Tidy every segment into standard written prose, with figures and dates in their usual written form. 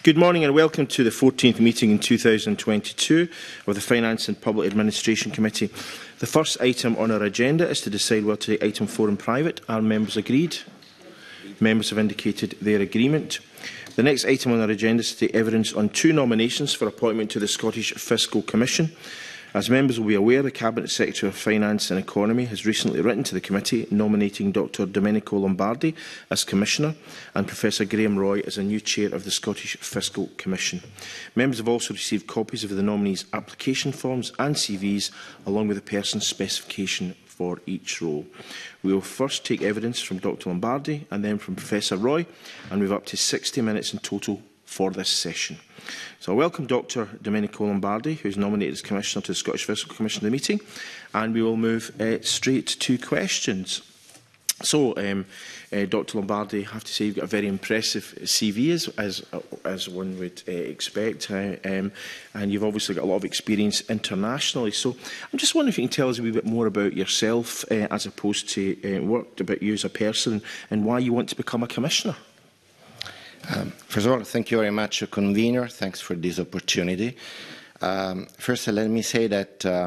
Good morning and welcome to the 14th meeting in 2022 of the Finance and Public Administration Committee. The first item on our agenda is to decide whether to take item 4 in private. Are members agreed? Members have indicated their agreement. The next item on our agenda is to take evidence on 2 nominations for appointment to the Scottish Fiscal Commission. As members will be aware, the Cabinet Secretary of Finance and Economy has recently written to the committee nominating Dr Domenico Lombardi as Commissioner and Professor Graham Roy as a new Chair of the Scottish Fiscal Commission. Members have also received copies of the nominees' application forms and CVs, along with the person's specification for each role. We will first take evidence from Dr Lombardi and then from Professor Roy, and we have up to 60 minutes in total for this session. So I welcome Dr Domenico Lombardi, who is nominated as Commissioner to the Scottish Fiscal Commission to the meeting, and we will move straight to questions. So, Dr Lombardi, I have to say you've got a very impressive CV, as one would expect, and you've obviously got a lot of experience internationally. So I'm just wondering if you can tell us a wee bit more about yourself as opposed to work, about you as a person, and why you want to become a Commissioner. First of all, thank you very much, Convener. Thanks for this opportunity. First, let me say that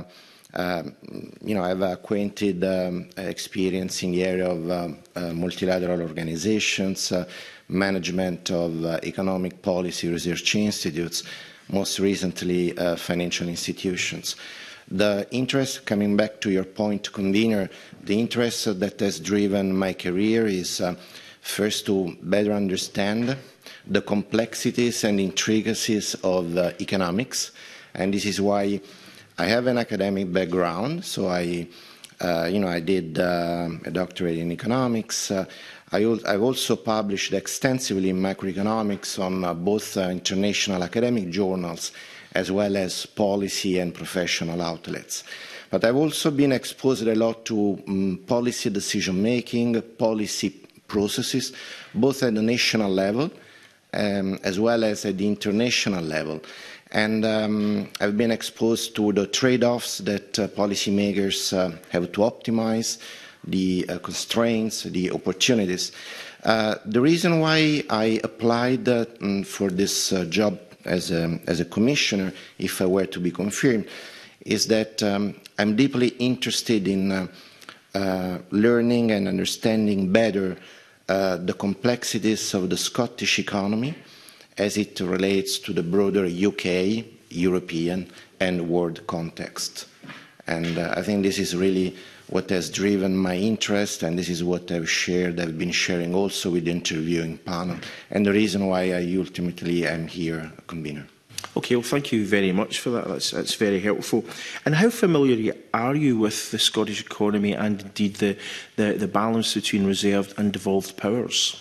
I have acquainted experience in the area of multilateral organizations, management of economic policy research institutes, most recently financial institutions. The interest, coming back to your point, Convener, the interest that has driven my career is first to better understand the complexities and intricacies of economics, and this is why I have an academic background. So I did a doctorate in economics. I've also published extensively in macroeconomics on both international academic journals as well as policy and professional outlets. But I've also been exposed a lot to policy decision-making, policy processes, both at the national level as well as at the international level. And I've been exposed to the trade-offs that policymakers have to optimize, the constraints, the opportunities. The reason why I applied for this job as a commissioner, if I were to be confirmed, is that I'm deeply interested in learning and understanding better the complexities of the Scottish economy as it relates to the broader UK, European and world context. And I think this is really what has driven my interest, and this is what I've been sharing also with the interviewing panel, and the reason why I ultimately am here, Convener. Okay, well, thank you very much for that. That's very helpful. And how familiar are you with the Scottish economy and indeed the balance between reserved and devolved powers?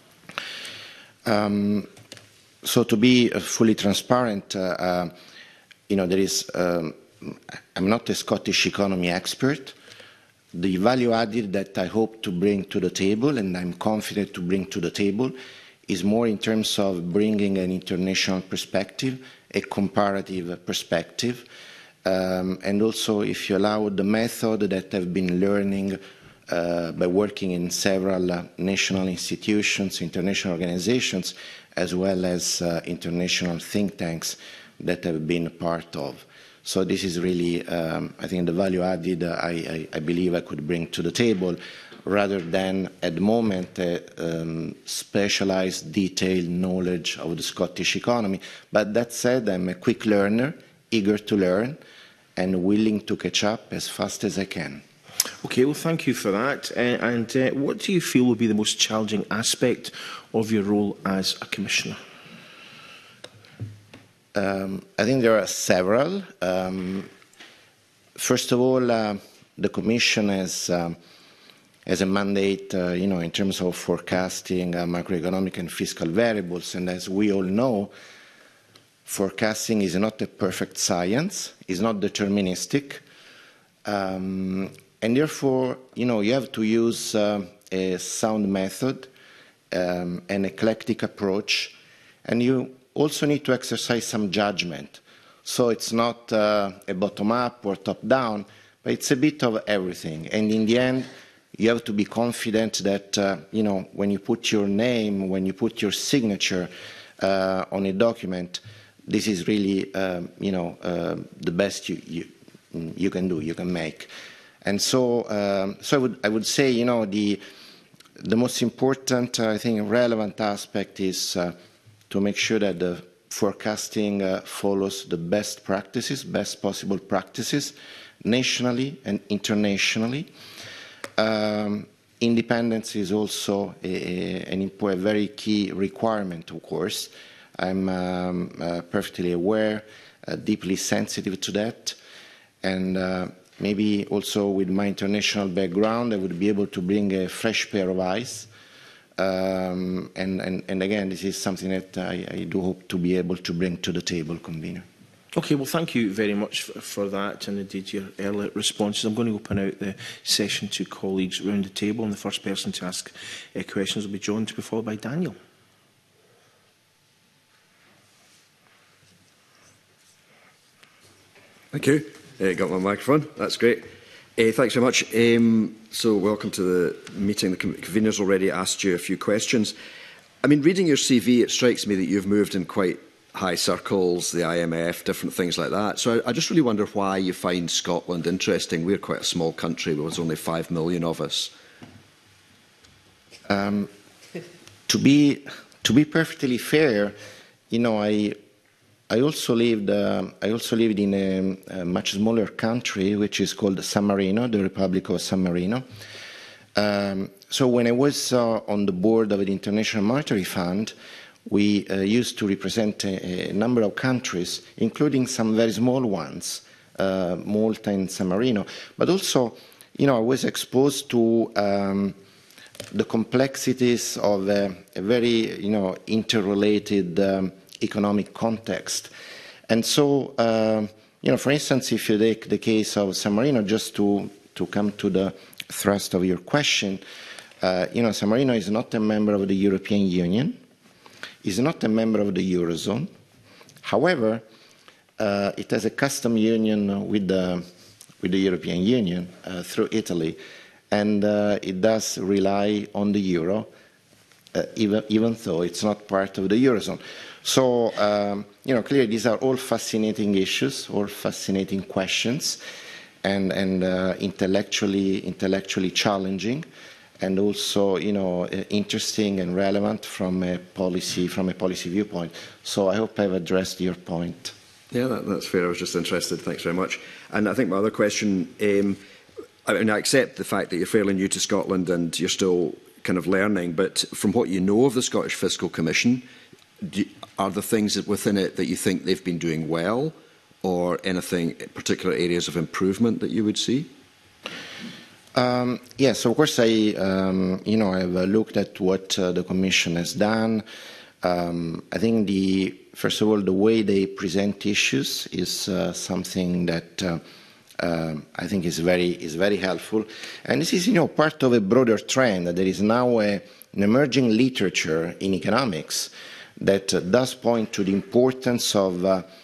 So to be fully transparent, there is. I'm not a Scottish economy expert. The value added that I hope to bring to the table, and I'm confident to bring to the table, is more in terms of bringing an international perspective, a comparative perspective, and also, if you allow, the method that I've been learning by working in several national institutions, international organizations, as well as international think tanks that I've been a part of. So this is really, I think, the value added I believe I could bring to the table, rather than, at the moment, specialized, detailed knowledge of the Scottish economy. But that said, I'm a quick learner, eager to learn, and willing to catch up as fast as I can. Okay, well, thank you for that. And what do you feel will be the most challenging aspect of your role as a Commissioner? I think there are several. First of all, the Commission has a mandate, in terms of forecasting macroeconomic and fiscal variables. And as we all know, forecasting is not a perfect science, is not deterministic. And therefore, you have to use a sound method, an eclectic approach, and you also need to exercise some judgment. So it's not a bottom-up or top-down, but it's a bit of everything. And in the end, you have to be confident that, when you put your name, when you put your signature on a document, this is really, the best you can do, you can make. And so, I would say, the most important, I think, relevant aspect is to make sure that the forecasting follows the best practices, best possible practices, nationally and internationally. Independence is also a very key requirement, of course. I'm perfectly aware, deeply sensitive to that, and maybe also with my international background, I would be able to bring a fresh pair of eyes. And again, this is something that I do hope to be able to bring to the table, Convener. Okay, well, thank you very much for that and indeed your earlier responses. I'm going to open out the session to colleagues around the table, and the first person to ask questions will be John, to be followed by Daniel. Thank you. Got my microphone. That's great. Thanks very much. So welcome to the meeting. The convener's already asked you a few questions. I mean, reading your CV, it strikes me that you've moved in quite high circles, the IMF, different things like that. So I just really wonder why you find Scotland interesting. We're quite a small country. There's only 5 million of us. To be perfectly fair, I also lived in a much smaller country, which is called San Marino, the Republic of San Marino. So when I was on the board of the International Monetary Fund, we used to represent a number of countries, including some very small ones, Malta and San Marino. But also, I was exposed to the complexities of a very, interrelated economic context. And so, for instance, if you take the case of San Marino, just to come to the thrust of your question, San Marino is not a member of the European Union, is not a member of the Eurozone. However, it has a custom union with the European Union through Italy, and it does rely on the euro, even though it's not part of the Eurozone. So, clearly these are all fascinating issues, all fascinating questions, and intellectually challenging, and also, interesting and relevant from a policy viewpoint. So I hope I've addressed your point. Yeah, that's fair. I was just interested. Thanks very much. And I think my other question, I accept the fact that you're fairly new to Scotland and you're still kind of learning, but from what you know of the Scottish Fiscal Commission, are there things within it that you think they've been doing well, or anything, particular areas of improvement that you would see? Yes, of course. I've looked at what the Commission has done. I think first of all, the way they present issues is something that I think is very helpful. And this is, part of a broader trend. There is now an emerging literature in economics that does point to the importance of,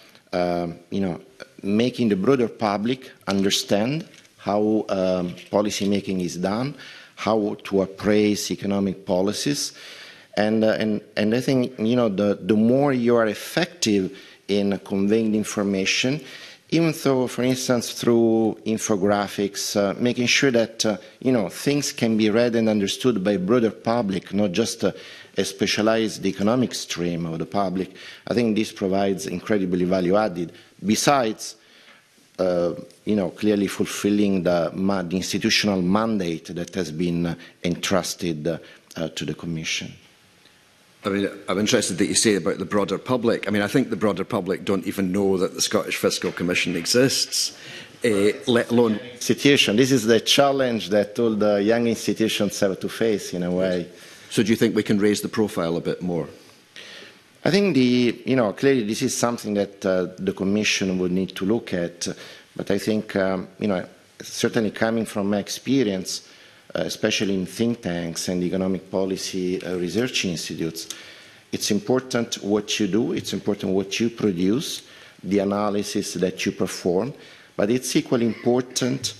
making the broader public understand how policy making is done, how to appraise economic policies, and I think the more you are effective in conveying information, even though, for instance, through infographics, making sure that things can be read and understood by a broader public, not just a specialized economic stream of the public. I think this provides incredibly value added. Besides, clearly fulfilling the institutional mandate that has been entrusted to the Commission. I mean, I'm interested that you say about the broader public. I mean, I think the broader public don't even know that the Scottish Fiscal Commission exists, let alone... Institution. This is the challenge that all the young institutions have to face, in a way. So do you think we can raise the profile a bit more? I think clearly this is something that the Commission would need to look at, but I think, certainly coming from my experience, especially in think tanks and economic policy research institutes, it's important what you do, it's important what you produce, the analysis that you perform, but it's equally important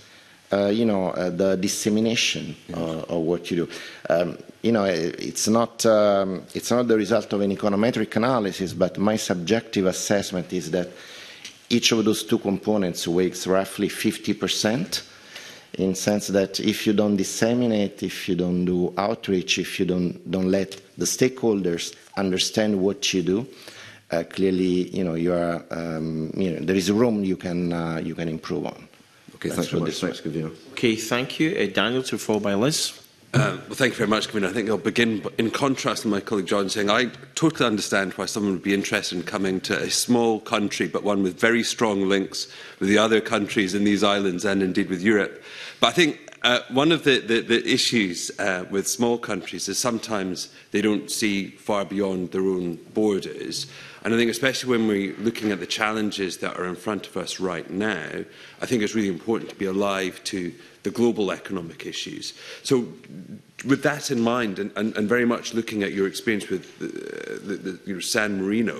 the dissemination of what you do. It's not the result of an econometric analysis, but my subjective assessment is that each of those two components weighs roughly 50%, in the sense that if you don't disseminate, if you don't do outreach, if you don't let the stakeholders understand what you do, clearly, there is room you can improve on. Okay, thanks very much. Thanks, Gavino. Okay, thank you. Daniel, to follow by Liz. Well, thank you very much, Gavino. I think I'll begin in contrast to my colleague John saying I totally understand why someone would be interested in coming to a small country, but one with very strong links with the other countries in these islands and indeed with Europe. But I think one of the issues with small countries is sometimes they don't see far beyond their own borders. And I think especially when we're looking at the challenges that are in front of us right now, I think it's really important to be alive to the global economic issues. So with that in mind, and very much looking at your experience with San Marino,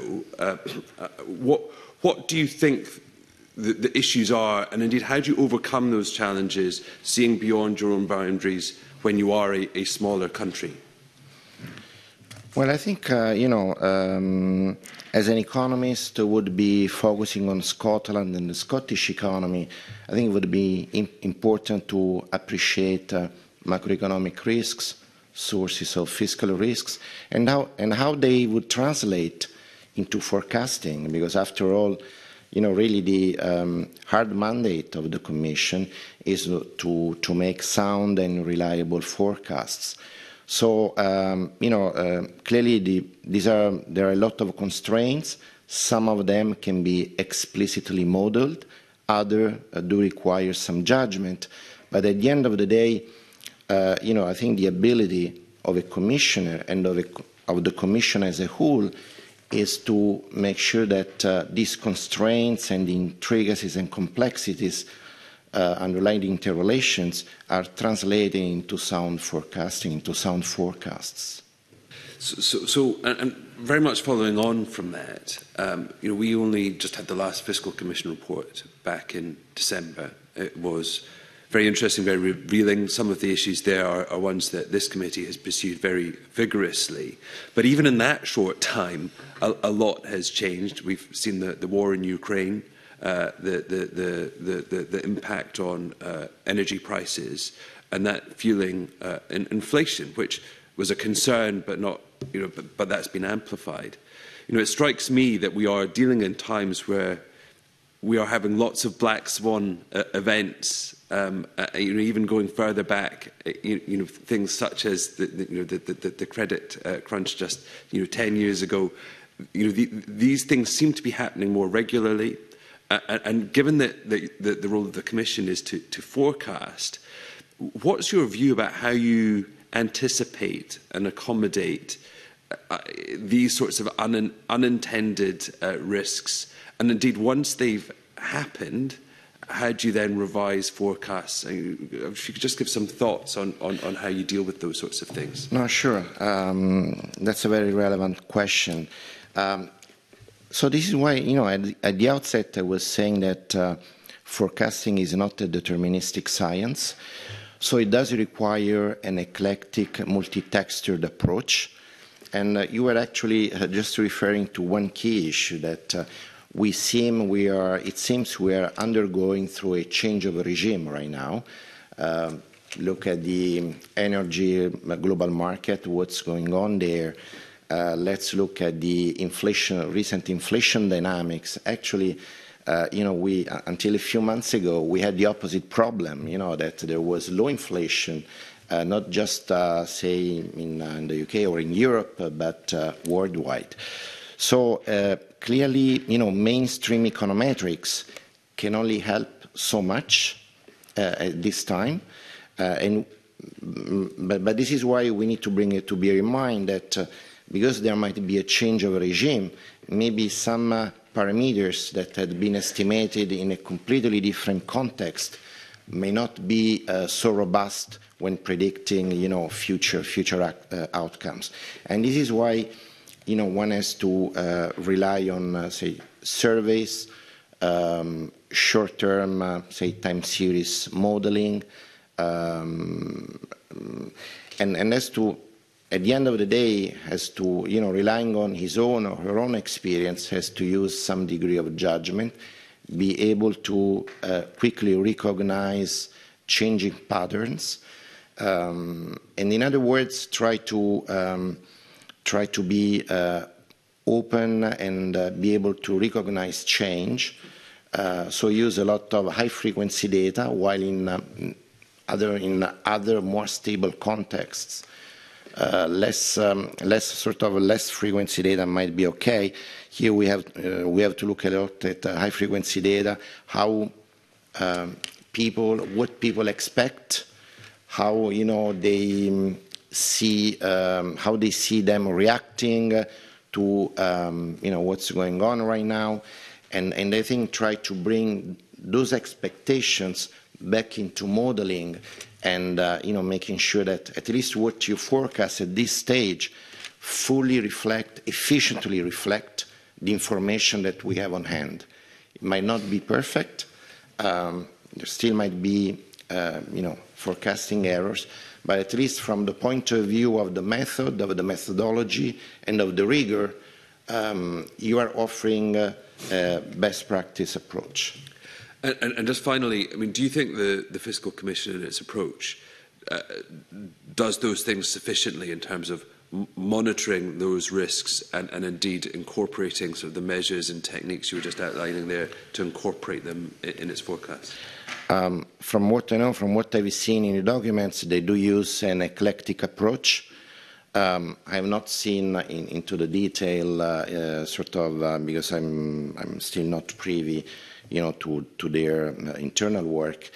what do you think the issues are, and indeed how do you overcome those challenges, seeing beyond your own boundaries when you are a smaller country? Well, I think, as an economist who would be focusing on Scotland and the Scottish economy, I think it would be important to appreciate macroeconomic risks, sources of fiscal risks, and how they would translate into forecasting, because after all, really the hard mandate of the Commission is to make sound and reliable forecasts. So, clearly there are a lot of constraints. Some of them can be explicitly modeled. Others do require some judgment. But at the end of the day, I think the ability of a commissioner and of the Commission as a whole is to make sure that these constraints and the intricacies and complexities underlying the interrelations are translating into sound forecasting, into sound forecasts. So and very much following on from that, we only just had the last Fiscal Commission report back in December. It was very interesting, very revealing. Some of the issues there are ones that this committee has pursued very vigorously. But even in that short time, a lot has changed. We've seen the war in Ukraine, the impact on energy prices, and that fueling inflation, which was a concern, but not, but that's been amplified. It strikes me that we are dealing in times where we are having lots of black swan events. Even going further back, things such as the credit crunch just 10 years ago. These things seem to be happening more regularly. And given that the role of the Commission is to forecast, what's your view about how you anticipate and accommodate these sorts of unintended risks? And indeed, once they've happened, how do you then revise forecasts? If you could just give some thoughts on how you deal with those sorts of things. No, sure. That's a very relevant question. So this is why, at the outset I was saying that forecasting is not a deterministic science. So it does require an eclectic, multi-textured approach. And you were actually just referring to one key issue that it seems we are undergoing through a change of regime right now. Look at the energy global market, what's going on there. Let's look at the recent inflation dynamics. Actually, until a few months ago, we had the opposite problem, that there was low inflation, not just, say, in the UK or in Europe, but worldwide. So clearly, mainstream econometrics can only help so much at this time. But this is why we need to bring it to bear in mind that because there might be a change of regime, maybe some parameters that had been estimated in a completely different context may not be so robust when predicting, future outcomes. And this is why, one has to rely on, say, surveys, short-term, say, time series modeling, and has to, at the end of the day, has to, relying on his own or her own experience, has to use some degree of judgment, be able to quickly recognize changing patterns, and in other words, try to be open and be able to recognize change. So use a lot of high-frequency data, while in other more stable contexts, less frequency data might be okay. Here we have to look a lot at high-frequency data, how what people expect, how they see them reacting to what's going on right now, and I think try to bring those expectations back into modeling, and making sure that at least what you forecast at this stage efficiently reflect the information that we have on hand. It might not be perfect. There still might be forecasting errors, but at least from the point of view of the method, of the methodology, and of the rigor, you are offering a best practice approach. And just finally, I mean, do you think the Fiscal Commission in its approach does those things sufficiently in terms of monitoring those risks and indeed incorporating sort of the measures and techniques you were just outlining there to incorporate them in its forecast? From what I know, from what I've seen in the documents, they do use an eclectic approach. I have not seen into the detail, because I'm still not privy, to their internal work.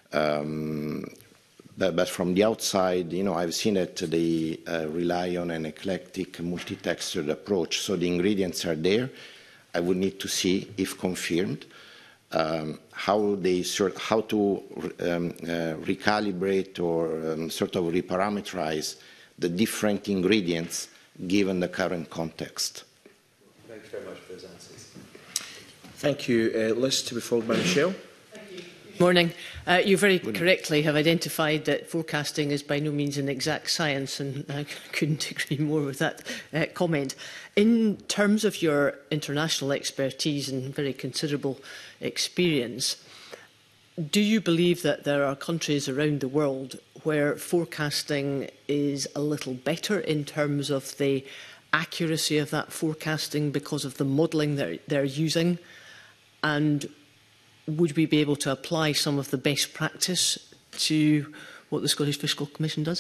But from the outside, I've seen that they rely on an eclectic, multi-textured approach. So the ingredients are there. I would need to see, if confirmed, how to recalibrate or sort of reparameterize the different ingredients given the current context. Thank you very much for those answers. Thank you. Liz, to be followed by Michelle. Morning. You very correctly have identified that forecasting is by no means an exact science, and I couldn't agree more with that comment. In terms of your international expertise and very considerable experience, do you believe that there are countries around the world where forecasting is a little better in terms of the accuracy of that forecasting because of the modelling that they're using? And would we be able to apply some of the best practice to what the Scottish Fiscal Commission does?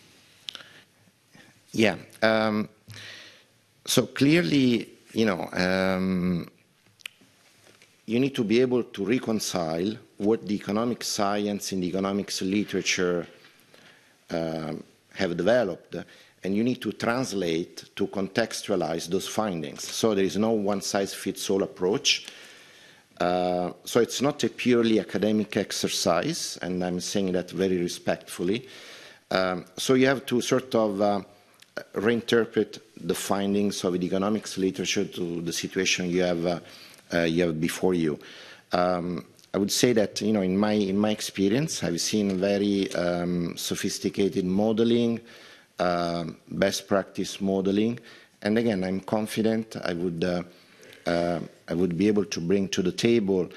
Yeah. So clearly, you need to be able to reconcile what the economic science and the economics literature have developed, and you need to translate, to contextualize those findings. So there is no one-size-fits-all approach. So it's not a purely academic exercise, and I'm saying that very respectfully. So you have to sort of reinterpret the findings of the economics literature to the situation you have before you. I would say that in my experience, I've seen very sophisticated modeling, best practice modeling, and again, I'm confident I would be able to bring to the table,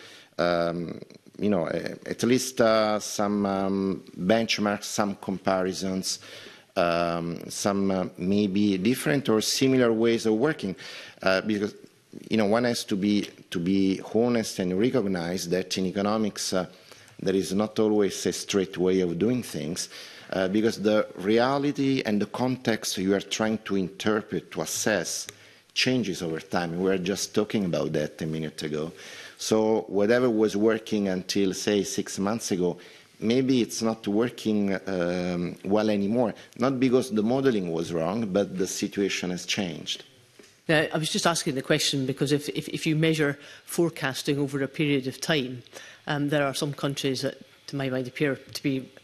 at least some benchmarks, some comparisons, some maybe different or similar ways of working, because one has to be honest and recognize that in economics there is not always a straight way of doing things, because the reality and the context you are trying to interpret, to assess, changes over time. We were just talking about that a minute ago. So whatever was working until, say, 6 months ago, maybe it's not working well anymore, not because the modeling was wrong, but the situation has changed. Now, I was just asking the question because if you measure forecasting over a period of time, there are some countries that, to my mind, appear to be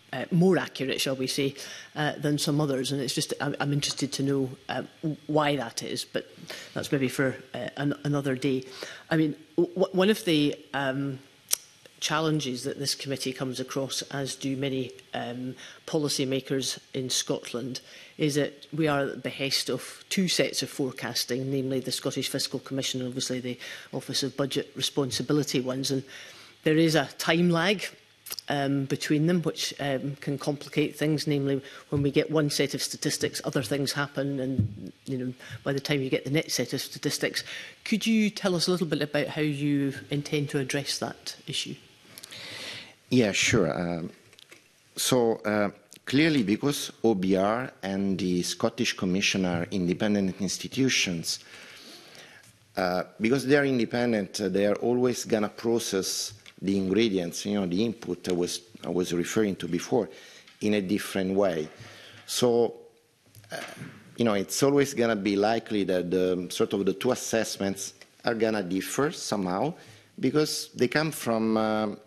more accurate, shall we say, than some others. And it's just, I'm interested to know why that is, but that's maybe for another day. I mean, one of the challenges that this committee comes across, as do many policy makers in Scotland, is that we are at the behest of two sets of forecasting, namely the Scottish Fiscal Commission and obviously the Office of Budget Responsibility ones. And there is a time lag between them, which can complicate things. Namely, when we get one set of statistics, other things happen, and by the time you get the next set of statistics. Could you tell us a little bit about how you intend to address that issue? Yeah, sure. Clearly, because OBR and the Scottish Commission are independent institutions, because they are independent, they are always going to process the ingredients, the input I was referring to before, in a different way. So, it's always going to be likely that the two assessments are going to differ somehow, because they come from,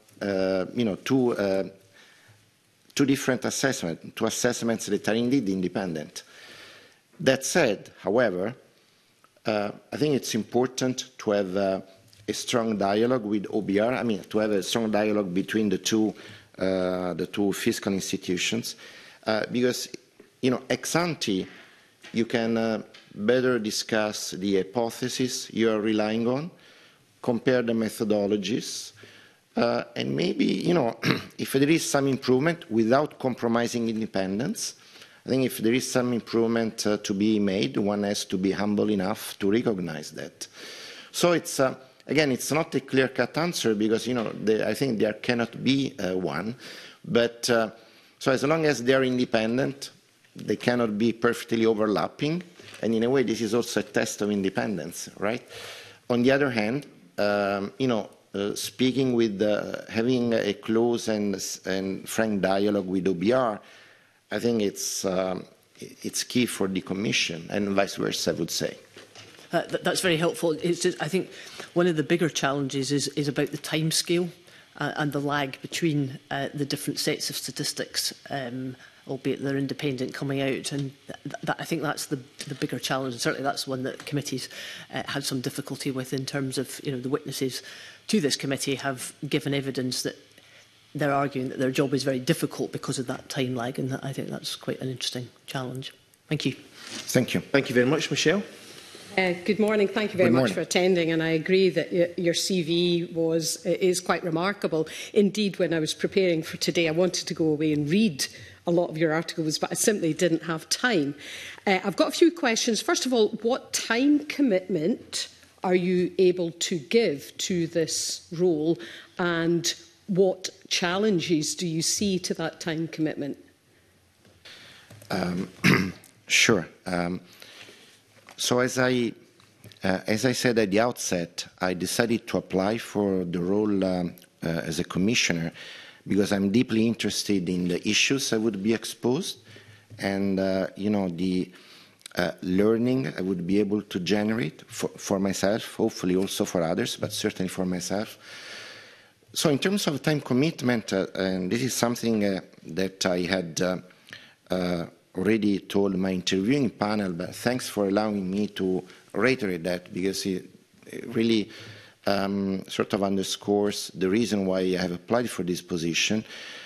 two different assessments, two assessments that are indeed independent. That said, however, I think it's important to have a strong dialogue with OBR, to have a strong dialogue between the two fiscal institutions, because, ex ante, you can better discuss the hypothesis you are relying on, compare the methodologies, and maybe, if there is some improvement without compromising independence, I think if there is some improvement to be made, one has to be humble enough to recognize that. So it's, again, it's not a clear-cut answer because, I think there cannot be one. But so as long as they are independent, they cannot be perfectly overlapping. And in a way, this is also a test of independence, right? On the other hand, speaking with, having a close and frank dialogue with OBR, I think it's key for the Commission, and vice versa, I would say. That's very helpful. It's just, I think one of the bigger challenges is about the timescale and the lag between the different sets of statistics, albeit they're independent, coming out. And I think that's the bigger challenge. And certainly that's one that committees had some difficulty with, in terms of, the witnesses to this committee have given evidence that they're arguing that their job is very difficult because of that time lag, and I think that's quite an interesting challenge. Thank you. Thank you. Thank you very much, Michelle. Good morning. Thank you very much for attending, and I agree that your CV is quite remarkable. Indeed, when I was preparing for today, I wanted to go away and read a lot of your articles, but I simply didn't have time. I've got a few questions. First of all, what time commitment are you able to give to this role, and what challenges do you see to that time commitment? Sure. So as I said at the outset, I decided to apply for the role as a commissioner because I'm deeply interested in the issues I would be exposed, and the learning I would be able to generate for myself, hopefully also for others, but certainly for myself. So in terms of time commitment, and this is something that I had already told my interviewing panel, but thanks for allowing me to reiterate that, because it really sort of underscores the reason why I have applied for this position.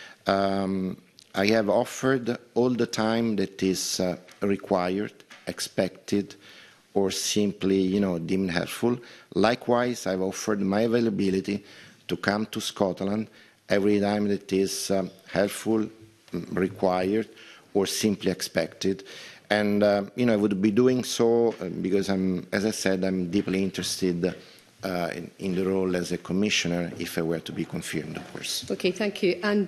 I have offered all the time that is required, expected, or simply, deemed helpful. Likewise, I've offered my availability to come to Scotland every time that is helpful, required, or simply expected. And, I would be doing so because as I said, I'm deeply interested in the role as a commissioner if I were to be confirmed, of course. Okay, thank you. And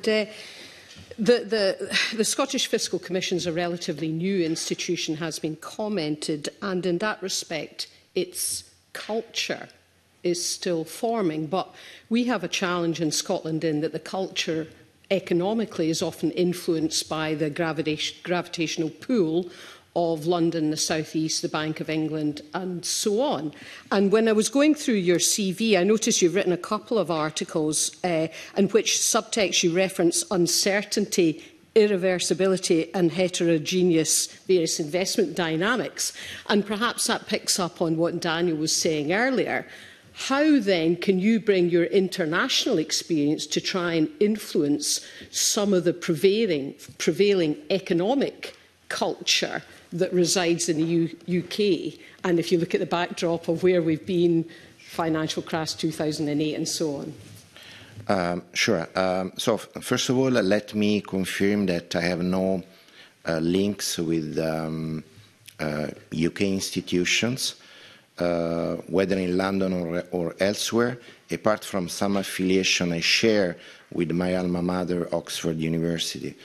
the Scottish Fiscal Commission is a relatively new institution, has been commented, and in that respect, its culture is still forming. But we have a challenge in Scotland in that the culture economically is often influenced by the gravitational pull of London, the South East, the Bank of England, and so on. And when I was going through your CV, I noticed you've written a couple of articles in which subtext you reference uncertainty irreversibility and heterogeneous various investment dynamics. And perhaps that picks up on what Daniel was saying earlier. How then can you bring your international experience to try and influence some of the prevailing economic culture that resides in the UK? And if you look at the backdrop of where we've been, financial crash 2008 and so on. Sure. So first of all, let me confirm that I have no links with UK institutions, whether in London or elsewhere, apart from some affiliation I share with my alma mater, Oxford University.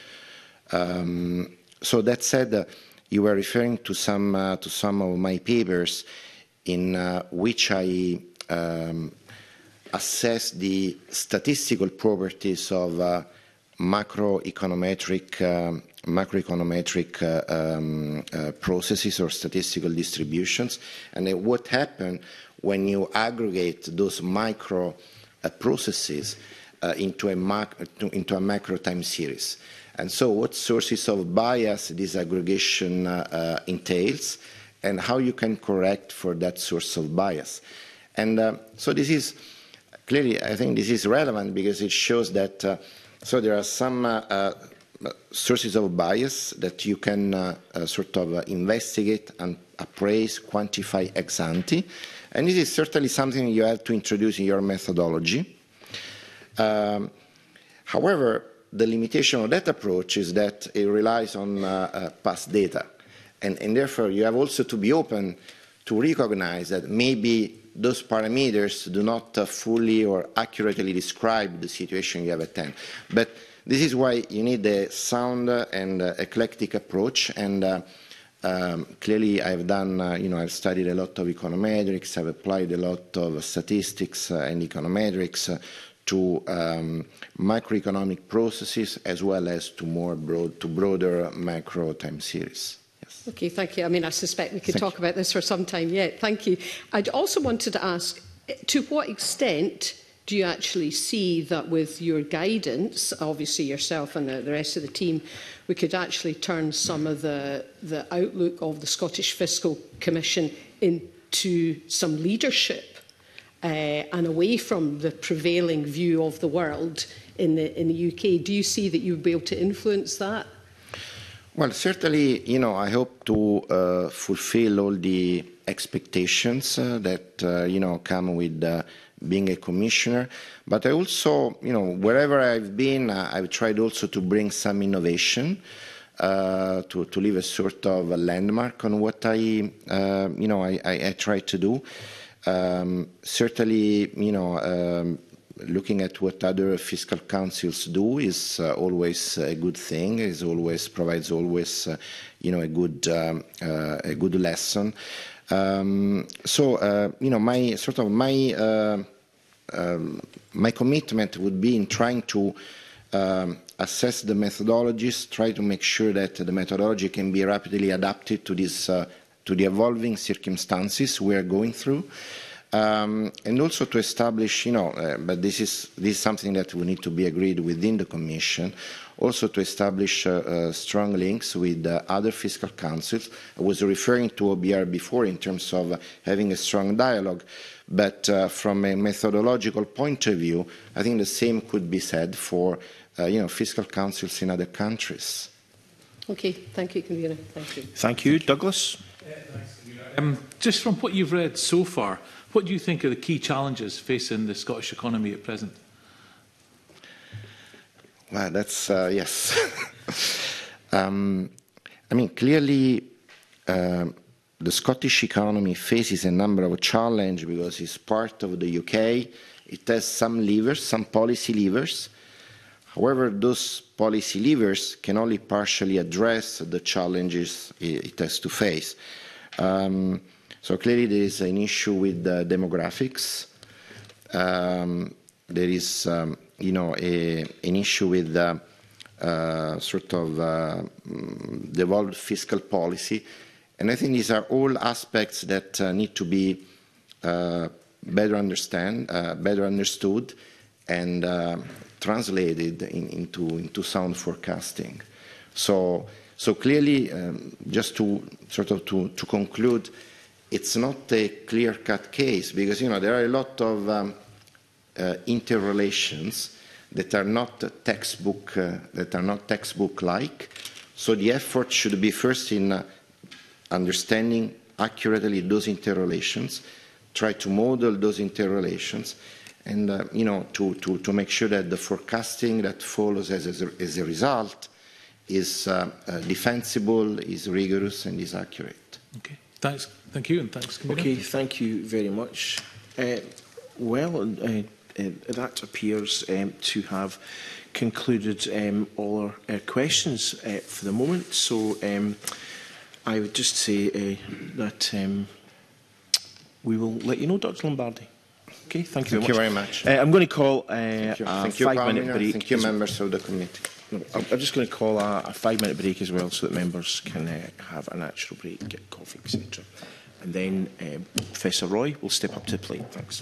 So that said, you were referring to some of my papers in which I assess the statistical properties of macroeconometric processes or statistical distributions, and what happens when you aggregate those micro processes into a macro time series. And so what sources of bias this aggregation entails, and how you can correct for that source of bias. And so this is clearly, I think this is relevant because it shows that so there are some sources of bias that you can sort of investigate and appraise, quantify ex ante, and this is certainly something you have to introduce in your methodology. However, the limitation of that approach is that it relies on past data, and therefore you have also to be open to recognize that maybe those parameters do not fully or accurately describe the situation you have at hand. But this is why you need a sound and eclectic approach, and clearly I've done, I've studied a lot of econometrics, I've applied a lot of statistics and econometrics to macroeconomic processes as well as to broader macro time series. Yes. Okay, thank you. I mean, I suspect we could talk about this for some time yet. Thank you. I'd also wanted to ask, to what extent do you actually see that with your guidance, obviously yourself and the rest of the team, we could actually turn some of the outlook of the Scottish Fiscal Commission into some leadership and away from the prevailing view of the world in the UK? Do you see that you would be able to influence that? Well, certainly, I hope to fulfill all the expectations that, come with being a commissioner. But I also, wherever I've been, I've tried also to bring some innovation, to leave a sort of a landmark on what I try to do. Certainly, looking at what other fiscal councils do is always a good thing. Provides always a good lesson. My commitment would be in trying to assess the methodologies, try to make sure that the methodology can be rapidly adapted to this to the evolving circumstances we are going through. And also to establish, but this is something that will need to be agreed within the Commission, also to establish strong links with other fiscal councils. I was referring to OBR before in terms of having a strong dialogue, but from a methodological point of view, I think the same could be said for fiscal councils in other countries. Okay, thank you, Convener. Thank you. Thank you. Douglas? Just from what you've read so far, what do you think are the key challenges facing the Scottish economy at present? Well, that's, yes. Clearly, the Scottish economy faces a number of challenges because it's part of the UK. It has some levers, some policy levers. However, those policy levers can only partially address the challenges it has to face. So clearly there is an issue with demographics. There is, an issue with devolved fiscal policy. And I think these are all aspects that need to be better understood and translated into sound forecasting. So clearly, just to sort of to conclude, it's not a clear-cut case because there are a lot of interrelations that are not textbook-like. So the effort should be first in understanding accurately those interrelations, try to model those interrelations, and to make sure that the forecasting that follows as a result is defensible, is rigorous, and is accurate. Okay, thanks. Thank you, and thanks, Commissioner. Okay, thank you very much. That appears to have concluded all our questions for the moment. So I would just say that we will let you know, Dr. Lombardi. Okay, thank you very much. I'm going to call a 5-minute break. Thank you, members of the committee. I'm just going to call a 5-minute break as well so that members can have a natural break, get coffee, etc. And then Professor Roy will step up to the plate. Thanks.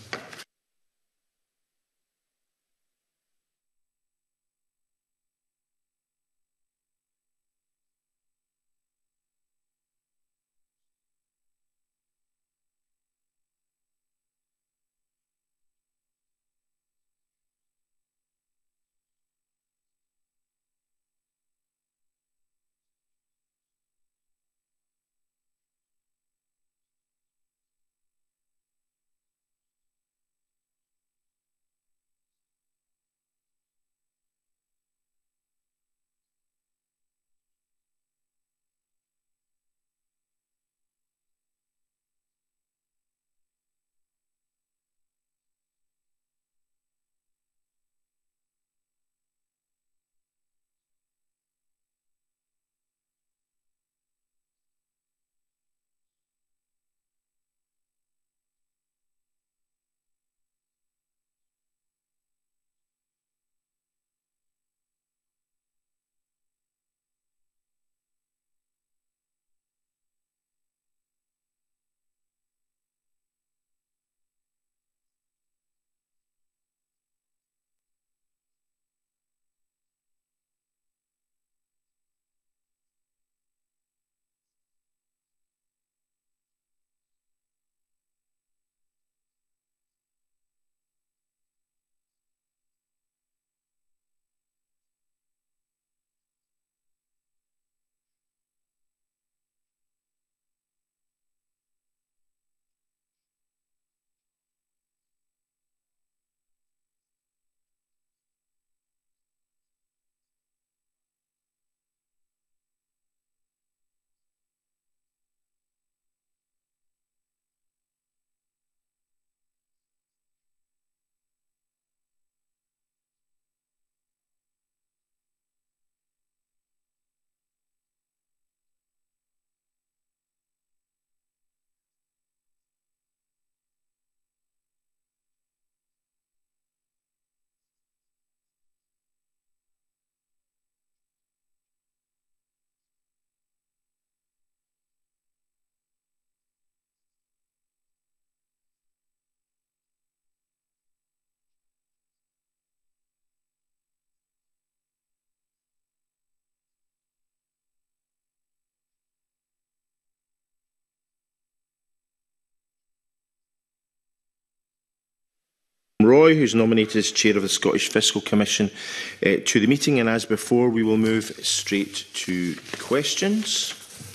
Roy, who's nominated as Chair of the Scottish Fiscal Commission, to the meeting. And as before, we will move straight to questions.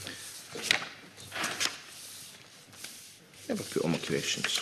Never put on my questions.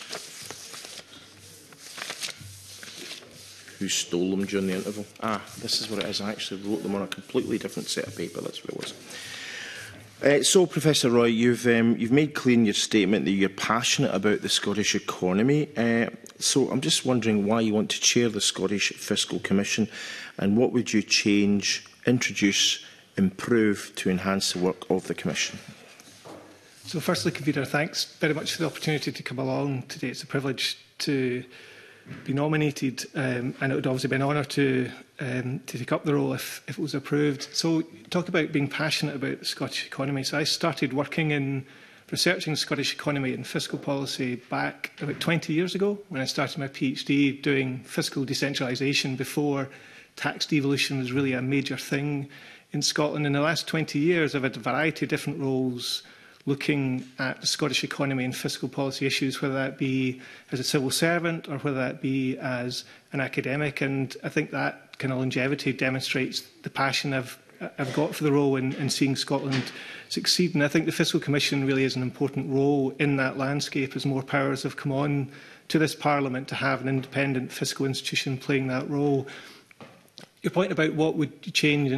Who stole them during the interval? Ah, this is what it is. I actually wrote them on a completely different set of paper. That's what it was. So, Professor Roy, you've made clear in your statement that you're passionate about the Scottish economy. So I'm just wondering why you want to chair the Scottish Fiscal Commission and what would you change, introduce, improve to enhance the work of the Commission? So firstly, Convener, thanks very much for the opportunity to come along today. It's a privilege to be nominated and it would obviously be an honour to take up the role if it was approved. So talk about being passionate about the Scottish economy. So I started working in researching the Scottish economy and fiscal policy back about 20 years ago when I started my PhD doing fiscal decentralisation before tax devolution was really a major thing in Scotland in the last 20 years. I've had a variety of different roles looking at the Scottish economy and fiscal policy issues, whether that be as a civil servant or whether that be as an academic. And I think that kind of longevity demonstrates the passion I've got for the role in seeing Scotland succeed. And I think the Fiscal Commission really is an important role in that landscape as more powers have come on to this Parliament to have an independent fiscal institution playing that role. Your point about what would change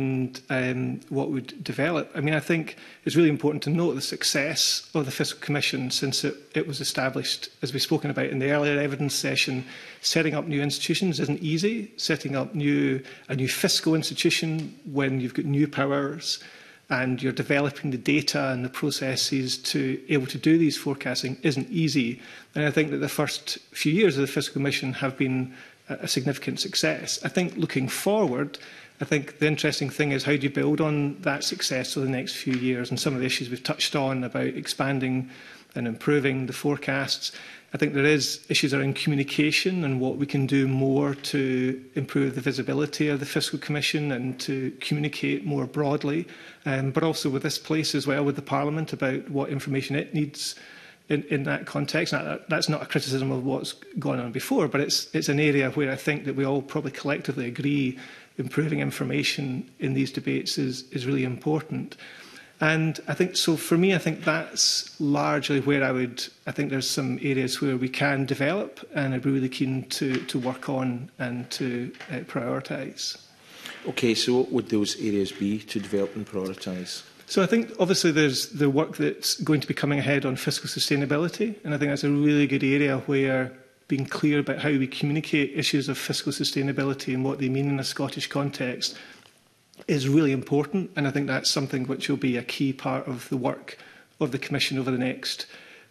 and what would develop, I mean, I think it's really important to note the success of the Fiscal Commission since it was established, as we've spoken about in the earlier evidence session. Setting up new institutions isn't easy. Setting up a new fiscal institution when you've got new powers and you're developing the data and the processes to be able to do these forecasting isn't easy. And I think that the first few years of the Fiscal Commission have been a significant success. I think looking forward, I think the interesting thing is how do you build on that success over the next few years, and some of the issues we've touched on about expanding and improving the forecasts. I think there is issues around communication and what we can do more to improve the visibility of the Fiscal Commission and to communicate more broadly, but also with this place as well, with the Parliament, about what information it needs in that context. Now, that's not a criticism of what's gone on before, but it's an area where I think that we all probably collectively agree improving information in these debates is really important. And I think, so for me, I think that's largely where I think there's some areas where we can develop, and I'd be really keen to work on and to prioritise. Okay, so what would those areas be to develop and prioritise? So I think obviously there's the work that's going to be coming ahead on fiscal sustainability, and I think that's a really good area where being clear about how we communicate issues of fiscal sustainability and what they mean in a Scottish context is really important, and I think that's something which will be a key part of the work of the Commission over the next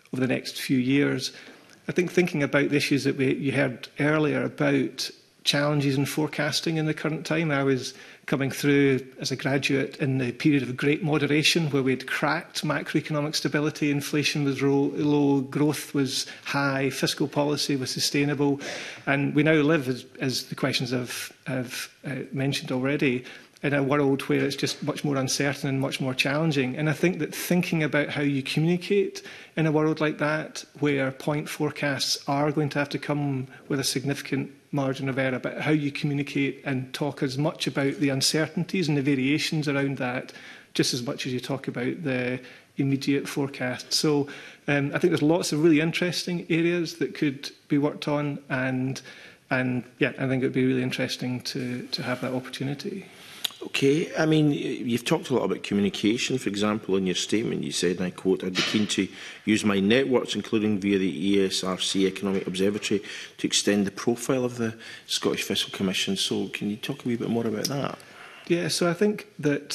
few years. I think thinking about the issues that you heard earlier about challenges in forecasting in the current time. I was coming through as a graduate in the period of great moderation where we'd cracked macroeconomic stability, inflation was low, growth was high, fiscal policy was sustainable, and we now live, as the questions have mentioned already, in a world where it's just much more uncertain and much more challenging. And I think that thinking about how you communicate in a world like that, where point forecasts are going to have to come with a significant margin of error, but how you communicate and talk as much about the uncertainties and the variations around that, just as much as you talk about the immediate forecast. So I think there's lots of really interesting areas that could be worked on, and yeah, I think it would be really interesting to have that opportunity. Okay, I mean, you've talked a lot about communication. For example, in your statement, you said, and I quote, "I'd be keen to use my networks, including via the ESRC Economic Observatory, to extend the profile of the Scottish Fiscal Commission." So can you talk a wee bit more about that? Yeah, so I think that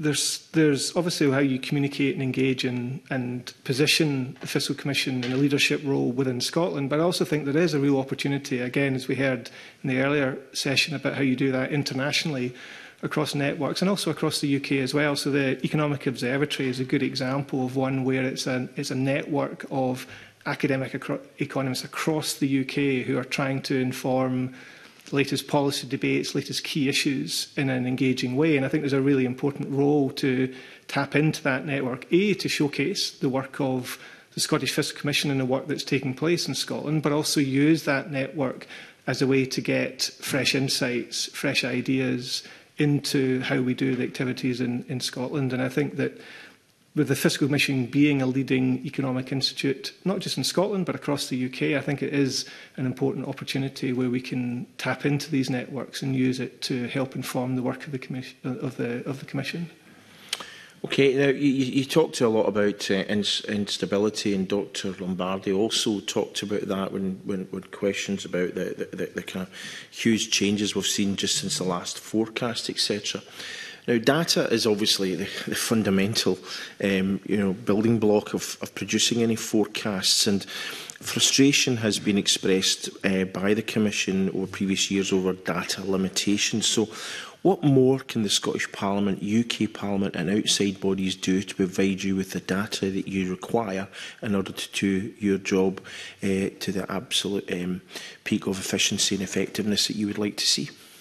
there's obviously how you communicate and engage and position the Fiscal Commission in a leadership role within Scotland, but I also think there is a real opportunity, again, as we heard in the earlier session, about how you do that internationally, across networks and also across the UK as well. So the Economic Observatory is a good example of one where it's a network of academic economists across the UK who are trying to inform the latest policy debates, latest key issues in an engaging way. And I think there's a really important role to tap into that network, to showcase the work of the Scottish Fiscal Commission and the work that's taking place in Scotland, but also use that network as a way to get fresh insights, fresh ideas into how we do the activities in Scotland. And I think that with the Fiscal Commission being a leading economic institute, not just in Scotland but across the UK, I think it is an important opportunity where we can tap into these networks and use it to help inform the work of the Commission. Okay, now you talked a lot about instability, and Dr Lombardi also talked about that when questions about the kind of huge changes we've seen just since the last forecast, etc. Now, data is obviously the fundamental building block of producing any forecasts, and frustration has been expressed by the Commission over previous years over data limitations. So what more can the Scottish Parliament, UK Parliament and outside bodies do to provide you with the data that you require in order to do your job to the absolute peak of efficiency and effectiveness that you would like to see?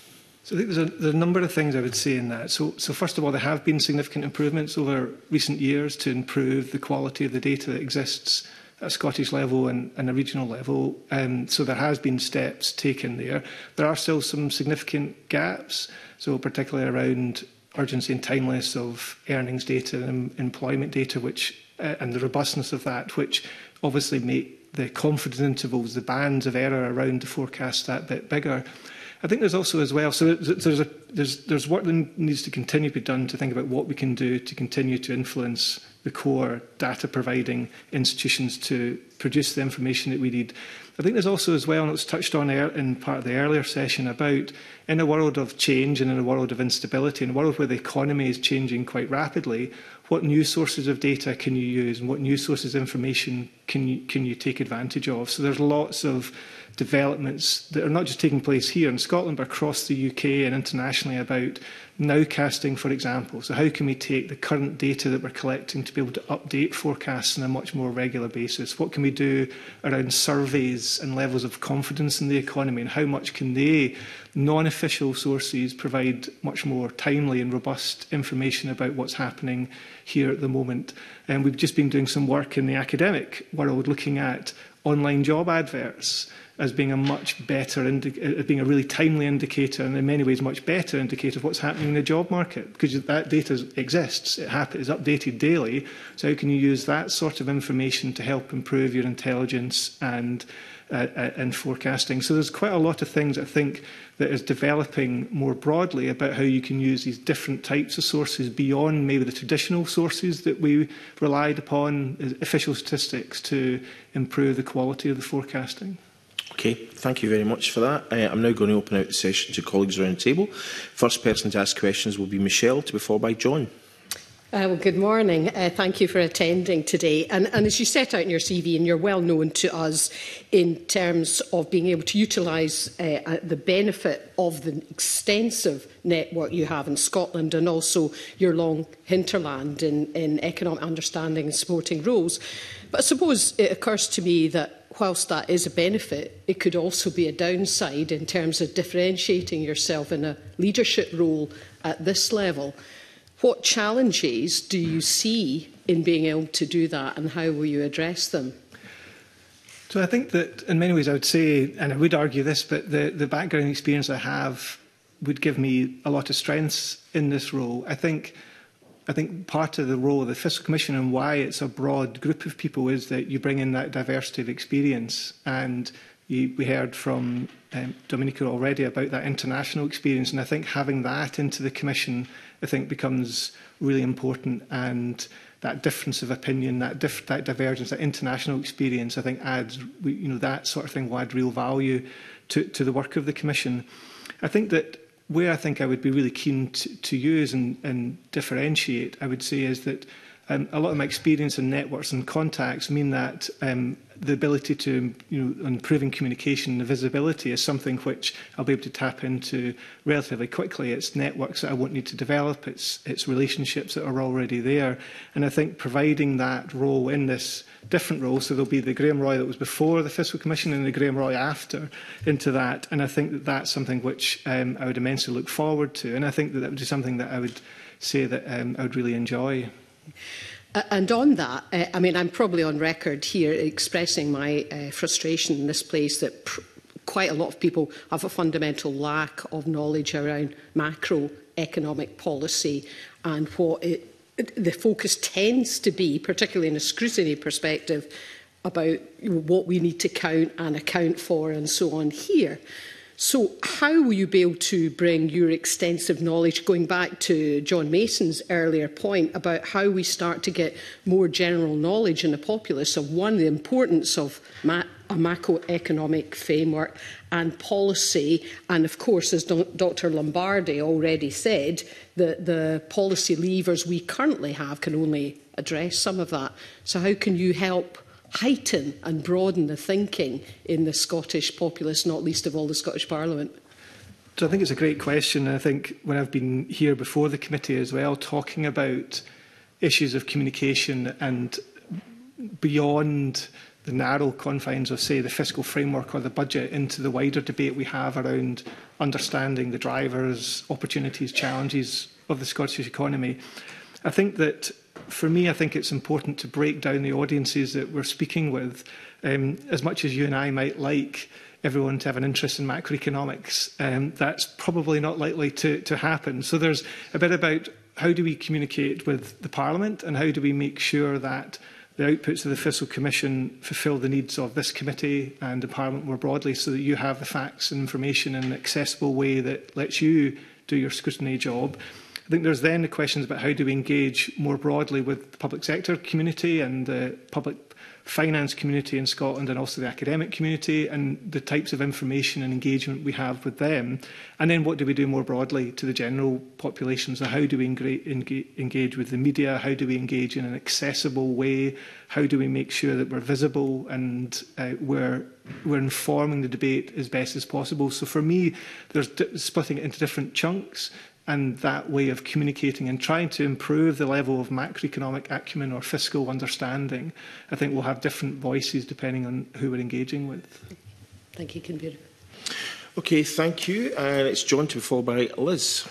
So I think there's a number of things I would say in that. So first of all, there have been significant improvements over recent years to improve the quality of the data that exists at a Scottish level and a regional level. So there has been steps taken there. There are still some significant gaps, so particularly around urgency and timeliness of earnings data and employment data, which and the robustness of that, which obviously make the confidence intervals, the bands of error around the forecast that bit bigger. I think there's also as well, so there's work that needs to continue to be done to think about what we can do to continue to influence the core data providing institutions to produce the information that we need. I think there's also as well, and it was touched on in part of the earlier session, about in a world of change and in a world of instability, in a world where the economy is changing quite rapidly, what new sources of data can you use and what new sources of information can you take advantage of? So there's lots of developments that are not just taking place here in Scotland, but across the UK and internationally about nowcasting, for example. So how can we take the current data that we're collecting to be able to update forecasts on a much more regular basis? What can we do around surveys and levels of confidence in the economy, and how much can they, non-official sources, provide much more timely and robust information about what's happening here at the moment? And we've just been doing some work in the academic world looking at online job adverts as being a much better, being a really timely indicator, and in many ways much better indicator of what's happening in the job market, because that data exists, is updated daily. So how can you use that sort of information to help improve your intelligence and forecasting? So there's quite a lot of things, I think, that is developing more broadly about how you can use these different types of sources beyond maybe the traditional sources that we relied upon, official statistics, to improve the quality of the forecasting. Okay, thank you very much for that. I'm now going to open out the session to colleagues around the table. First person to ask questions will be Michelle, to be followed by John. Well, good morning. Thank you for attending today. And as you set out in your CV, and you're well known to us in terms of being able to utilise the benefit of the extensive network you have in Scotland and also your long hinterland in economic understanding and supporting roles. But I suppose it occurs to me that whilst that is a benefit, it could also be a downside in terms of differentiating yourself in a leadership role at this level. What challenges do you see in being able to do that, and how will you address them? So I think that in many ways I would say, and I would argue this, but the background experience I have would give me a lot of strengths in this role. I think part of the role of the Fiscal Commission and why it's a broad group of people is that you bring in that diversity of experience. And we heard from Dominica already about that international experience, and I think having that into the Commission, I think, becomes really important. And that difference of opinion, that divergence, that international experience, I think adds, that sort of thing will add real value to the work of the Commission. I think that where I think I would be really keen to use and differentiate, I would say, is that a lot of my experience in networks and contacts mean that the ability to, improving communication and visibility is something which I'll be able to tap into relatively quickly. It's networks that I won't need to develop. It's relationships that are already there. And I think providing that role in this different role, so there'll be the Graham Roy that was before the Fiscal Commission and the Graham Roy after into that. And I think that that's something which I would immensely look forward to. And I think that would be something that I would say that I would really enjoy. And on that, I'm probably on record here expressing my frustration in this place that quite a lot of people have a fundamental lack of knowledge around macroeconomic policy and what the focus tends to be, particularly in a scrutiny perspective, about what we need to count and account for and so on here. So how will you be able to bring your extensive knowledge, going back to John Mason's earlier point about how we start to get more general knowledge in the populace of, one, the importance of a macroeconomic framework and policy, and of course, as Dr Lombardi already said, the policy levers we currently have can only address some of that. So how can you help heighten and broaden the thinking in the Scottish populace, not least of all the Scottish Parliament? So I think it's a great question. And I think when I've been here before the committee as well, talking about issues of communication and beyond narrow confines of, say, the fiscal framework or the budget into the wider debate we have around understanding the drivers, opportunities, challenges of the Scottish economy. I think that, for me, I think it's important to break down the audiences that we're speaking with. As much as you and I might like everyone to have an interest in macroeconomics, that's probably not likely to happen. So there's a bit about how do we communicate with the Parliament and how do we make sure that the outputs of the Fiscal Commission fulfil the needs of this committee and the Parliament more broadly, so that you have the facts and information in an accessible way that lets you do your scrutiny job. I think there's then the questions about how do we engage more broadly with the public sector community and the public finance community in Scotland, and also the academic community, and the types of information and engagement we have with them. And then what do we do more broadly to the general population? So how do we engage with the media? How do we engage in an accessible way? How do we make sure that we're visible and we're informing the debate as best as possible? So for me, there's splitting it into different chunks, and that way of communicating and trying to improve the level of macroeconomic acumen or fiscal understanding, I think we'll have different voices depending on who we're engaging with. Thank you, Convener. Okay, thank you. And it's John to be followed by Liz.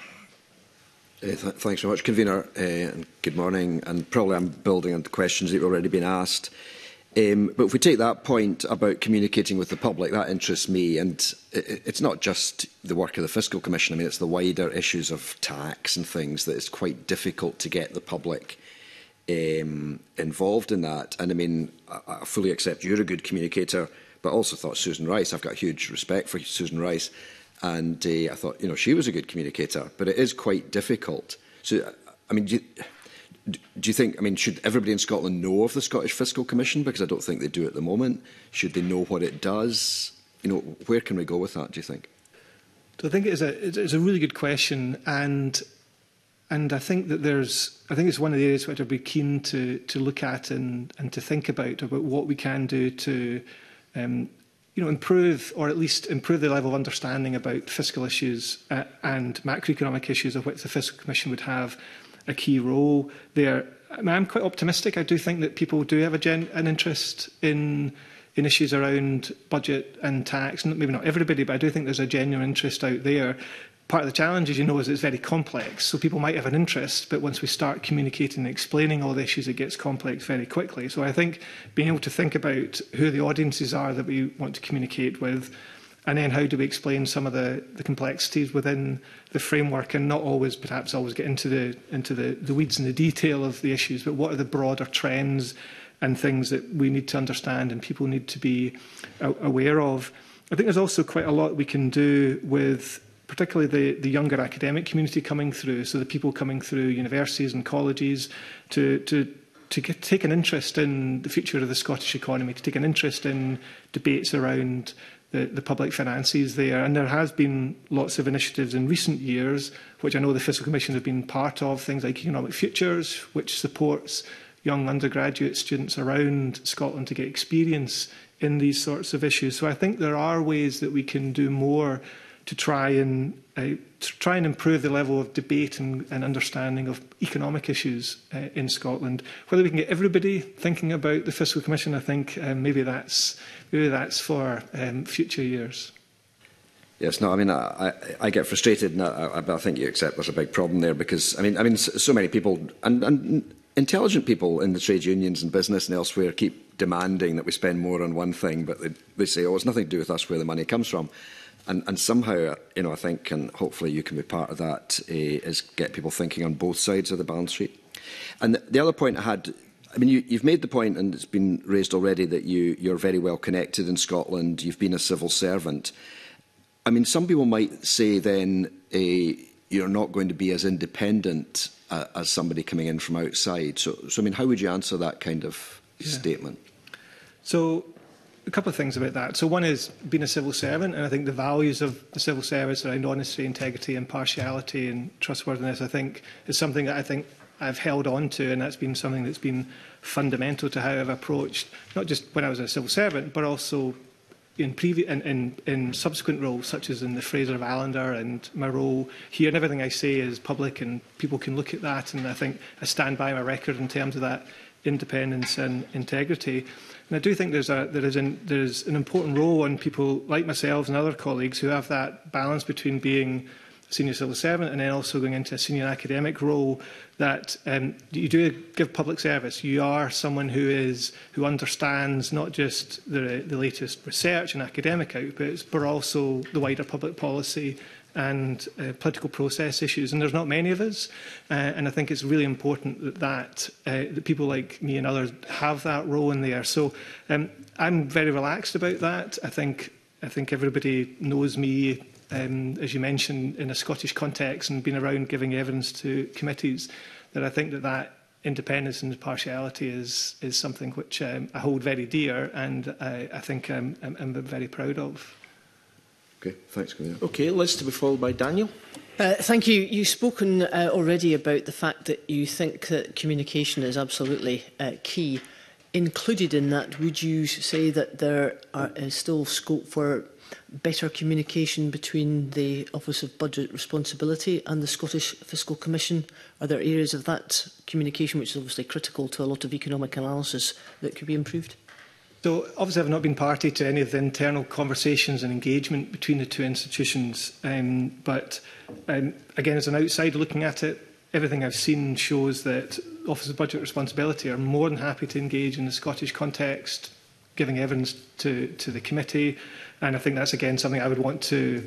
Thanks very much, Convener, and good morning. And probably I'm building on the questions that have already been asked. But if we take that point about communicating with the public, that interests me. And it's not just the work of the Fiscal Commission. I mean, it's the wider issues of tax and things that it's quite difficult to get the public involved in that. And I mean, I fully accept you're a good communicator, but I also thought Susan Rice, I've got huge respect for Susan Rice, and I thought, you know, she was a good communicator, but it is quite difficult. So, I mean, do you think, I mean, should everybody in Scotland know of the Scottish Fiscal Commission? Because I don't think they do at the moment. Should they know what it does? You know, where can we go with that, do you think? So I think it's a really good question, and I think that I think it's one of the areas which I'd be keen to look at and to think about what we can do to improve, or at least improve the level of understanding about fiscal issues and macroeconomic issues, of which the Fiscal Commission would have a key role there. I mean, I'm quite optimistic. I do think that people do have an interest in issues around budget and tax. Maybe not everybody, but I do think there's a genuine interest out there. Part of the challenge, as you know, is it's very complex. So people might have an interest, but once we start communicating and explaining all the issues, it gets complex very quickly. So I think being able to think about who the audiences are that we want to communicate with, and then how do we explain some of the complexities within the framework, and not always, perhaps always get into the weeds and the detail of the issues, but what are the broader trends and things that we need to understand and people need to be aware of. I think there's also quite a lot we can do with particularly the younger academic community coming through, so the people coming through universities and colleges to take an interest in the future of the Scottish economy, to take an interest in debates around the public finances there. And there has been lots of initiatives in recent years, which I know the Fiscal Commission have been part of, things like Economic Futures, which supports young undergraduate students around Scotland to get experience in these sorts of issues. So I think there are ways that we can do more to try and improve the level of debate and understanding of economic issues in Scotland. Whether we can get everybody thinking about the Fiscal Commission, I think maybe that's for future years. Yes, no, I mean, I get frustrated, and I think you accept there's a big problem there, because I mean, so many people and intelligent people in the trade unions and business and elsewhere keep demanding that we spend more on one thing, but they say, oh, it's nothing to do with us where the money comes from. And somehow, you know, I think, and hopefully you can be part of that, is get people thinking on both sides of the balance sheet. And the other point I had, I mean, you've made the point, and it's been raised already, that you're very well connected in Scotland. You've been a civil servant. I mean, some people might say then you're not going to be as independent as somebody coming in from outside. So I mean, how would you answer that kind of statement? So a couple of things about that. So one is being a civil servant, and I think the values of the civil service around honesty, integrity, impartiality and trustworthiness, I think, is something that I think I've held on to, and that's been something that's been fundamental to how I've approached, not just when I was a civil servant, but also in subsequent roles, such as in the Fraser of Allender and my role here. And everything I say is public, and people can look at that, and I think I stand by my record in terms of that independence and integrity. And I do think there's an important role on people like myself and other colleagues who have that balance between being a senior civil servant and then also going into a senior academic role, that you do give public service. You are someone who understands not just the latest research and academic outputs, but also the wider public policy and political process issues. And there's not many of us. And I think it's really important that people like me and others have that role in there. So I'm very relaxed about that. I think everybody knows me, as you mentioned, in a Scottish context and been around giving evidence to committees, that I think that independence and impartiality is something which I hold very dear, and I think I'm very proud of. Okay, thanks, Convener. Okay, Liz, to be followed by Daniel. Thank you. You've spoken already about the fact that you think that communication is absolutely key. Included in that, would you say that there is still scope for better communication between the Office of Budget Responsibility and the Scottish Fiscal Commission? Are there areas of that communication, which is obviously critical to a lot of economic analysis, that could be improved? So obviously I've not been party to any of the internal conversations and engagement between the two institutions, but again, as an outsider looking at it, everything I've seen shows that Office of Budget Responsibility are more than happy to engage in the Scottish context, giving evidence to the committee, and I think that's again something I would want to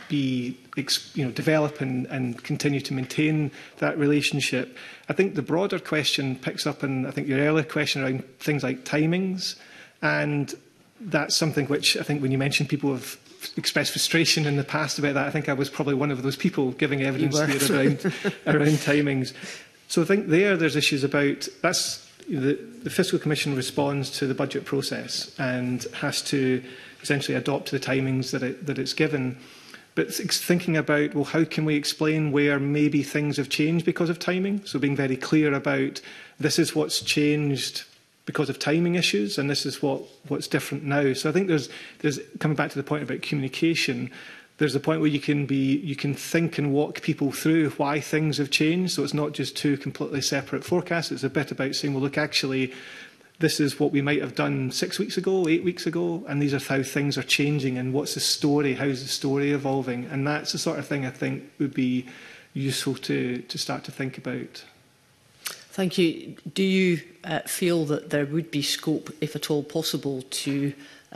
develop and continue to maintain that relationship. I think the broader question picks up on, I think, your earlier question around things like timings. And that's something which I think when you mentioned people have expressed frustration in the past about that, I think I was probably one of those people giving evidence there around timings. So I think there's issues about, that's the Fiscal Commission responds to the budget process and has to essentially adopt to the timings that it's given. But it's thinking about, well, how can we explain where maybe things have changed because of timing? So being very clear about this is what's changed because of timing issues, and this is what's different now. So I think there's coming back to the point about communication, there's a point where you can think and walk people through why things have changed. So it's not just two completely separate forecasts. It's a bit about saying, well, look, actually, this is what we might have done 6 weeks ago, 8 weeks ago, and these are how things are changing, and what's the story, how's the story evolving? And that's the sort of thing I think would be useful to start to think about. Thank you. Do you feel that there would be scope, if at all possible, to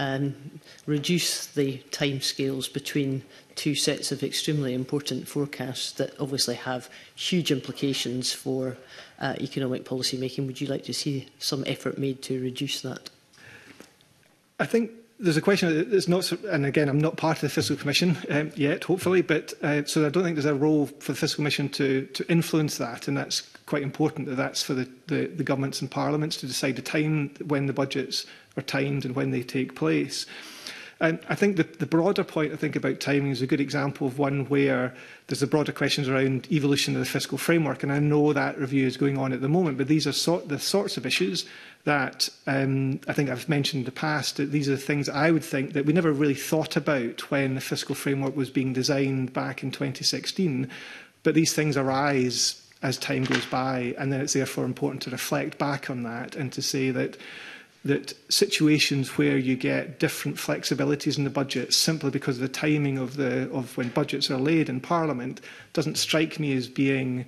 reduce the timescales between two sets of extremely important forecasts that obviously have huge implications for economic policy making? Would you like to see some effort made to reduce that? I think there's a question that's not, and again, I'm not part of the Fiscal Commission yet, hopefully, but so I don't think there's a role for the Fiscal Commission to influence that, and that's quite important that that's for the governments and parliaments to decide the time when the budgets are timed and when they take place. And I think the broader point I think about timing is a good example of one where there's the broader questions around evolution of the fiscal framework, and I know that review is going on at the moment, but these are the sorts of issues that I think I've mentioned in the past, that these are the things I would think that we never really thought about when the fiscal framework was being designed back in 2016, but these things arise as time goes by, and then it's therefore important to reflect back on that and to say that situations where you get different flexibilities in the budget simply because of the timing of when budgets are laid in Parliament doesn't strike me as being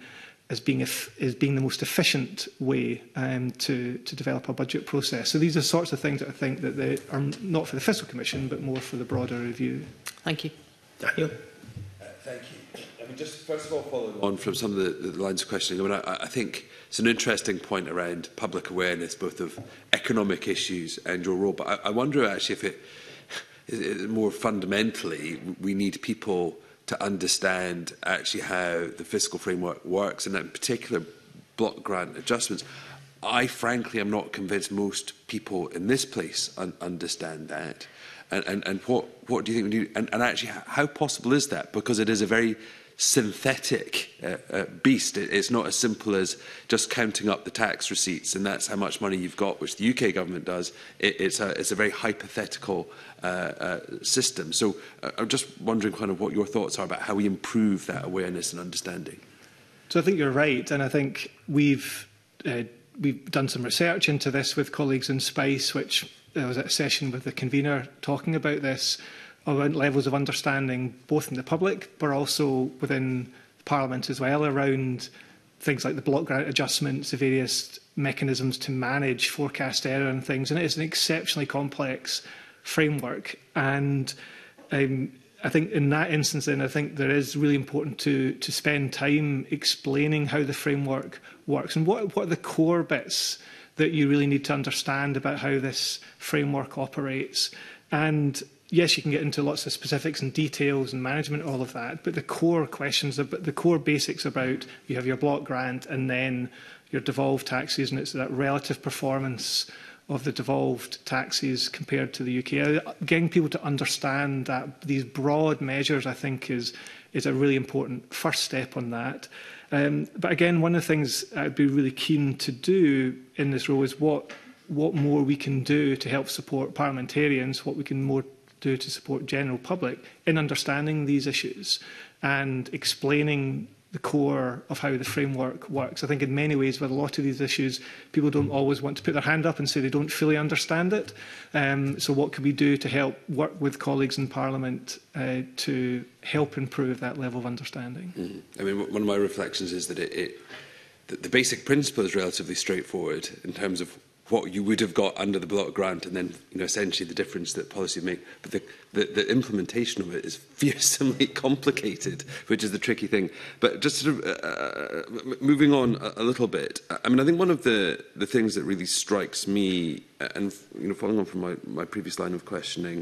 the most efficient way to develop a budget process. So these are sorts of things that I think that they are not for the Fiscal Commission but more for the broader review. Thank you. Daniel. Thank you. I mean, just first of all, following on from some of the lines of questioning, I mean, I think it's an interesting point around public awareness, both of economic issues and your role. But I wonder actually if more fundamentally, we need people to understand actually how the fiscal framework works, and in particular block grant adjustments. I frankly am not convinced most people in this place understand that. And what do you think we do? And actually, how possible is that? Because it is a very synthetic beast. It's not as simple as just counting up the tax receipts and that's how much money you've got, which the UK government does. It's a very hypothetical system. So I'm just wondering kind of what your thoughts are about how we improve that awareness and understanding. So I think you're right, and I think we've we've done some research into this with colleagues in SPICE, which I was at a session with the convener talking about this, about levels of understanding both in the public but also within Parliament as well around things like the block grant adjustments, the various mechanisms to manage forecast error and things. And it is an exceptionally complex framework. And I think in that instance, then, I think there is really important to spend time explaining how the framework works and what are the core bits that you really need to understand about how this framework operates. And yes, you can get into lots of specifics and details and management, all of that, but the core questions, the core basics about you have your block grant and then your devolved taxes, and it's that relative performance of the devolved taxes compared to the UK. Getting people to understand that these broad measures, I think, is a really important first step on that. But again, one of the things I'd be really keen to do in this role is what more we can do to help support parliamentarians, what we can more do to support general public in understanding these issues and explaining the core of how the framework works. I think in many ways with a lot of these issues, people don't always want to put their hand up and say they don't fully understand it. So what can we do to help work with colleagues in Parliament to help improve that level of understanding? I mean, one of my reflections is that the basic principle is relatively straightforward in terms of what you would have got under the block grant and then, essentially the difference that policy make. But the implementation of it is fearsomely complicated, which is the tricky thing. But just sort of moving on a little bit, I mean, I think one of the things that really strikes me, and following on from my previous line of questioning,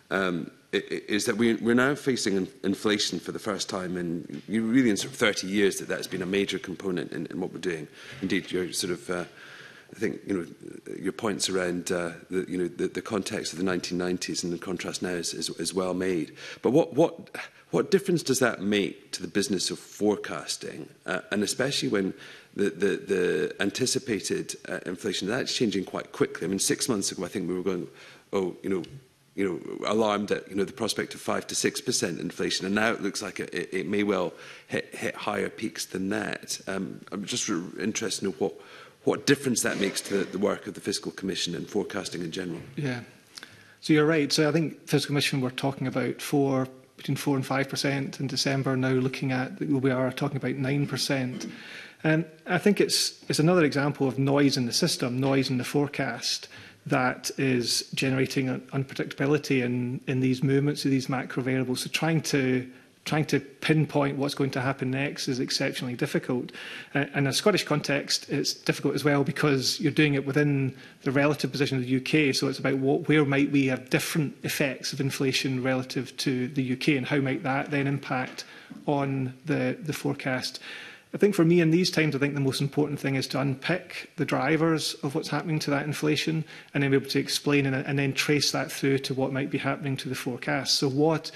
is that we're now facing inflation for the first time in really in sort of 30 years. That's been a major component in what we're doing. Indeed, you're sort of I think your points around the context of the 1990s and the contrast now is well made. But what difference does that make to the business of forecasting, and especially when the anticipated inflation that's changing quite quickly? I mean, 6 months ago, I think we were going, alarmed at the prospect of 5 to 6% inflation, and now it looks like it may well hit higher peaks than that. I'm just interested to know what difference that makes to the work of the Fiscal Commission and forecasting in general. Yeah. So you're right. So I think Fiscal Commission we're talking about between 4 and 5% in December. Now we are talking about 9%. And I think it's another example of noise in the system, noise in the forecast that is generating unpredictability in these movements of these macro variables. So trying to pinpoint what's going to happen next is exceptionally difficult. In a Scottish context, it's difficult as well because you're doing it within the relative position of the UK. So it's about where might we have different effects of inflation relative to the UK and how might that then impact on the forecast. I think for me in these times, I think the most important thing is to unpick the drivers of what's happening to that inflation and then be able to explain and then trace that through to what might be happening to the forecast. So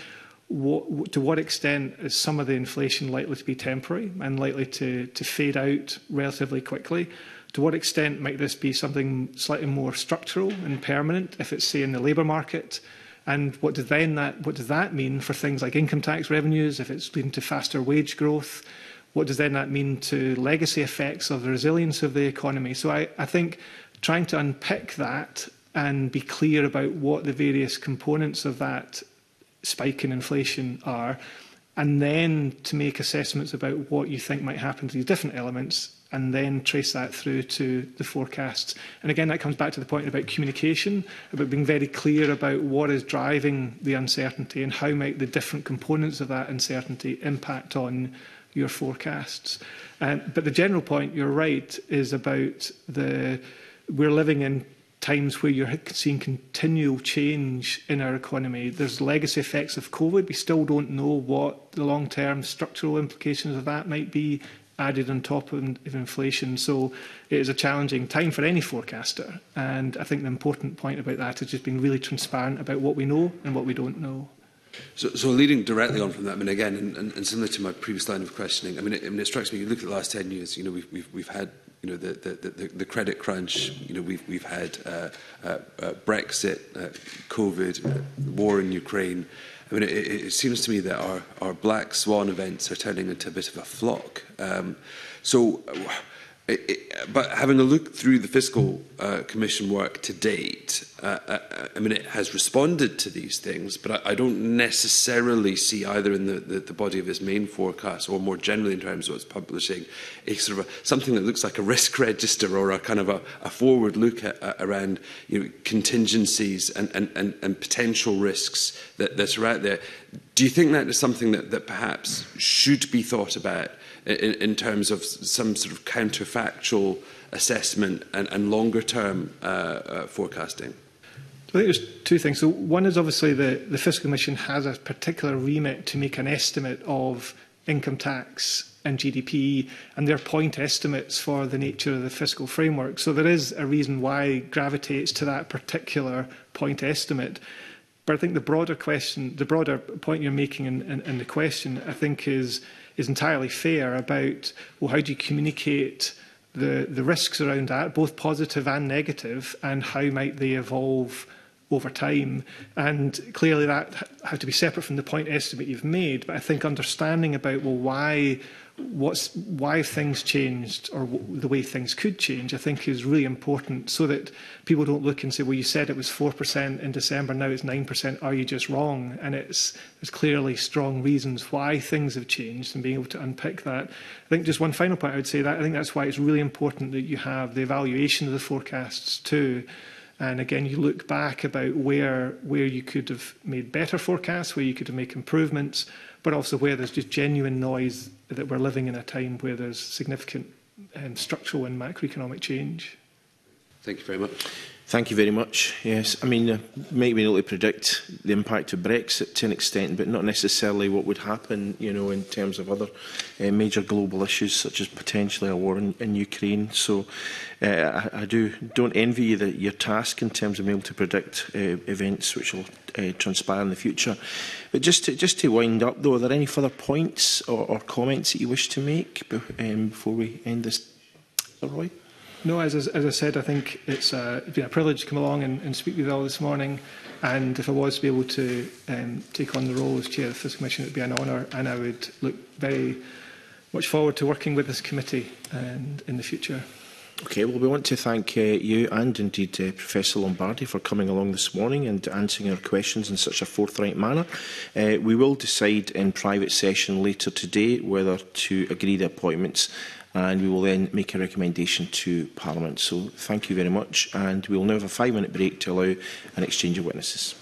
to what extent is some of the inflation likely to be temporary and likely to fade out relatively quickly? To what extent might this be something slightly more structural and permanent if it's, say, in the labour market? And what does that mean for things like income tax revenues if it's leading to faster wage growth? What does then that mean to legacy effects of the resilience of the economy? So I think trying to unpick that and be clear about what the various components of that spike in inflation are, and then to make assessments about what you think might happen to these different elements, and then trace that through to the forecasts. And again, that comes back to the point about communication, about being very clear about what is driving the uncertainty and how might the different components of that uncertainty impact on your forecasts. But the general point, you're right, is about we're living in times where you're seeing continual change in our economy. There's legacy effects of COVID. We still don't know what the long-term structural implications of that might be added on top of inflation. So it is a challenging time for any forecaster. And I think the important point about that is just being really transparent about what we know and what we don't know. So leading directly on from that, I mean, again, and similar to my previous line of questioning, I mean, it strikes me, you look at the last 10 years, we've had the credit crunch, we've had Brexit, COVID, war in Ukraine. I mean, it seems to me that our black swan events are turning into a bit of a flock. So But having a look through the Fiscal Commission work to date, I mean, it has responded to these things, but I don't necessarily see either in the body of its main forecast or more generally in terms of what's publishing a sort of something that looks like a risk register or a kind of a forward look around contingencies and potential risks that are out there. Do you think that is something that perhaps should be thought about in terms of some sort of counterfactual assessment and longer-term forecasting? I think there's two things. So one is obviously the Fiscal Commission has a particular remit to make an estimate of income tax and GDP, and they're point estimates for the nature of the fiscal framework. So there is a reason why it gravitates to that particular point estimate. But I think the broader question, the broader point you're making in the question, I think is entirely fair about, well, how do you communicate the risks around that, both positive and negative, and how might they evolve over time? And clearly that had to be separate from the point estimate you've made, but I think understanding about, well, why things changed or the way things could change, I think is really important, so that people don't look and say, well, you said it was 4% in December, now it's 9%, are you just wrong? And there's clearly strong reasons why things have changed, and being able to unpick that. I think just one final point I would say, that I think that's why it's really important that you have the evaluation of the forecasts too. And again, you look back about where you could have made better forecasts, where you could have made improvements, but also where there's just genuine noise that we're living in a time where there's significant structural and macroeconomic change. Thank you very much. Thank you very much. Yes, I mean, might be able to predict the impact of Brexit to an extent, but not necessarily what would happen, in terms of other major global issues, such as potentially a war in Ukraine. So I don't envy you your task in terms of being able to predict events which will transpire in the future. But just to wind up, though, are there any further points or comments that you wish to make before we end this, Roy? No, as I said, I think it's been a privilege to come along and speak with you all this morning. And if I was to be able to take on the role as Chair of the Fiscal Commission, it would be an honour, and I would look very much forward to working with this committee in the future. Okay, well, we want to thank you and indeed Professor Lombardi for coming along this morning and answering our questions in such a forthright manner. We will decide in private session later today whether to agree the appointments, and we will then make a recommendation to Parliament. So thank you very much, and we will now have a 5-minute break to allow an exchange of witnesses.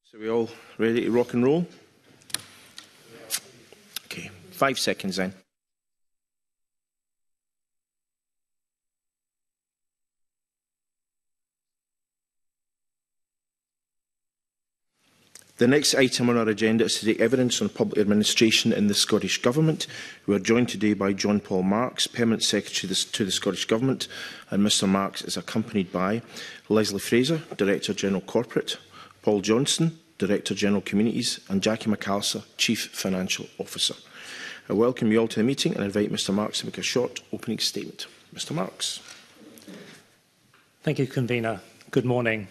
So we all ready to rock and roll? Okay, 5 seconds then. The next item on our agenda is to take evidence on public administration in the Scottish Government. We are joined today by John Paul Marks, Permanent Secretary to the Scottish Government, and Mr Marks is accompanied by Leslie Fraser, Director General Corporate, Paul Johnson, Director General Communities, and Jackie McAllister, Chief Financial Officer. I welcome you all to the meeting and invite Mr Marks to make a short opening statement. Mr Marks. Thank you, Convener. Good morning.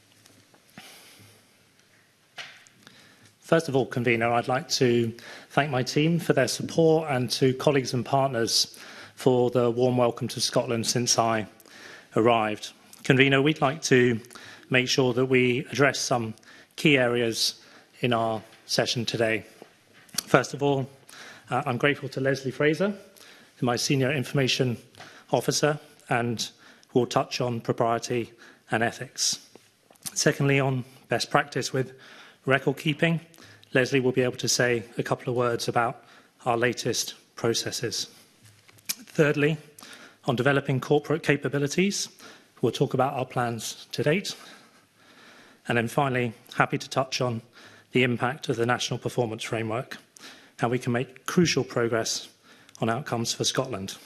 First of all, Convener, I'd like to thank my team for their support and to colleagues and partners for the warm welcome to Scotland since I arrived. Convener, we'd like to make sure that we address some key areas in our session today. First of all, I'm grateful to Leslie Fraser, my Senior Information Officer, and we'll touch on propriety and ethics. Secondly, on best practice with record keeping, Leslie will be able to say a couple of words about our latest processes. Thirdly, on developing corporate capabilities, we'll talk about our plans to date. And then finally, happy to touch on the impact of the National Performance Framework, how we can make crucial progress on outcomes for Scotland.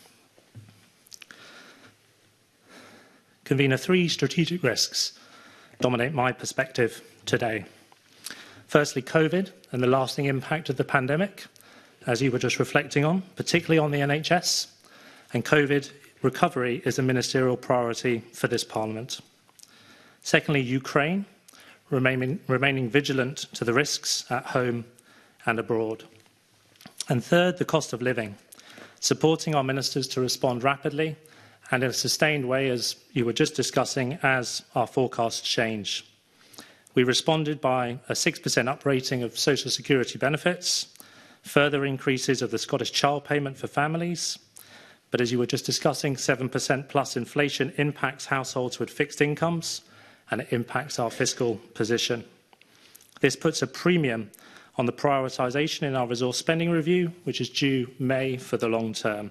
Convener, 3 strategic risks dominate my perspective today. Firstly, COVID and the lasting impact of the pandemic, as you were just reflecting on, particularly on the NHS, and COVID recovery is a ministerial priority for this Parliament. Secondly, Ukraine, remaining vigilant to the risks at home and abroad. And third, the cost of living, supporting our ministers to respond rapidly and in a sustained way, as you were just discussing, as our forecasts change. We responded by a 6% uprating of social security benefits, further increases of the Scottish child payment for families, but as you were just discussing, 7% plus inflation impacts households with fixed incomes and it impacts our fiscal position. This puts a premium on the prioritisation in our resource spending review, which is due May for the long term.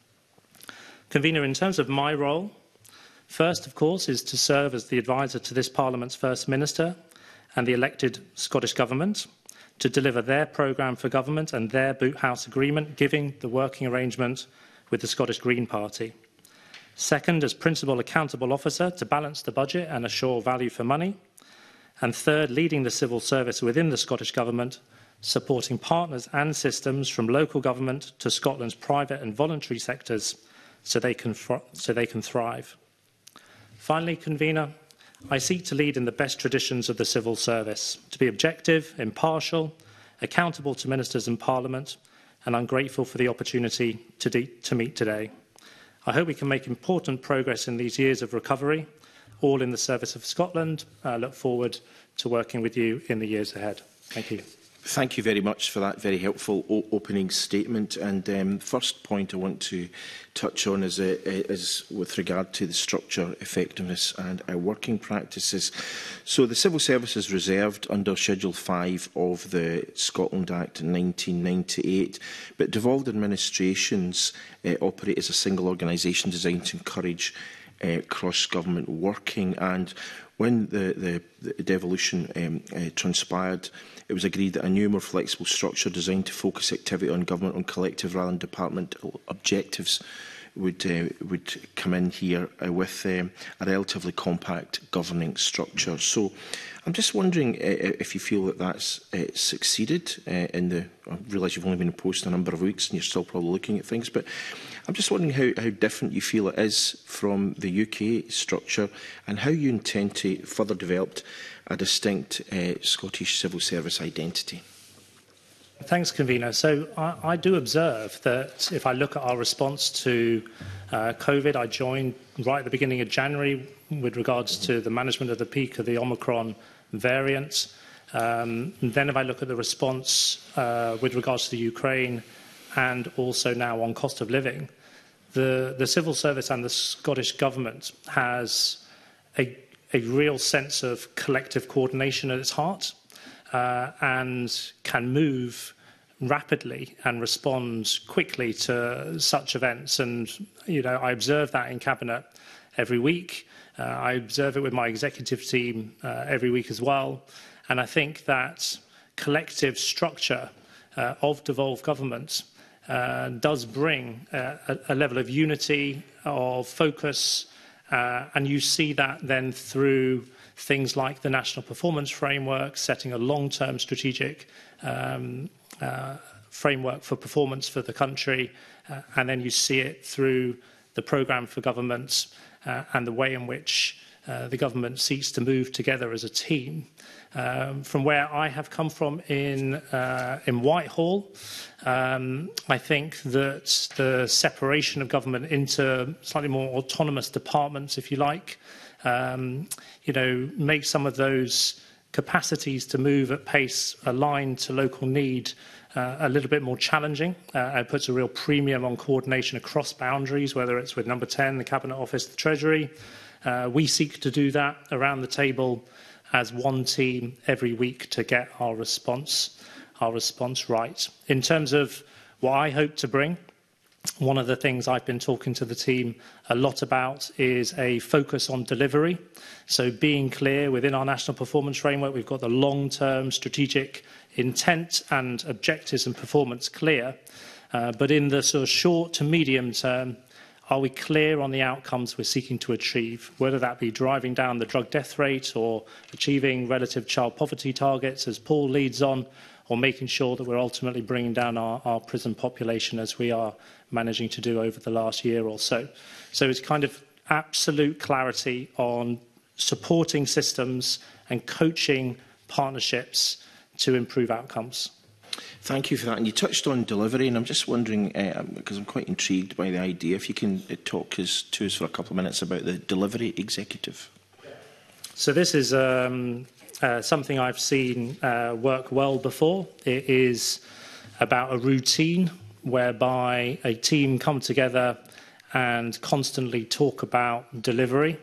Convener, in terms of my role, first, of course, is to serve as the advisor to this Parliament's First Minister and the elected Scottish Government to deliver their programme for government and their Boot House agreement, giving the working arrangement with the Scottish Green Party. Second, as Principal Accountable Officer, to balance the budget and assure value for money. And third, leading the civil service within the Scottish Government, supporting partners and systems from local government to Scotland's private and voluntary sectors so they can thrive. Finally, Convener, I seek to lead in the best traditions of the civil service, to be objective, impartial, accountable to ministers and Parliament, and I'm grateful for the opportunity to meet today. I hope we can make important progress in these years of recovery, all in the service of Scotland. I look forward to working with you in the years ahead. Thank you. Thank you very much for that very helpful opening statement. And first point I want to touch on is with regard to the structure, effectiveness and our working practices. So the Civil Service is reserved under Schedule 5 of the Scotland Act in 1998, but devolved administrations operate as a single organisation designed to encourage cross-government working. And when the devolution transpired, it was agreed that a new, more flexible structure designed to focus activity on government on collective rather than departmental objectives would come in here with a relatively compact governing structure. So I'm just wondering if you feel that that's succeeded in the... I realise you've only been in post a number of weeks and you're still probably looking at things, but I'm just wondering how different you feel it is from the UK structure and how you intend to further develop a distinct Scottish civil service identity. Thanks, Convener. So I do observe that if I look at our response to COVID, I joined right at the beginning of January with regards to the management of the peak of the Omicron variant. And then if I look at the response with regards to the Ukraine and also now on cost of living, the civil service and the Scottish Government has a real sense of collective coordination at its heart. and can move rapidly and respond quickly to such events. And, I observe that in Cabinet every week. I observe it with my executive team every week as well. And I think that collective structure of devolved government does bring a level of unity, of focus, and you see that then through things like the National Performance Framework, setting a long-term strategic framework for performance for the country, and then you see it through the programme for government and the way in which the government seeks to move together as a team. From where I have come from in Whitehall, I think that the separation of government into slightly more autonomous departments, if you like, make some of those capacities to move at pace aligned to local need a little bit more challenging. It puts a real premium on coordination across boundaries, whether it's with Number 10, the Cabinet Office, the Treasury. We seek to do that around the table as one team every week to get our response right. In terms of what I hope to bring, one of the things I've been talking to the team a lot about is a focus on delivery. So being clear within our National Performance Framework, we've got the long-term strategic intent and objectives and performance clear. But in the sort of short to medium term, are we clear on the outcomes we're seeking to achieve, whether that be driving down the drug death rate or achieving relative child poverty targets, as Paul leads on, or making sure that we're ultimately bringing down our prison population as we are managing to do over the last year or so. So it's kind of absolute clarity on supporting systems and coaching partnerships to improve outcomes. Thank you for that. And you touched on delivery, and I'm just wondering, because I'm quite intrigued by the idea, if you can talk to us for a couple of minutes about the delivery executive. So this is something I've seen work well before. It is about a routine whereby a team come together and constantly talk about delivery.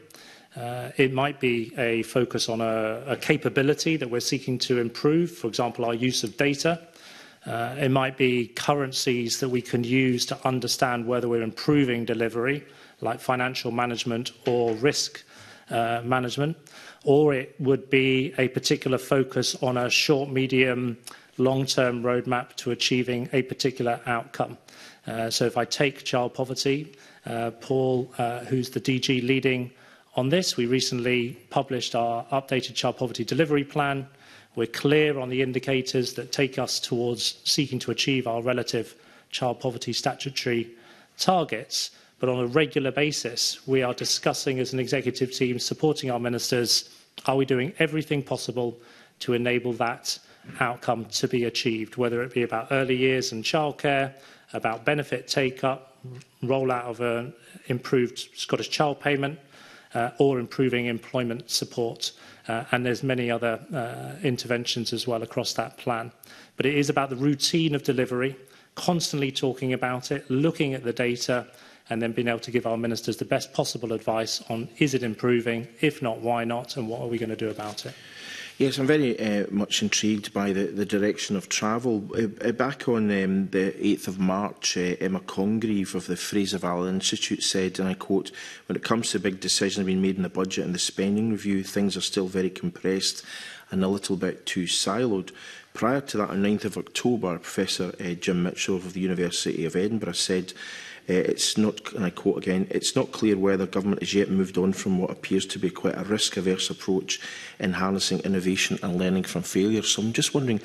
It might be a focus on a capability that we're seeking to improve, for example, our use of data. It might be currencies that we can use to understand whether we're improving delivery, like financial management or risk management, or it would be a particular focus on a short, medium, long-term roadmap to achieving a particular outcome. So if I take child poverty, Paul, who's the DG leading on this, we recently published our updated child poverty delivery plan. We're clear on the indicators that take us towards seeking to achieve our relative child poverty statutory targets. But on a regular basis, we are discussing as an executive team, supporting our ministers, are we doing everything possible to enable that outcome to be achieved, whether it be about early years and childcare, about benefit take-up, rollout of an improved Scottish Child Payment, or improving employment support. And there's many other interventions as well across that plan. But it is about the routine of delivery, constantly talking about it, looking at the data, and then being able to give our ministers the best possible advice on is it improving, if not, why not, and what are we going to do about it. Yes, I'm very much intrigued by the direction of travel. Back on the 8th of March, Emma Congreve of the Fraser Valley Institute said, and I quote, "When it comes to big decisions being made in the budget and the spending review, things are still very compressed and a little bit too siloed." Prior to that, on 9th of October, Professor Jim Mitchell of the University of Edinburgh said, it's not, and I quote again, "It's not clear whether government has yet moved on from what appears to be quite a risk-averse approach in harnessing innovation and learning from failure." So I'm just wondering,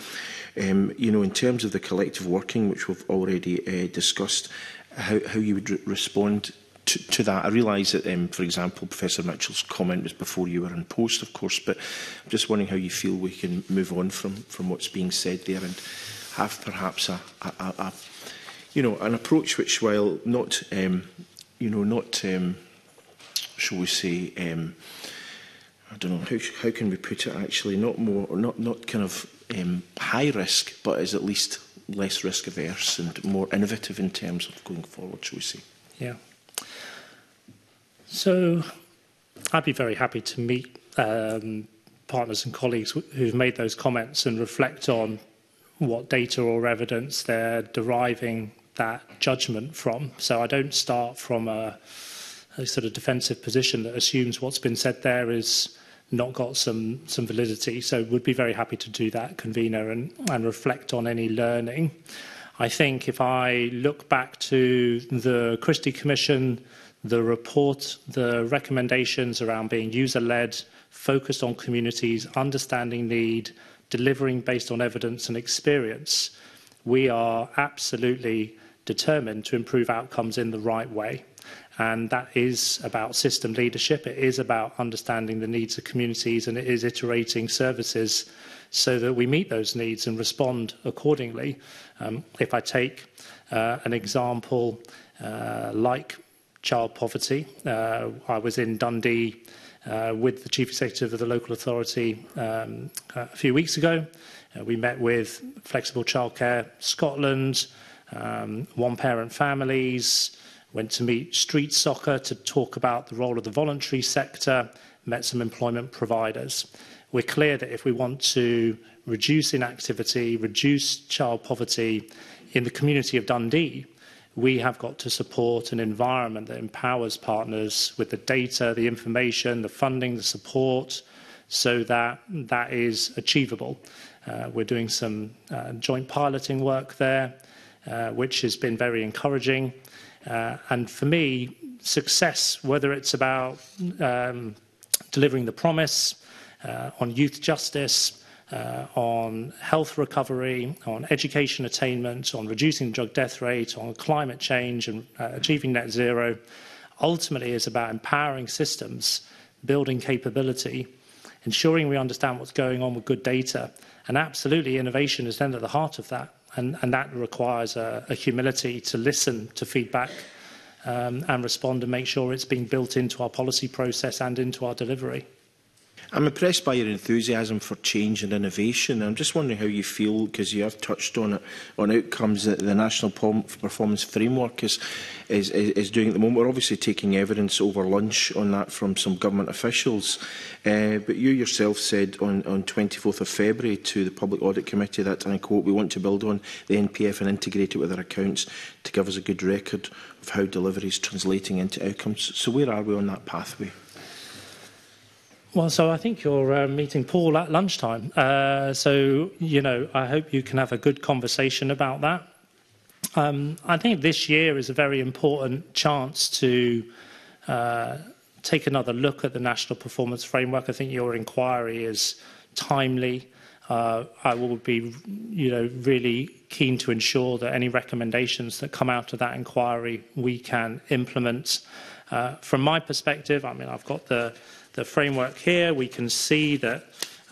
in terms of the collective working, which we've already discussed, how you would respond to that. I realise that, for example, Professor Mitchell's comment was before you were in post, of course, but I'm just wondering how you feel we can move on from what's being said there and have perhaps an approach which, while not, shall we say, I don't know, how can we put it actually, not kind of high risk, but is at least less risk averse and more innovative in terms of going forward, shall we say? Yeah. So I'd be very happy to meet partners and colleagues who've made those comments and reflect on what data or evidence they're deriving that judgment from. So I don't start from a sort of defensive position that assumes what's been said there is not got some validity. So would be very happy to do that, convener, and reflect on any learning. I think if I look back to the Christie Commission, the report, the recommendations around being user-led, focused on communities, understanding need, delivering based on evidence and experience, we are absolutely determined to improve outcomes in the right way. And that is about system leadership. It is about understanding the needs of communities, and it is iterating services so that we meet those needs and respond accordingly. If I take an example like child poverty, I was in Dundee with the Chief Executive of the local authority a few weeks ago. We met with Flexible Childcare Scotland, one-parent families, went to meet Street Soccer to talk about the role of the voluntary sector, met some employment providers. We're clear that if we want to reduce inactivity, reduce child poverty in the community of Dundee, we have got to support an environment that empowers partners with the data, the information, the funding, the support, so that that is achievable. We're doing some joint piloting work there, which has been very encouraging. And for me, success, whether it's about delivering the promise on youth justice, on health recovery, on education attainment, on reducing the drug death rate, on climate change and achieving net zero, ultimately is about empowering systems, building capability, ensuring we understand what's going on with good data. And absolutely, innovation is then at the heart of that. And that requires a humility to listen to feedback and respond and make sure it's being built into our policy process and into our delivery. I'm impressed by your enthusiasm for change and innovation. I'm just wondering how you feel, because you have touched on it, on outcomes that the National Performance Framework is doing at the moment. We're obviously taking evidence over lunch on that from some government officials. But you yourself said on 24th of February to the Public Audit Committee that, and I quote, "We want to build on the NPF and integrate it with our accounts to give us a good record of how delivery is translating into outcomes." So where are we on that pathway? Well, so I think you're meeting Paul at lunchtime. So, you know, I hope you can have a good conversation about that. I think this year is a very important chance to take another look at the National Performance Framework. I think your inquiry is timely. I will be, you know, really keen to ensure that any recommendations that come out of that inquiry we can implement. From my perspective, I mean, I've got the framework here. We can see that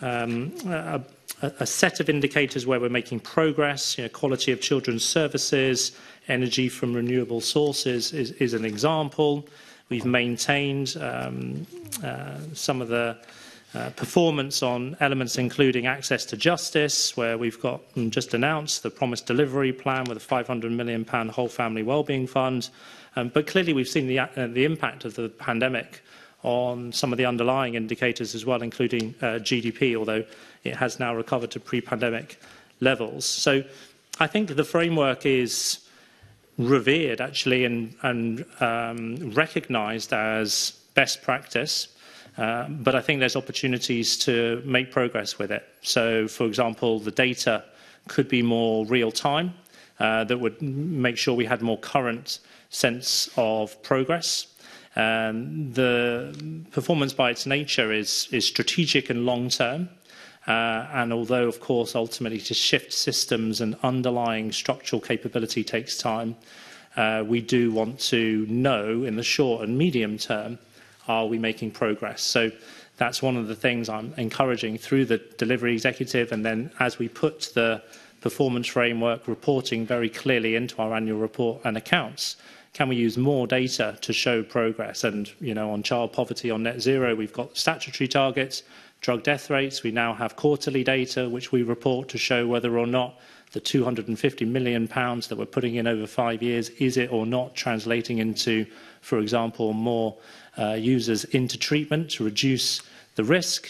a set of indicators where we're making progress, you know, quality of children's services, energy from renewable sources is an example. We've maintained some of the performance on elements including access to justice, where we've got just announced the Promised Delivery Plan with a £500 million whole family wellbeing fund. But clearly we've seen the impact of the pandemic on some of the underlying indicators as well, including GDP, although it has now recovered to pre-pandemic levels. So I think the framework is revered, actually, and recognised as best practice. But I think there's opportunities to make progress with it. So, for example, the data could be more real-time. That would make sure we had more current sense of progress. The performance by its nature is strategic and long-term. And although, of course, ultimately to shift systems and underlying structural capability takes time, we do want to know in the short and medium term, are we making progress? So that's one of the things I'm encouraging through the delivery executive. And then as we put the performance framework reporting very clearly into our annual report and accounts, can we use more data to show progress? And, you know, on child poverty, on net zero, we've got statutory targets, drug death rates. We now have quarterly data, which we report to show whether or not the £250 million that we're putting in over 5 years, is it or not translating into, for example, more users into treatment to reduce the risk.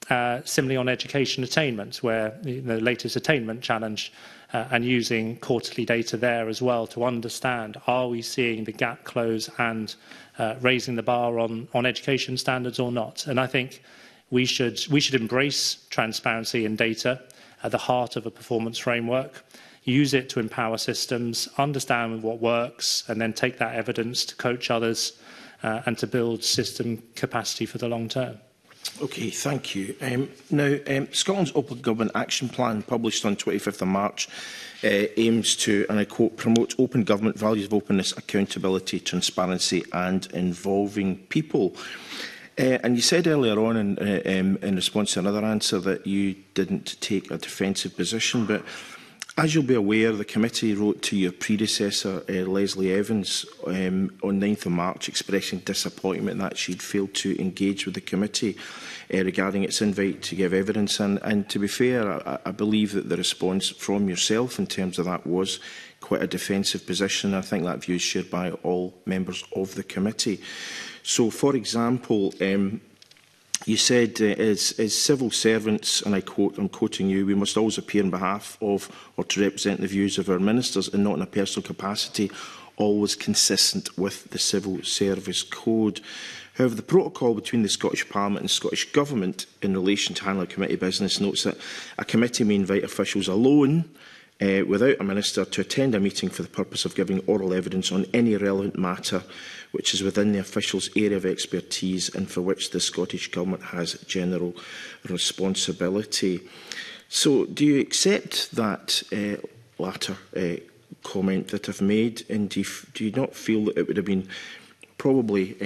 similarly on education attainment, where the latest attainment challenge and using quarterly data there as well to understand, are we seeing the gap close and raising the bar on education standards or not? And I think we should embrace transparency in data at the heart of a performance framework, use it to empower systems, understand what works, and then take that evidence to coach others and to build system capacity for the long term. Okay, thank you. Now, Scotland's Open Government Action Plan, published on 25th of March, aims to, and I quote, promote open government, values of openness, accountability, transparency and involving people. And you said earlier on in response to another answer that you didn't take a defensive position, but as you'll be aware, the committee wrote to your predecessor, Leslie Evans, on 9th of March, expressing disappointment that she'd failed to engage with the committee regarding its invite to give evidence. And to be fair, I believe that the response from yourself in terms of that was quite a defensive position. I think that view is shared by all members of the committee. So, for example, you said, as civil servants, and I quote, I'm quoting you, we must always appear on behalf of or to represent the views of our ministers and not in a personal capacity, always consistent with the Civil Service Code. However, the protocol between the Scottish Parliament and Scottish Government in relation to handling committee business notes that a committee may invite officials alone without a minister to attend a meeting for the purpose of giving oral evidence on any relevant matter which is within the official's area of expertise and for which the Scottish Government has general responsibility. So, do you accept that latter comment that I've made, and do you not feel that it would have been probably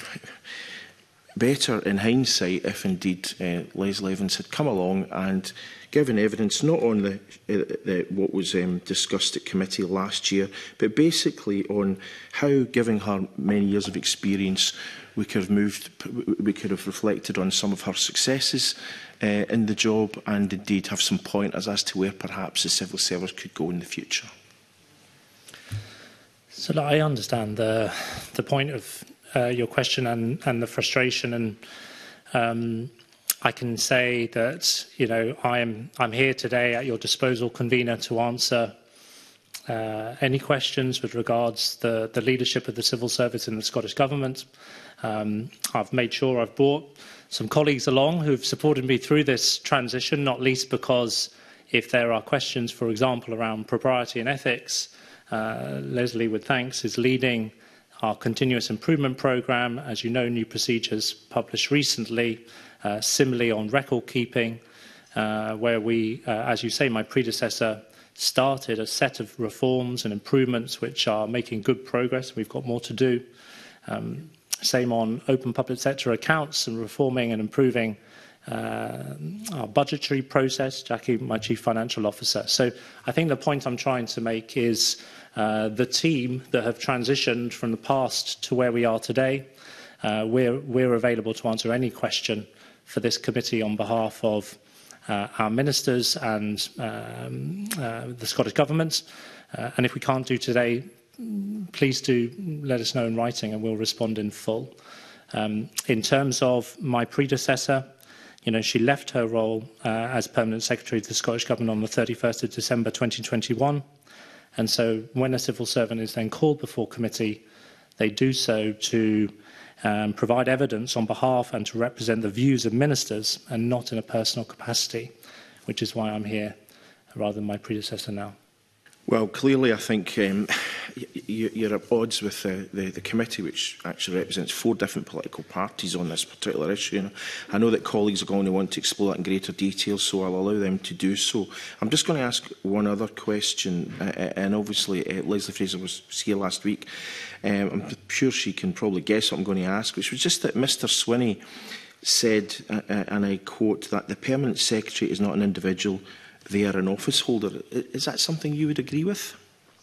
better in hindsight if indeed Leslie Evans had come along and given evidence not on what was discussed at committee last year, but basically on how, giving her many years of experience, we could have reflected on some of her successes in the job, and indeed have some pointers as to where perhaps the civil service could go in the future? So I understand the point of your question and the frustration, and I can say that I'm here today at your disposal, convener, to answer any questions with regards to the leadership of the civil service in the Scottish Government. I've made sure I've brought some colleagues along who've supported me through this transition, not least because if there are questions, for example, around propriety and ethics, Leslie, with thanks, is leading our continuous improvement programme. As you know, new procedures published recently, similarly on record keeping, where we, as you say, my predecessor started a set of reforms and improvements which are making good progress. We've got more to do. Same on open public sector accounts and reforming and improving our budgetary process. Jackie, my Chief Financial Officer. So I think the point I'm trying to make is the team that have transitioned from the past to where we are today, we're available to answer any question for this committee on behalf of our ministers and the Scottish Government. And if we can't do today, please do let us know in writing and we'll respond in full. In terms of my predecessor, she left her role as Permanent Secretary to the Scottish Government on the 31st of December 2021. And so when a civil servant is then called before committee, they do so to provide evidence on behalf and to represent the views of ministers and not in a personal capacity, which is why I'm here rather than my predecessor now. Well, clearly, I think you're at odds with the committee, which actually represents 4 different political parties on this particular issue. I know that colleagues are going to want to explore that in greater detail, so I'll allow them to do so. I'm just going to ask one other question, and obviously Leslie Fraser was here last week. I'm sure she can probably guess what I'm going to ask, which was just that Mr Swinney said, and I quote, that the Permanent Secretary is not an individual, they are an office holder. Is that something you would agree with?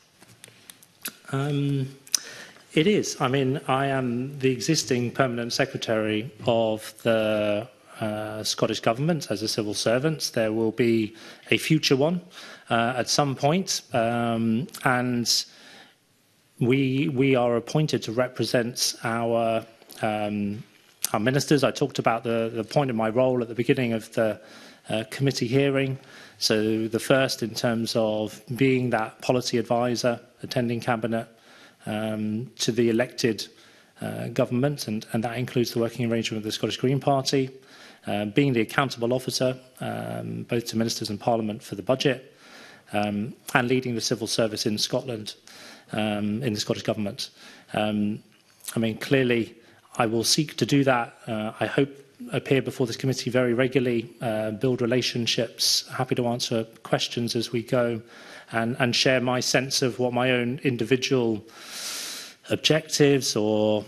It is. I mean, I am the existing Permanent Secretary of the Scottish Government as a civil servant. There will be a future one at some point, and we are appointed to represent our our ministers. I talked about the point of my role at the beginning of the committee hearing. So the first in terms of being that policy advisor, attending cabinet to the elected government, and that includes the working arrangement with the Scottish Green Party, being the accountable officer, both to ministers and Parliament for the budget, and leading the civil service in Scotland, in the Scottish Government. I mean, clearly, I will seek to do that. I hope appear before this committee very regularly, build relationships, happy to answer questions as we go, and share my sense of what my own individual objectives or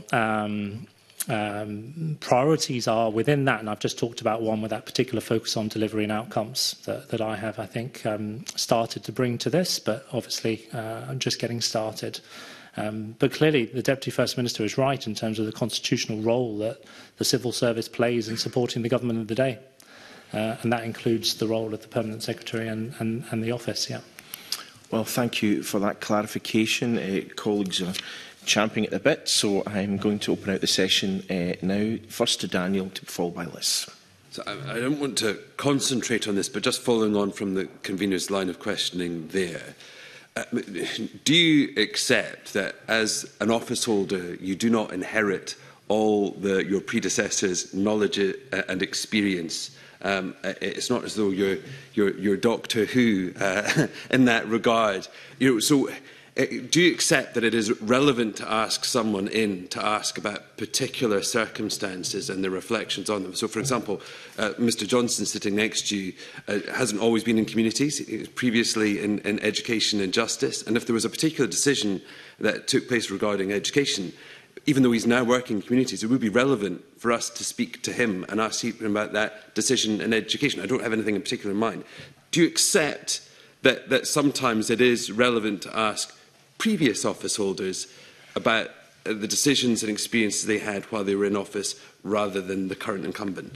priorities are within that. And I've just talked about one with that particular focus on delivery and outcomes that I have, I think, started to bring to this, but obviously I'm just getting started. But clearly, the Deputy First Minister is right in terms of the constitutional role that the civil service plays in supporting the government of the day. And that includes the role of the Permanent Secretary and the office, yeah. Well, thank you for that clarification. Colleagues are champing at the bit, so I'm going to open out the session now. First to Daniel, to be followed by Liz. So I don't want to concentrate on this, but just following on from the convener's line of questioning there, do you accept that as an office holder you do not inherit all your predecessors' knowledge and experience? It's not as though you're Doctor Who in that regard. So do you accept that it is relevant to ask someone to ask about particular circumstances and the reflections on them? So, for example, Mr Johnson sitting next to you hasn't always been in communities. He was previously in education and justice. And if there was a particular decision that took place regarding education, even though he's now working in communities, it would be relevant for us to speak to him and ask him about that decision in education. I don't have anything in particular in mind. Do you accept that sometimes it is relevant to ask previous office holders about the decisions and experiences they had while they were in office rather than the current incumbent?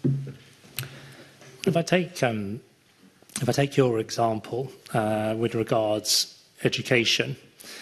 If I take your example with regards education,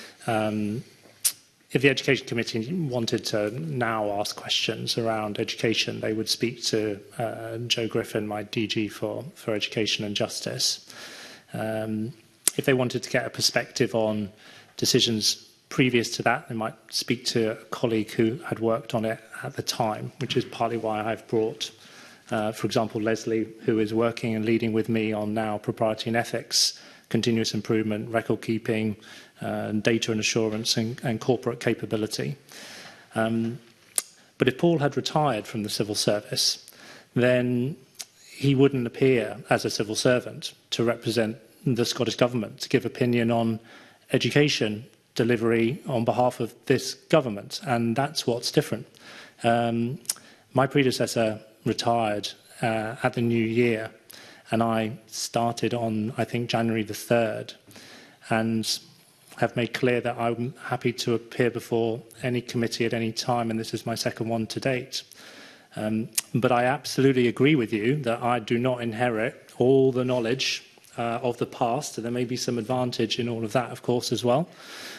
if the Education Committee wanted to now ask questions around education, they would speak to Joe Griffin, my DG for Education and Justice. If they wanted to get a perspective on decisions previous to that, they might speak to a colleague who had worked on it at the time, which is partly why I've brought, for example, Leslie, who is working and leading with me on now propriety and ethics, continuous improvement, record keeping, data and assurance and corporate capability. But if Paul had retired from the civil service, then he wouldn't appear as a civil servant to represent the Scottish Government, to give opinion on education delivery on behalf of this government, and that's what's different. My predecessor retired at the new year, and I started on, I think, January the 3rd, and have made clear that I'm happy to appear before any committee at any time, and this is my second one to date. But I absolutely agree with you that I do not inherit all the knowledge of the past, and there may be some advantage in all of that, of course, as well.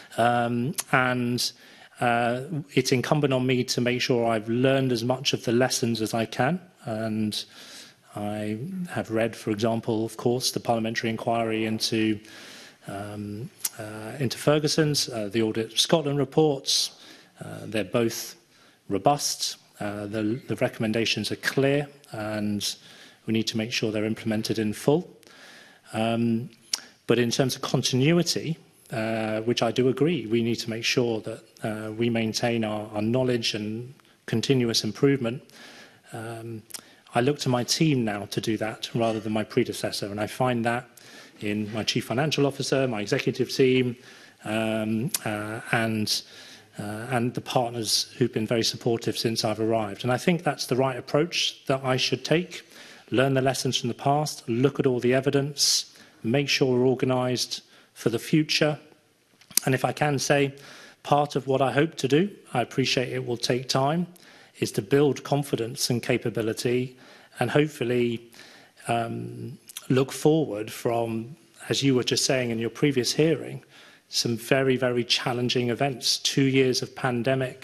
It's incumbent on me to make sure I've learned as much of the lessons as I can. And I have read, for example, of course, the parliamentary inquiry into Ferguson's, the Audit Scotland reports. They're both robust. The recommendations are clear, and we need to make sure they're implemented in full. But in terms of continuity, which I do agree, we need to make sure that we maintain our knowledge and continuous improvement. I look to my team now to do that rather than my predecessor, and I find that in my Chief Financial Officer, my executive team, and the partners who've been very supportive since I've arrived. And I think that's the right approach that I should take. Learn the lessons from the past, look at all the evidence, make sure we're organised for the future. And if I can say, part of what I hope to do, I appreciate it will take time, is to build confidence and capability and hopefully look forward from, as you were just saying in your previous hearing, some very, very challenging events, 2 years of pandemic,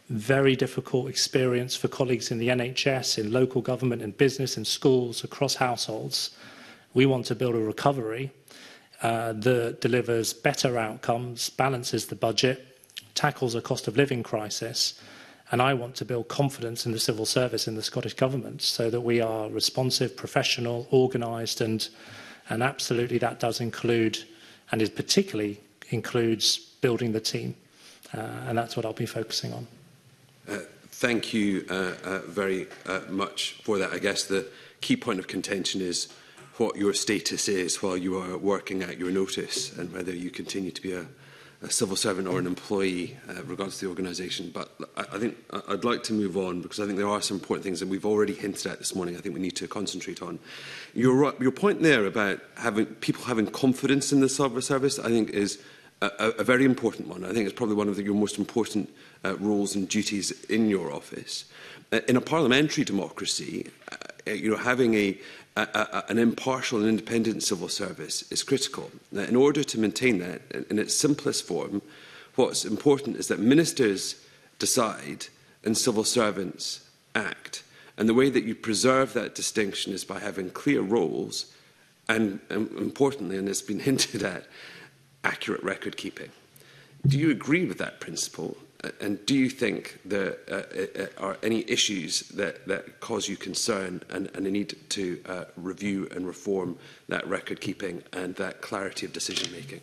very difficult experience for colleagues in the NHS, in local government, in business, in schools, across households. We want to build a recovery that delivers better outcomes, balances the budget, tackles a cost of living crisis. And I want to build confidence in the civil service in the Scottish Government so that we are responsive, professional, organised, and absolutely that does include, and is particularly includes, building the team. And that's what I'll be focusing on. Thank you very much for that. I guess the key point of contention is what your status is while you are working out your notice and whether you continue to be a civil servant or an employee regardless of the organisation. But I think I'd like to move on because I think there are some important things that we've already hinted at this morning I think we need to concentrate on. Your point there about people having confidence in the civil service I think is a very important one. I think it's probably one of your most important roles and duties in your office. In a parliamentary democracy, having an impartial and independent civil service is critical. Now, in order to maintain that in its simplest form, what's important is that ministers decide and civil servants act. And the way that you preserve that distinction is by having clear roles and importantly, and it's been hinted at, accurate record keeping. Do you agree with that principle? And do you think there are any issues that cause you concern and a need to review and reform that record keeping and that clarity of decision making?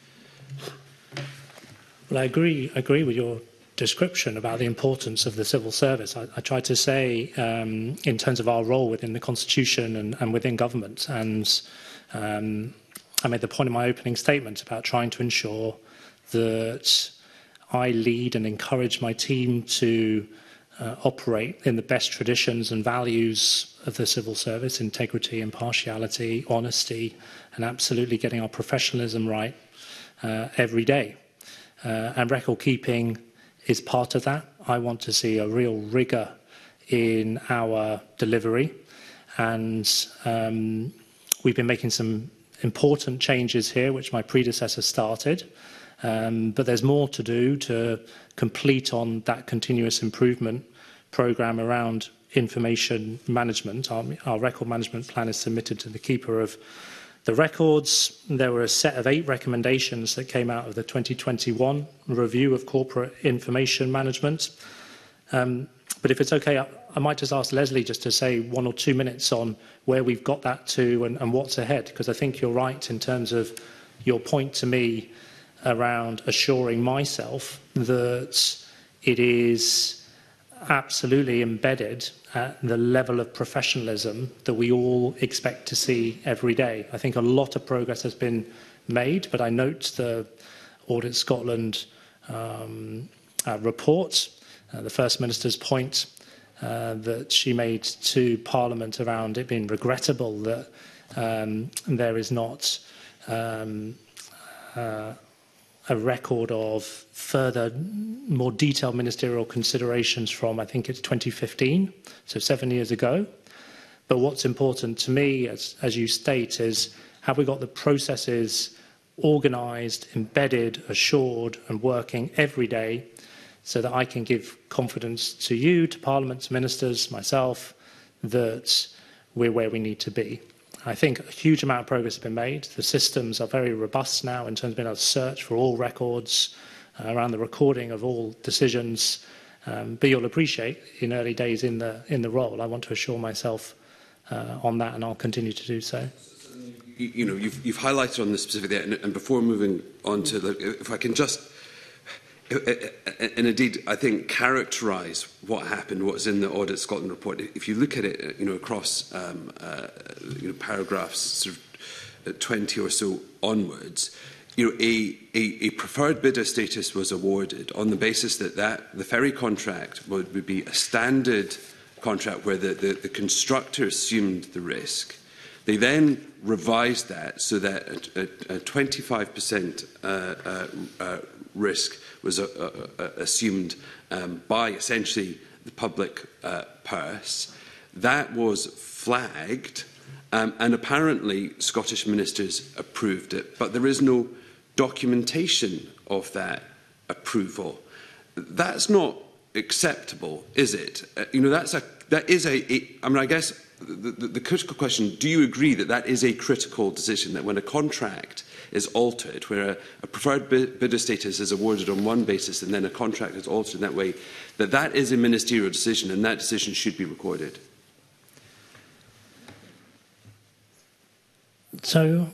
Well, I agree with your description about the importance of the civil service. I tried to say in terms of our role within the Constitution and within government, and I made the point in my opening statement about trying to ensure that I lead and encourage my team to operate in the best traditions and values of the civil service: integrity, impartiality, honesty, and absolutely getting our professionalism right every day. And record keeping is part of that. I want to see a real rigour in our delivery, and we've been making some important changes here, which my predecessor started. But there's more to do to complete on that continuous improvement programme around information management. Our record management plan is submitted to the Keeper of the Records. There were a set of 8 recommendations that came out of the 2021 review of corporate information management. But if it's okay, I might just ask Leslie just to say 1 or 2 minutes on where we've got that to and what's ahead, because I think you're right in terms of your point to me around assuring myself that it is absolutely embedded at the level of professionalism that we all expect to see every day. I think a lot of progress has been made, but I note the Audit Scotland report, the First Minister's point that she made to Parliament around it being regrettable that there is not a record of further, more detailed ministerial considerations from, I think it's 2015, so 7 years ago. But what's important to me, as you state, is have we got the processes organised, embedded, assured and working every day so that I can give confidence to you, to Parliament, to ministers, myself, that we're where we need to be. I think a huge amount of progress has been made. The systems are very robust now in terms of being able to search for all records, around the recording of all decisions. But you'll appreciate, in early days in the role, I want to assure myself on that, and I'll continue to do so. You've highlighted on this specifically, and before moving on to, if I can just, and indeed, I think, characterise what happened, what's in the Audit Scotland report. If you look at it, across paragraphs sort of 20 or so onwards, a preferred bidder status was awarded on the basis that the ferry contract would be a standard contract where the constructor assumed the risk. They then revised that so that a 25% risk was assumed by essentially the public purse. That was flagged, and apparently Scottish ministers approved it, but there is no documentation of that approval. That's not acceptable, is it? That is I mean, I guess the critical question, do you agree that that is a critical decision, that when a contract is altered, where a preferred bidder status is awarded on one basis and then a contract is altered in that way, that that is a ministerial decision and that decision should be recorded? So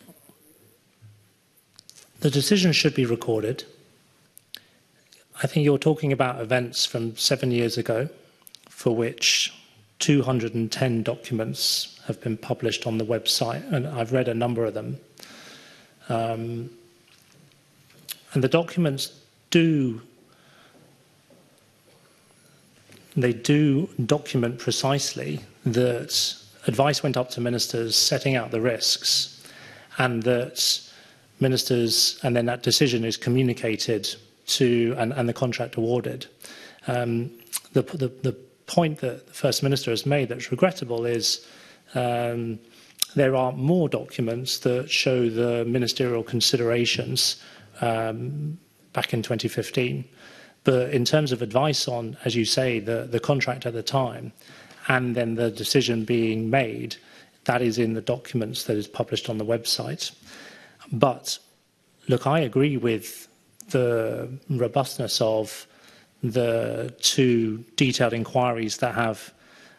the decision should be recorded. I think you're talking about events from 7 years ago for which 210 documents have been published on the website, and I've read a number of them. And the documents do document precisely that advice went up to ministers setting out the risks, and that ministers, and then that decision is communicated to and the contract awarded. The point that the First Minister has made that's regrettable is there are more documents that show the ministerial considerations back in 2015. But in terms of advice on, as you say, the contract at the time, and then the decision being made, that is in the documents that is published on the website. But, look, I agree with the robustness of the two detailed inquiries that have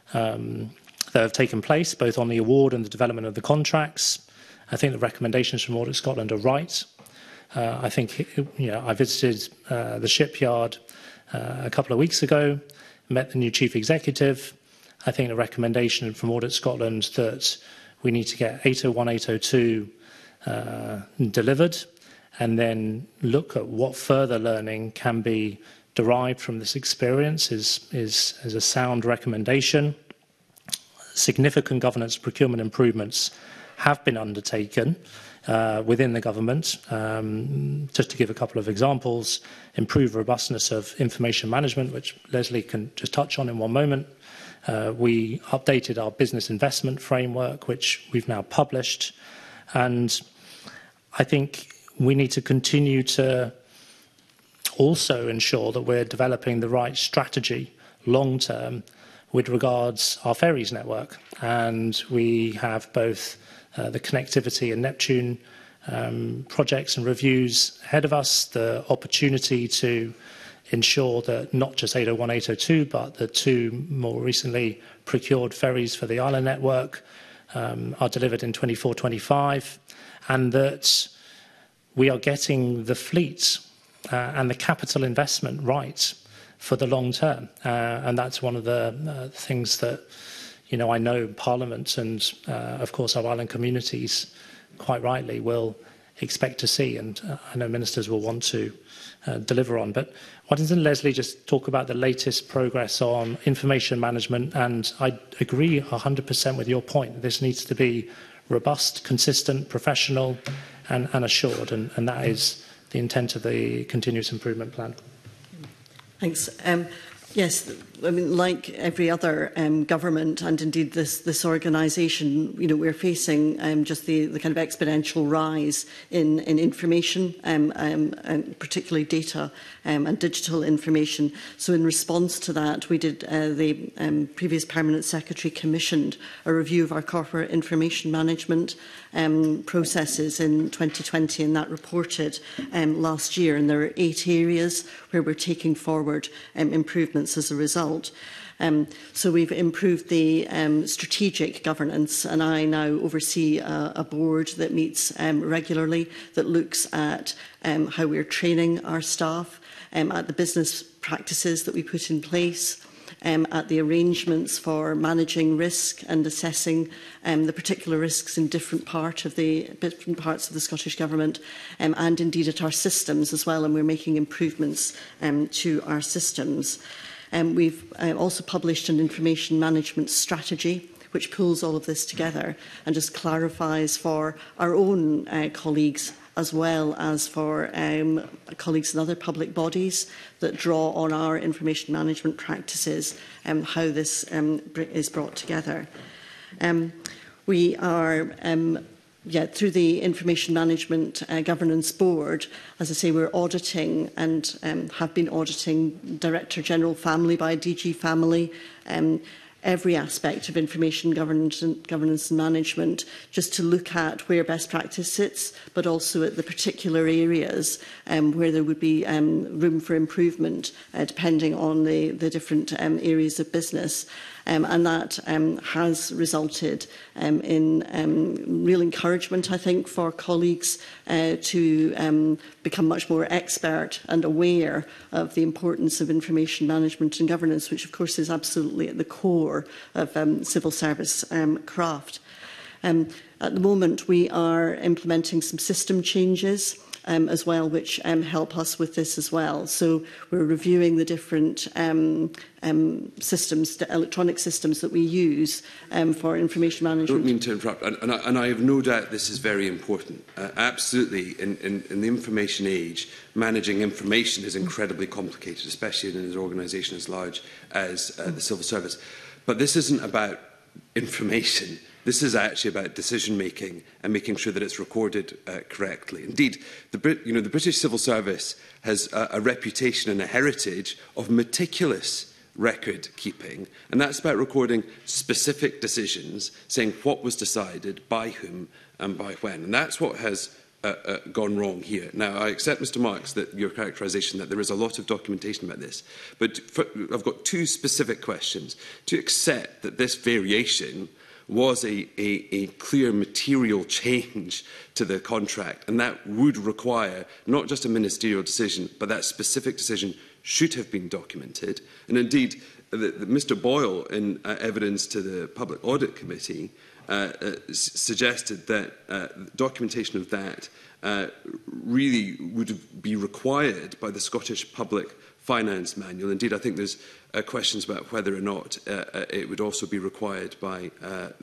taken place, both on the award and the development of the contracts. I think the recommendations from Audit Scotland are right. I think, I visited the shipyard a couple of weeks ago, met the new chief executive. I think the recommendation from Audit Scotland that we need to get 801, 802 delivered, and then look at what further learning can be derived from this experience is a sound recommendation. Significant governance procurement improvements have been undertaken within the government. Just to give a couple of examples, improved robustness of information management, which Leslie can just touch on in one moment. We updated our business investment framework, which we've now published. And I think we need to continue to also ensure that we're developing the right strategy long-term with regards our ferries network. And we have both the connectivity and Neptune projects and reviews ahead of us, the opportunity to ensure that not just 801, 802, but the two more recently procured ferries for the island network are delivered in 24-25, and that we are getting the fleet and the capital investment right for the long term. And that's one of the things that, I know Parliament and, of course, our island communities quite rightly will expect to see, and I know ministers will want to deliver on. But why doesn't Leslie just talk about the latest progress on information management? And I agree 100% with your point. This needs to be robust, consistent, professional and assured, and that is the intent of the continuous improvement plan. Thanks. Yes, I mean, like every other government, and indeed this organisation, we're facing just the kind of exponential rise in information, and particularly data and digital information. So in response to that, we did, the previous Permanent Secretary commissioned a review of our corporate information management processes in 2020, and that reported last year. And there are 8 areas where we're taking forward improvements as a result. So we've improved the strategic governance, and I now oversee a board that meets regularly, that looks at how we're training our staff, at the business practices that we put in place, at the arrangements for managing risk and assessing the particular risks in different parts of the Scottish Government, and indeed at our systems as well, and we're making improvements to our systems. We've also published an information management strategy which pulls all of this together and just clarifies for our own colleagues as well as for colleagues in other public bodies that draw on our information management practices how this is brought together. We are through the Information Management Governance Board, as I say, we're auditing and have been auditing Director General Family by DG Family, every aspect of information governance and management, just to look at where best practice sits, but also at the particular areas where there would be room for improvement, depending on the different areas of business. And that has resulted in real encouragement, I think, for colleagues to become much more expert and aware of the importance of information management and governance, which of course is absolutely at the core of civil service craft. At the moment, we are implementing some system changes as well, which help us with this as well. So we're reviewing the different systems, the electronic systems that we use for information management. I don't mean to interrupt, and I have no doubt this is very important. Absolutely, in the information age, managing information is incredibly complicated, especially in an organisation as large as the civil service. But this isn't about information. This is actually about decision-making and making sure that it's recorded correctly. Indeed, the British Civil Service has a reputation and a heritage of meticulous record-keeping, and that's about recording specific decisions, saying what was decided, by whom and by when. And that's what has gone wrong here. Now, I accept, Mr Marks, that your characterisation that there is a lot of documentation about this, but I've got two specific questions. To accept that this variation was a clear material change to the contract, and that would require not just a ministerial decision, but that specific decision should have been documented. And indeed, Mr Boyle, in evidence to the Public Audit Committee, suggested that documentation of that really would be required by the Scottish Public Finance Manual. Indeed, I think there's questions about whether or not it would also be required by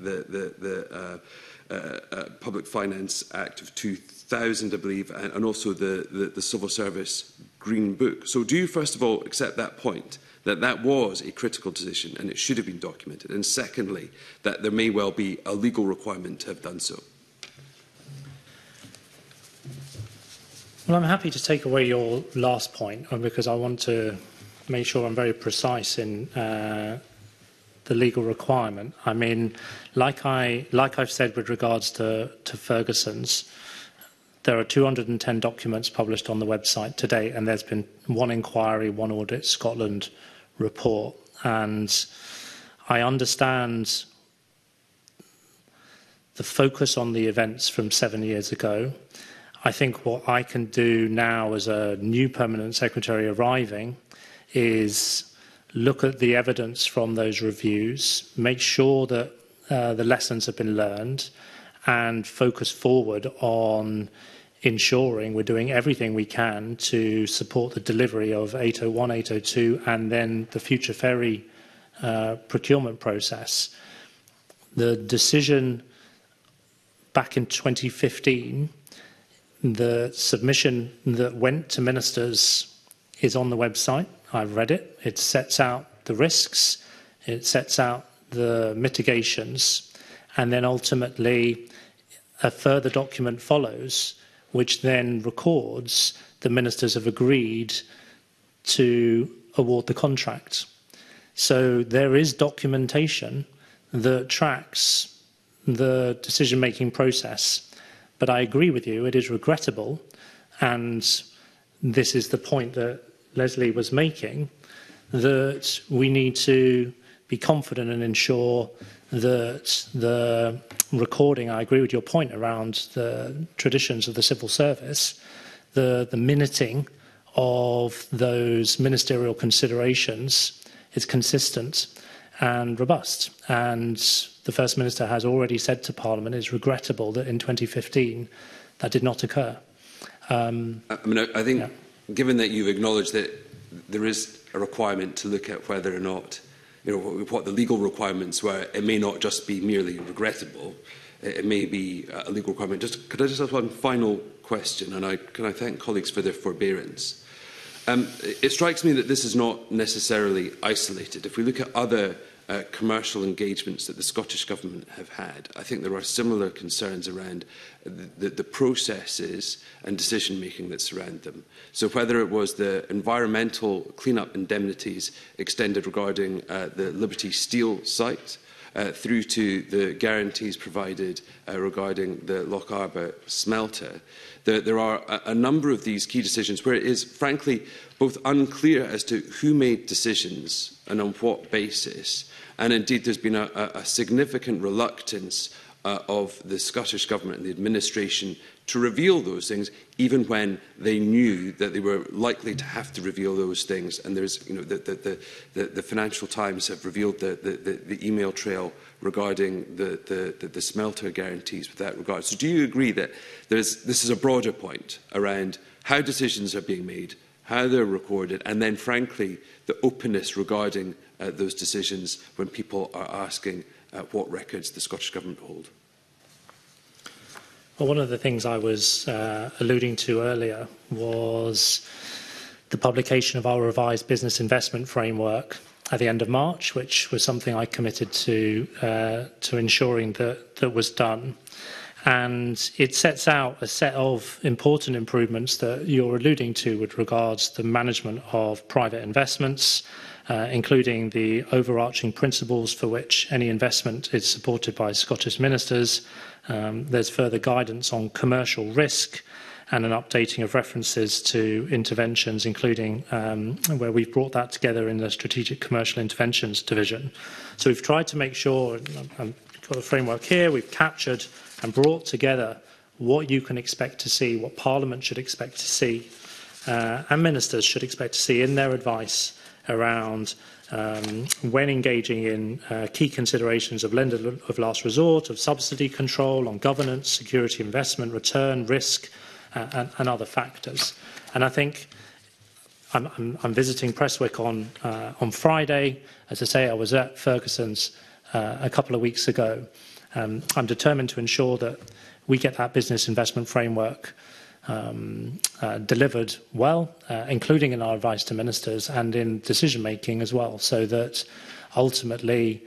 the Public Finance Act of 2000, I believe, and also the Civil Service Green Book. So do you, first of all, accept that point, that that was a critical decision and it should have been documented? And secondly, that there may well be a legal requirement to have done so? Well, I'm happy to take away your last point because I want to make sure I'm very precise in the legal requirement. I mean, like I've said with regards to Ferguson's, there are 210 documents published on the website today, and there's been one inquiry, one Audit Scotland report. And I understand the focus on the events from 7 years ago. I think what I can do now as a new Permanent Secretary arriving is look at the evidence from those reviews, make sure that the lessons have been learned, and focus forward on ensuring we're doing everything we can to support the delivery of 801, 802, and then the future ferry procurement process. The decision back in 2015, the submission that went to ministers is on the website. I've read it. It sets out the risks, it sets out the mitigations, and then ultimately a further document follows, which then records the ministers have agreed to award the contract. So there is documentation that tracks the decision-making process. But I agree with you, it is regrettable, and this is the point that Leslie was making, that we need to be confident and ensure that the recording, I agree with your point around the traditions of the civil service, the minuting of those ministerial considerations is consistent and robust. And the First Minister has already said to Parliament it is regrettable that in 2015 that did not occur. I think, given that you've acknowledged that there is a requirement to look at whether or not, what the legal requirements were, it may not just be merely regrettable. It may be a legal requirement. Could I just ask one final question? And can I thank colleagues for their forbearance? It strikes me that this is not necessarily isolated. If we look at other commercial engagements that the Scottish Government have had. I think there are similar concerns around the processes and decision-making that surround them. So whether it was the environmental clean-up indemnities extended regarding the Liberty Steel site, through to the guarantees provided regarding the Lochaber smelter, there are a number of these key decisions where it is, frankly, both unclear as to who made decisions and on what basis. And indeed, there's been a significant reluctance of the Scottish Government and the administration to reveal those things, even when they knew that they were likely to have to reveal those things. And there's, the Financial Times have revealed the email trail regarding the smelter guarantees with that regard. So do you agree that this is a broader point around how decisions are being made, how they're recorded, and then, frankly, the openness regarding those decisions when people are asking what records the Scottish Government hold? Well, one of the things I was alluding to earlier was the publication of our revised business investment framework at the end of March, which was something I committed to ensuring that was done. And it sets out a set of important improvements that you're alluding to with regards to the management of private investments, including the overarching principles for which any investment is supported by Scottish ministers. There's further guidance on commercial risk and an updating of references to interventions, including where we've brought that together in the Strategic Commercial Interventions Division. So we've tried to make sure, I've got a framework here, we've captured and brought together what you can expect to see, what Parliament should expect to see, and ministers should expect to see in their advice around when engaging in key considerations of lender of last resort, of subsidy control, on governance, security, investment, return, risk, and other factors. And I think I'm visiting Prestwick on Friday. As I say, I was at Ferguson's a couple of weeks ago. I'm determined to ensure that we get that business investment framework delivered well, including in our advice to ministers and in decision-making as well, so that ultimately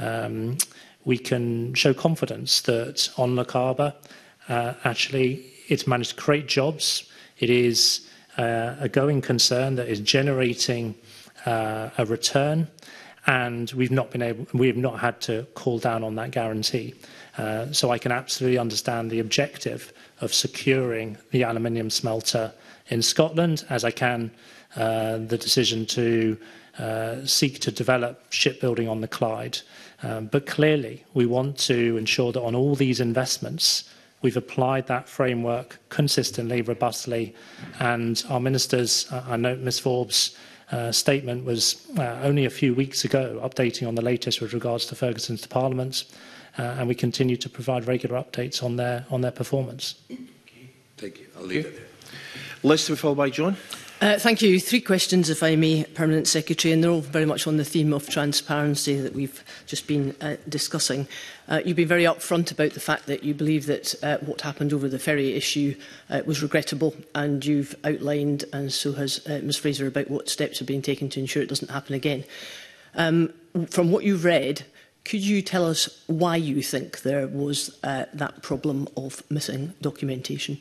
we can show confidence that on Lochaber, actually it's managed to create jobs. It is a going concern that is generating a return, and we have not had to call down on that guarantee. So I can absolutely understand the objective of securing the aluminium smelter in Scotland, as I can the decision to seek to develop shipbuilding on the Clyde. But clearly, we want to ensure that on all these investments, we've applied that framework consistently, robustly, and our ministers, I note Ms Forbes' statement was only a few weeks ago, updating on the latest with regards to Ferguson's to Parliament, and we continue to provide regular updates on their performance. Thank you. I'll leave it there. Liz, to be followed by John. Thank you. 3 questions, if I may, Permanent Secretary, and they're all very much on the theme of transparency that we've just been discussing. You've been very upfront about the fact that you believe that what happened over the ferry issue was regrettable, and you've outlined, and so has Ms Fraser, about what steps have been taken to ensure it doesn't happen again. From what you've read, could you tell us why you think there was that problem of missing documentation?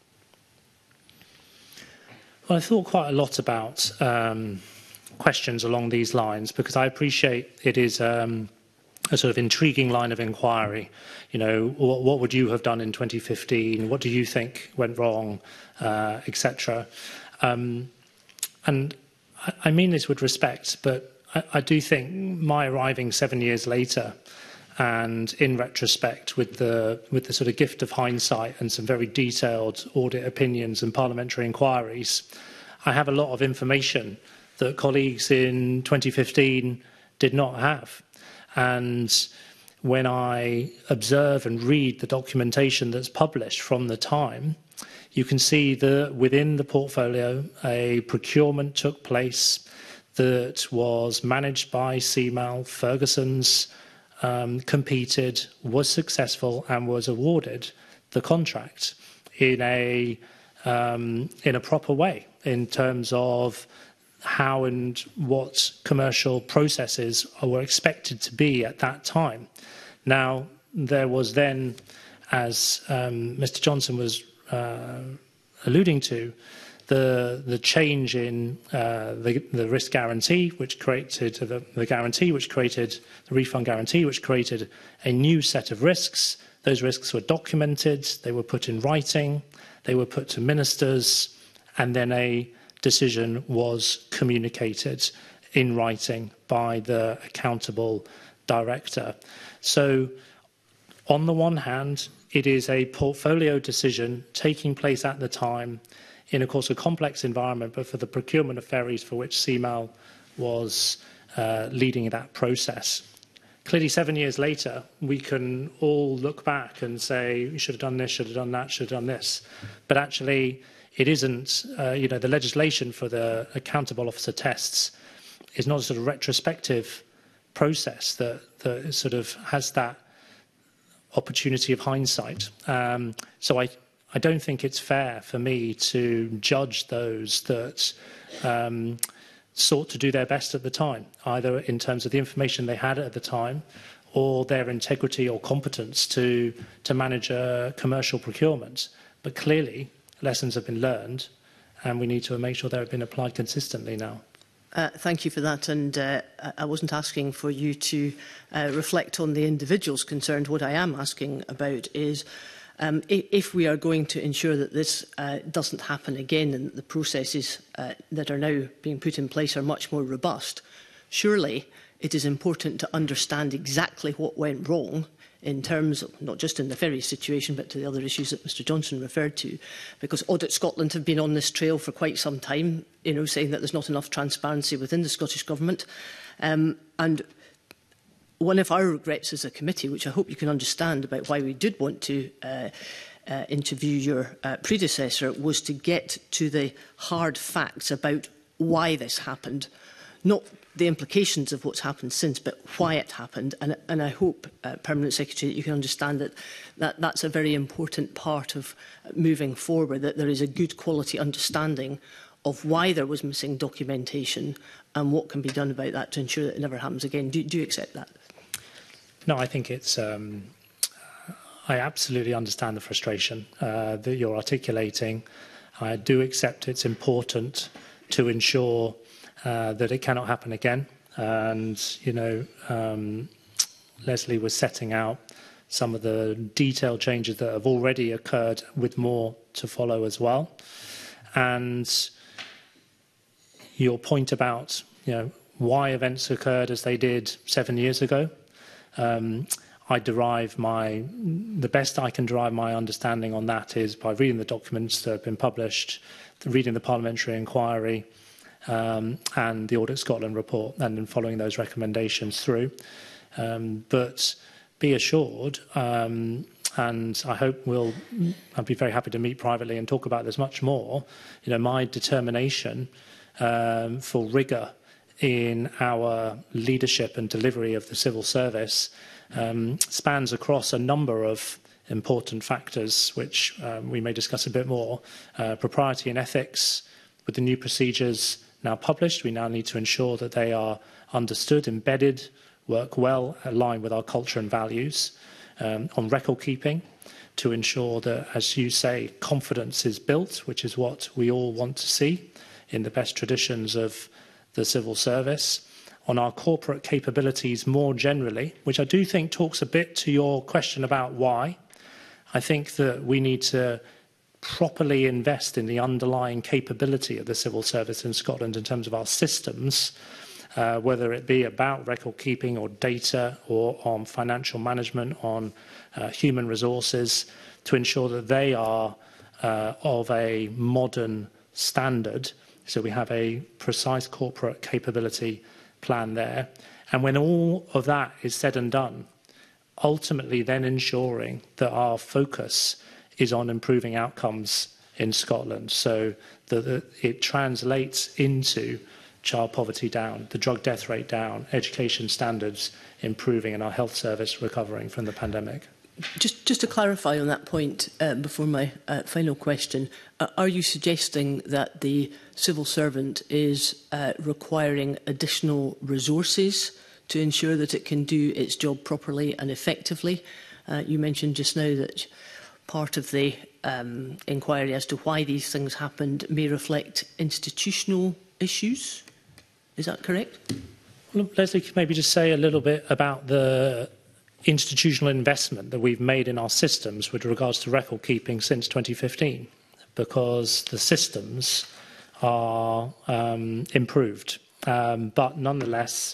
Well, I thought quite a lot about questions along these lines, because I appreciate it is a sort of intriguing line of inquiry. You know, what would you have done in 2015? What do you think went wrong, etc. And I mean this with respect, but I do think my arriving 7 years later, and in retrospect, with the sort of gift of hindsight and some very detailed audit opinions and parliamentary inquiries, I have a lot of information that colleagues in 2015 did not have. And when I observe and read the documentation that's published from the time, you can see that within the portfolio, a procurement took place that was managed by CMAL. Ferguson's competed, was successful, and was awarded the contract in a proper way in terms of how and what commercial processes were expected to be at that time. Now, there was then, as Mr. Johnson was alluding to, the change in the risk guarantee, which created the guarantee, which created the refund guarantee, which created a new set of risks. Those risks were documented, they were put in writing, they were put to ministers, and then a decision was communicated in writing by the accountable director. So, on the one hand, it is a portfolio decision taking place at the time in, of course, a complex environment, but for the procurement of ferries for which CMAL was leading that process. Clearly, 7 years later, we can all look back and say, we should have done this, should have done that, should have done this. But actually, it isn't, the legislation for the accountable officer tests is not a sort of retrospective process that sort of has that opportunity of hindsight. So I don't think it's fair for me to judge those that sought to do their best at the time, either in terms of the information they had at the time or their integrity or competence to manage a commercial procurement. But clearly, lessons have been learned, and we need to make sure they've been applied consistently now. Thank you for that. And I wasn't asking for you to reflect on the individuals concerned. What I am asking about is if we are going to ensure that this doesn't happen again and that the processes that are now being put in place are much more robust, surely it is important to understand exactly what went wrong in terms of, not just in the ferry situation, but to the other issues that Mr Johnson referred to, because Audit Scotland have been on this trail for quite some time, saying that there's not enough transparency within the Scottish Government. And one of our regrets as a committee, which I hope you can understand about why we did want to interview your predecessor, was to get to the hard facts about why this happened, not the implications of what's happened since, but why it happened. And I hope, Permanent Secretary, that you can understand that that's a very important part of moving forward, that there is a good quality understanding of why there was missing documentation and what can be done about that to ensure that it never happens again. Do you accept that? No, I think it's... I absolutely understand the frustration that you're articulating. I do accept it's important to ensure that it cannot happen again. And, Leslie was setting out some of the detailed changes that have already occurred, with more to follow as well. And your point about, why events occurred as they did 7 years ago, the best I can derive my understanding on that is by reading the documents that have been published, reading the parliamentary inquiry, and the Audit Scotland report, and then following those recommendations through. But be assured, and I hope I'll be very happy to meet privately and talk about this much more, my determination for rigour in our leadership and delivery of the civil service spans across a number of important factors, which we may discuss a bit more. Propriety and ethics, with the new procedures now published, we now need to ensure that they are understood, embedded, work well, aligned with our culture and values. On record keeping, to ensure that, as you say, confidence is built, which is what we all want to see in the best traditions of the civil service. On our corporate capabilities more generally, which I do think talks a bit to your question about why. I think that we need to properly invest in the underlying capability of the civil service in Scotland in terms of our systems, whether it be about record keeping or data or on financial management, on human resources, to ensure that they are of a modern standard. So we have a precise corporate capability plan there. And when all of that is said and done, ultimately then ensuring that our focus is on improving outcomes in Scotland, so that it translates into child poverty down, the drug death rate down, education standards improving, and our health service recovering from the pandemic. Just to clarify on that point before my final question, are you suggesting that the civil servant is requiring additional resources to ensure that it can do its job properly and effectively? You mentioned just now that part of the inquiry as to why these things happened may reflect institutional issues. Is that correct? Well, Leslie, could maybe just say a little bit about the institutional investment that we've made in our systems with regards to record keeping since 2015, because the systems are improved. But nonetheless,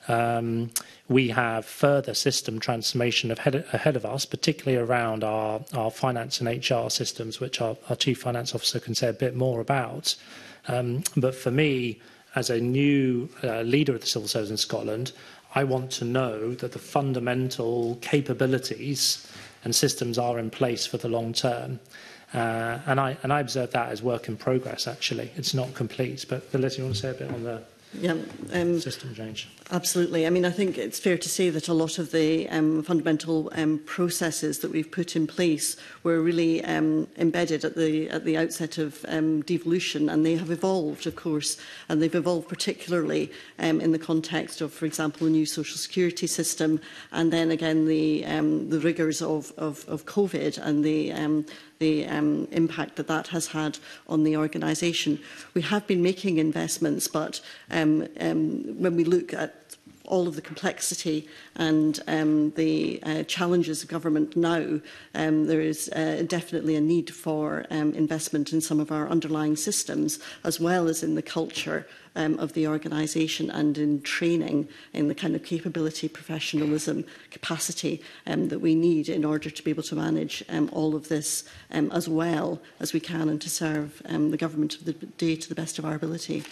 we have further system transformation ahead of us, particularly around our finance and HR systems, which our Chief Finance Officer can say a bit more about. But for me, as a new leader of the civil service in Scotland, I want to know that the fundamental capabilities and systems are in place for the long term. And I observe that as work in progress, actually. It's not complete. But Liz, you want to say a bit on the system change? Absolutely. I mean, I think it's fair to say that a lot of the fundamental processes that we've put in place were really embedded at the outset of devolution, and they have evolved, of course, and they've evolved particularly in the context of, for example, the new social security system, and then again the rigours of COVID and the impact that has had on the organisation. We have been making investments, but when we look at all of the complexity and the challenges of government now, there is definitely a need for investment in some of our underlying systems, as well as in the culture of the organisation and in training in the kind of capability, professionalism, capacity that we need in order to be able to manage all of this as well as we can, and to serve the government of the day to the best of our ability.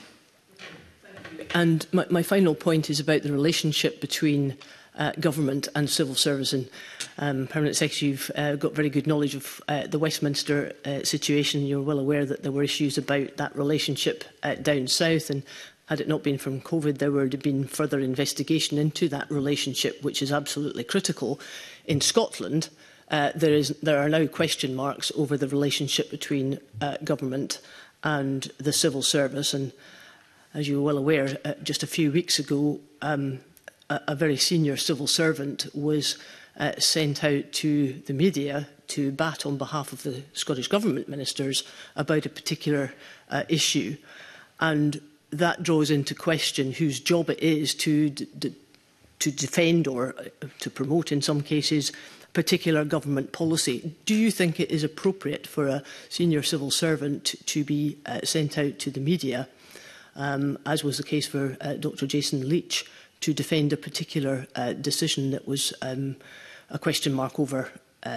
And my final point is about the relationship between government and civil service. And Permanent Secretary, you've got very good knowledge of the Westminster situation. You're well aware that there were issues about that relationship down south, and had it not been from COVID, there would have been further investigation into that relationship, which is absolutely critical. In Scotland, there are now question marks over the relationship between government and the civil service. And as you're well aware, just a few weeks ago, a very senior civil servant was sent out to the media to bat on behalf of the Scottish Government ministers about a particular issue. And that draws into question whose job it is to defend or to promote, in some cases, particular government policy. Do you think it is appropriate for a senior civil servant to be sent out to the media, as was the case for Dr. Jason Leach, to defend a particular decision that was a question mark over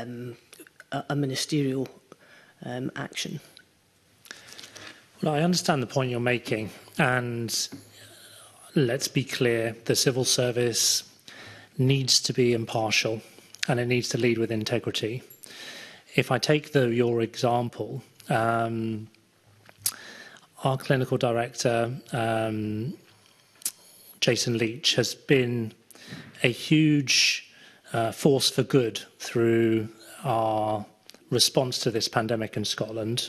a ministerial action? Well, I understand the point you're making, and let's be clear, the civil service needs to be impartial and it needs to lead with integrity. If I take your example, our clinical director, Jason Leach, has been a huge force for good through our response to this pandemic in Scotland.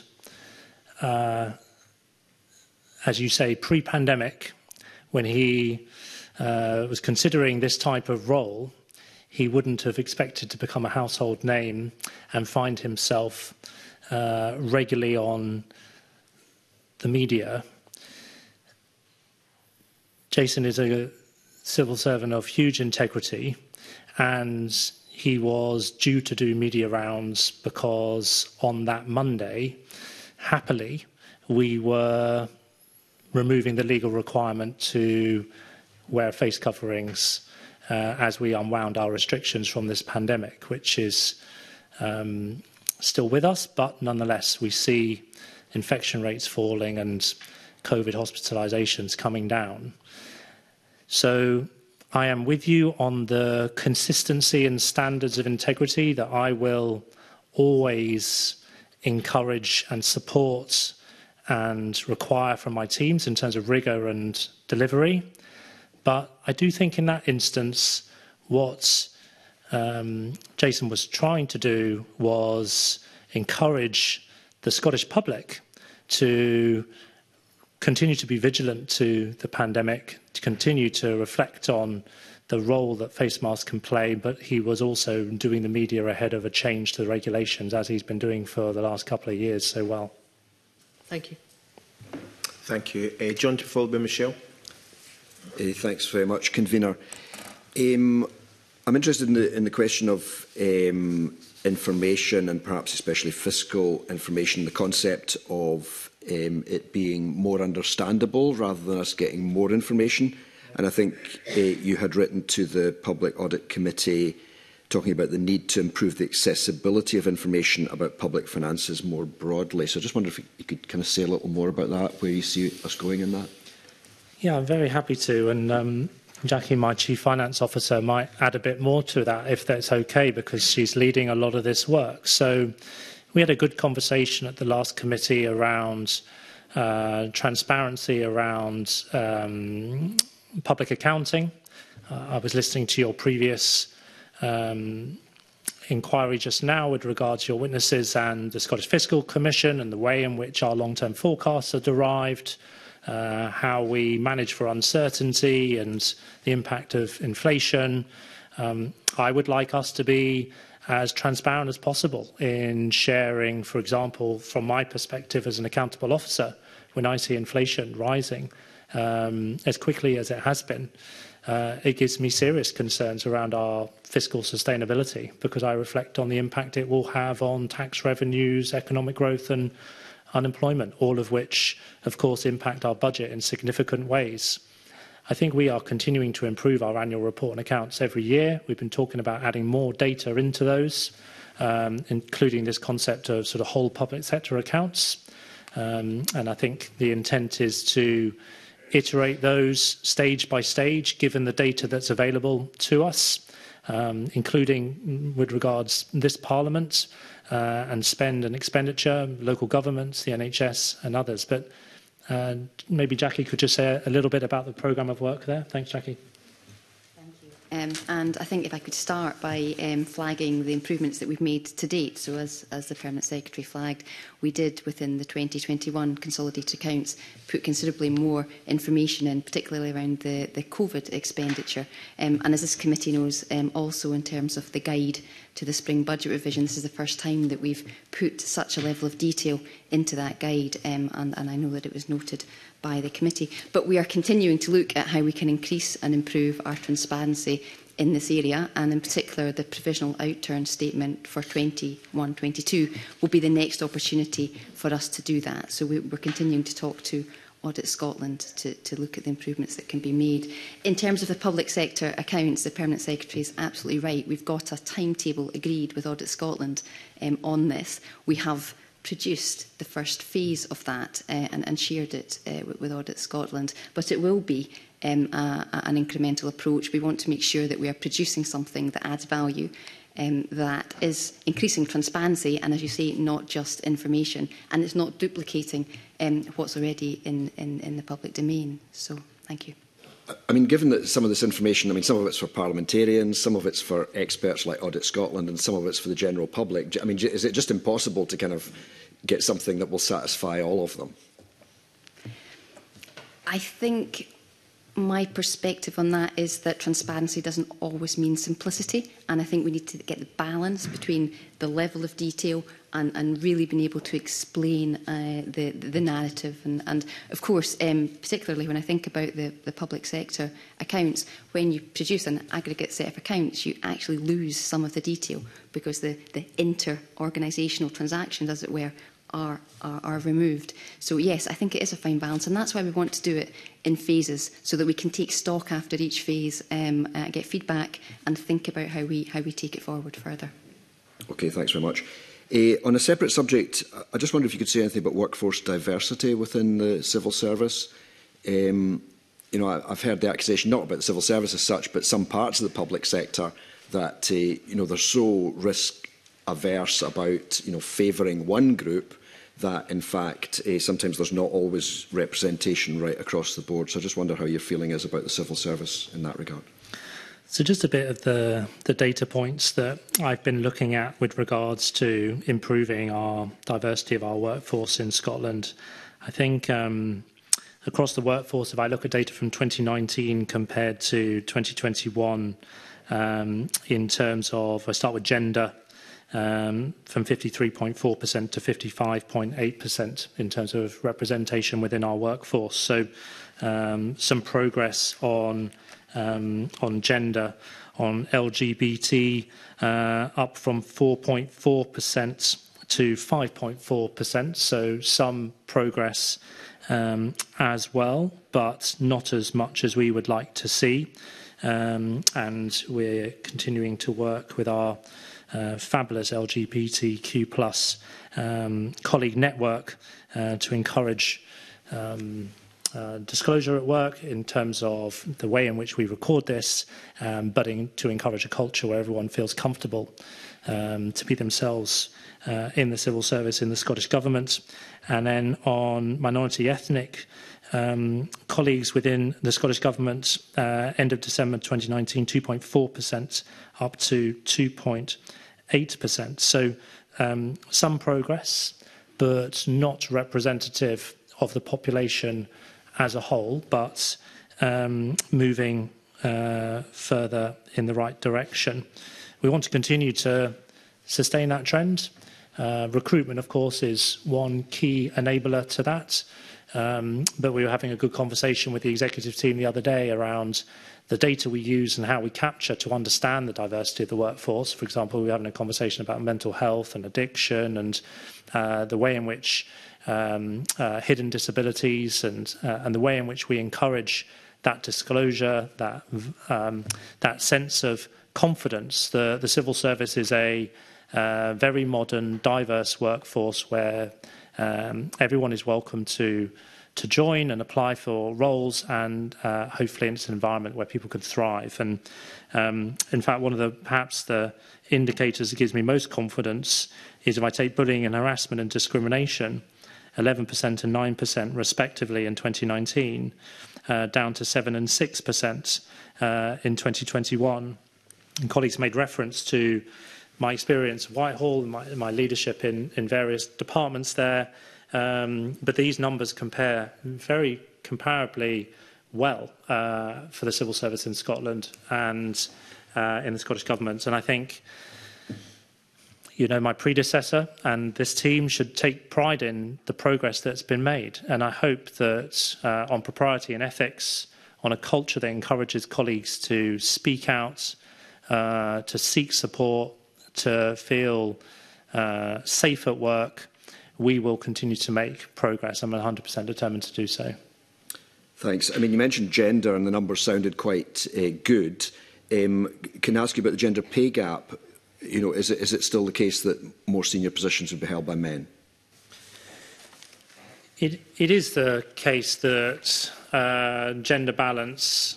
As you say, pre-pandemic, when he was considering this type of role, he wouldn't have expected to become a household name and find himself regularly on the media. Jason is a civil servant of huge integrity, and he was due to do media rounds because on that Monday, happily, we were removing the legal requirement to wear face coverings as we unwound our restrictions from this pandemic, which is still with us, but nonetheless we see infection rates falling and COVID hospitalisations coming down. So I am with you on the consistency and standards of integrity that I will always encourage and support and require from my teams in terms of rigour and delivery. But I do think in that instance, what Jason was trying to do was encourage the Scottish public to continue to be vigilant to the pandemic, to continue to reflect on the role that face masks can play, but he was also doing the media ahead of a change to the regulations, as he's been doing for the last couple of years so well. Thank you. Thank you. John, to follow by Michelle. Thanks very much, Convener. I'm interested in the question of information, and perhaps especially fiscal information, the concept of it being more understandable rather than us getting more information. And I think you had written to the Public Audit Committee talking about the need to improve the accessibility of information about public finances more broadly. So I just wonder if you could kind of say a little more about that, where you see us going in that. Yeah, I'm very happy to. And Jackie, my Chief Finance Officer, might add a bit more to that, if that's okay, because she's leading a lot of this work. So we had a good conversation at the last committee around transparency, around public accounting. I was listening to your previous inquiry just now with regards to your witnesses and the Scottish Fiscal Commission and the way in which our long-term forecasts are derived, how we manage for uncertainty and the impact of inflation. I would like us to be as transparent as possible in sharing, for example, from my perspective as an accountable officer, when I see inflation rising as quickly as it has been, it gives me serious concerns around our fiscal sustainability, because I reflect on the impact it will have on tax revenues, economic growth and unemployment, all of which, of course, impact our budget in significant ways. I think we are continuing to improve our annual report and accounts every year. We've been talking about adding more data into those, including this concept of sort of whole public sector accounts. And I think the intent is to iterate those stage by stage, given the data that's available to us, including with regards this Parliament and spend and expenditure, local governments, the NHS and others. But maybe Jackie could just say a little bit about the programme of work there. Thanks, Jackie. And I think if I could start by flagging the improvements that we've made to date. So as the Permanent Secretary flagged, we did within the 2021 consolidated accounts put considerably more information in, particularly around the COVID expenditure. And as this committee knows, also in terms of the guide to the spring budget revision, this is the first time that we've put such a level of detail into that guide, and I know that it was noted by the committee. But we are continuing to look at how we can increase and improve our transparency in this area, and in particular the provisional outturn statement for 21-22 will be the next opportunity for us to do that. So we're continuing to talk to Audit Scotland to look at the improvements that can be made. In terms of the public sector accounts, the Permanent Secretary is absolutely right. We've got a timetable agreed with Audit Scotland on this. We have produced the first phase of that and shared it with Audit Scotland, but it will be an incremental approach. We want to make sure that we are producing something that adds value, that is increasing transparency and, as you say, not just information, and it's not duplicating what's already in the public domain. So, thank you. I mean, given that some of this information, I mean, some of it's for parliamentarians, some of it's for experts like Audit Scotland, and some of it's for the general public, I mean, is it just impossible to kind of get something that will satisfy all of them? I think my perspective on that is that transparency doesn't always mean simplicity, and I think we need to get the balance between the level of detail and really being able to explain the narrative. And of course, particularly when I think about the public sector accounts, when you produce an aggregate set of accounts, you actually lose some of the detail because the inter-organisational transactions, as it were, are removed. So yes, I think it is a fine balance, and that's why we want to do it in phases, so that we can take stock after each phase, get feedback, and think about how we take it forward further. Okay, thanks very much. On a separate subject, I just wonder if you could say anything about workforce diversity within the civil service. You know, I've heard the accusation, not about the civil service as such, but some parts of the public sector, that you know, they're so risk averse about favouring one group that, in fact, sometimes there's not always representation right across the board. So I just wonder how your feeling is about the civil service in that regard. So just a bit of the data points that I've been looking at with regards to improving our diversity of our workforce in Scotland. I think across the workforce, if I look at data from 2019 compared to 2021, in terms of, I start with gender, from 53.4% to 55.8% in terms of representation within our workforce. So some progress on gender, on LGBT, up from 4.4% to 5.4%. So some progress as well, but not as much as we would like to see. And we're continuing to work with our fabulous LGBTQ+ colleague network to encourage disclosure at work in terms of the way in which we record this, but to encourage a culture where everyone feels comfortable to be themselves in the civil service, in the Scottish Government. And then on minority ethnic colleagues within the Scottish Government, end of December 2019, 2.4% up to 2.8%. So some progress, but not representative of the population as a whole, but moving further in the right direction. We want to continue to sustain that trend. Recruitment, of course, is one key enabler to that. But we were having a good conversation with the executive team the other day around the data we use and how we capture to understand the diversity of the workforce. For example, we were having a conversation about mental health and addiction and the way in which hidden disabilities and the way in which we encourage that disclosure, that sense of confidence. The civil service is a very modern, diverse workforce where everyone is welcome to join and apply for roles, and hopefully it's an environment where people can thrive. And in fact, one of perhaps the indicators that gives me most confidence is if I take bullying and harassment and discrimination, 11% and 9% respectively in 2019, down to 7% and 6% in 2021. And colleagues made reference to my experience of Whitehall and my leadership in various departments there. But these numbers compare very comparably well for the civil service in Scotland and in the Scottish Government. And I think, you know, my predecessor and this team should take pride in the progress that's been made. And I hope that on propriety and ethics, on a culture that encourages colleagues to speak out, to seek support, to feel safe at work, we will continue to make progress. I'm 100% determined to do so. Thanks. I mean, you mentioned gender and the numbers sounded quite good. Can I ask you about the gender pay gap? You know, is it still the case that more senior positions would be held by men? It is the case that gender balance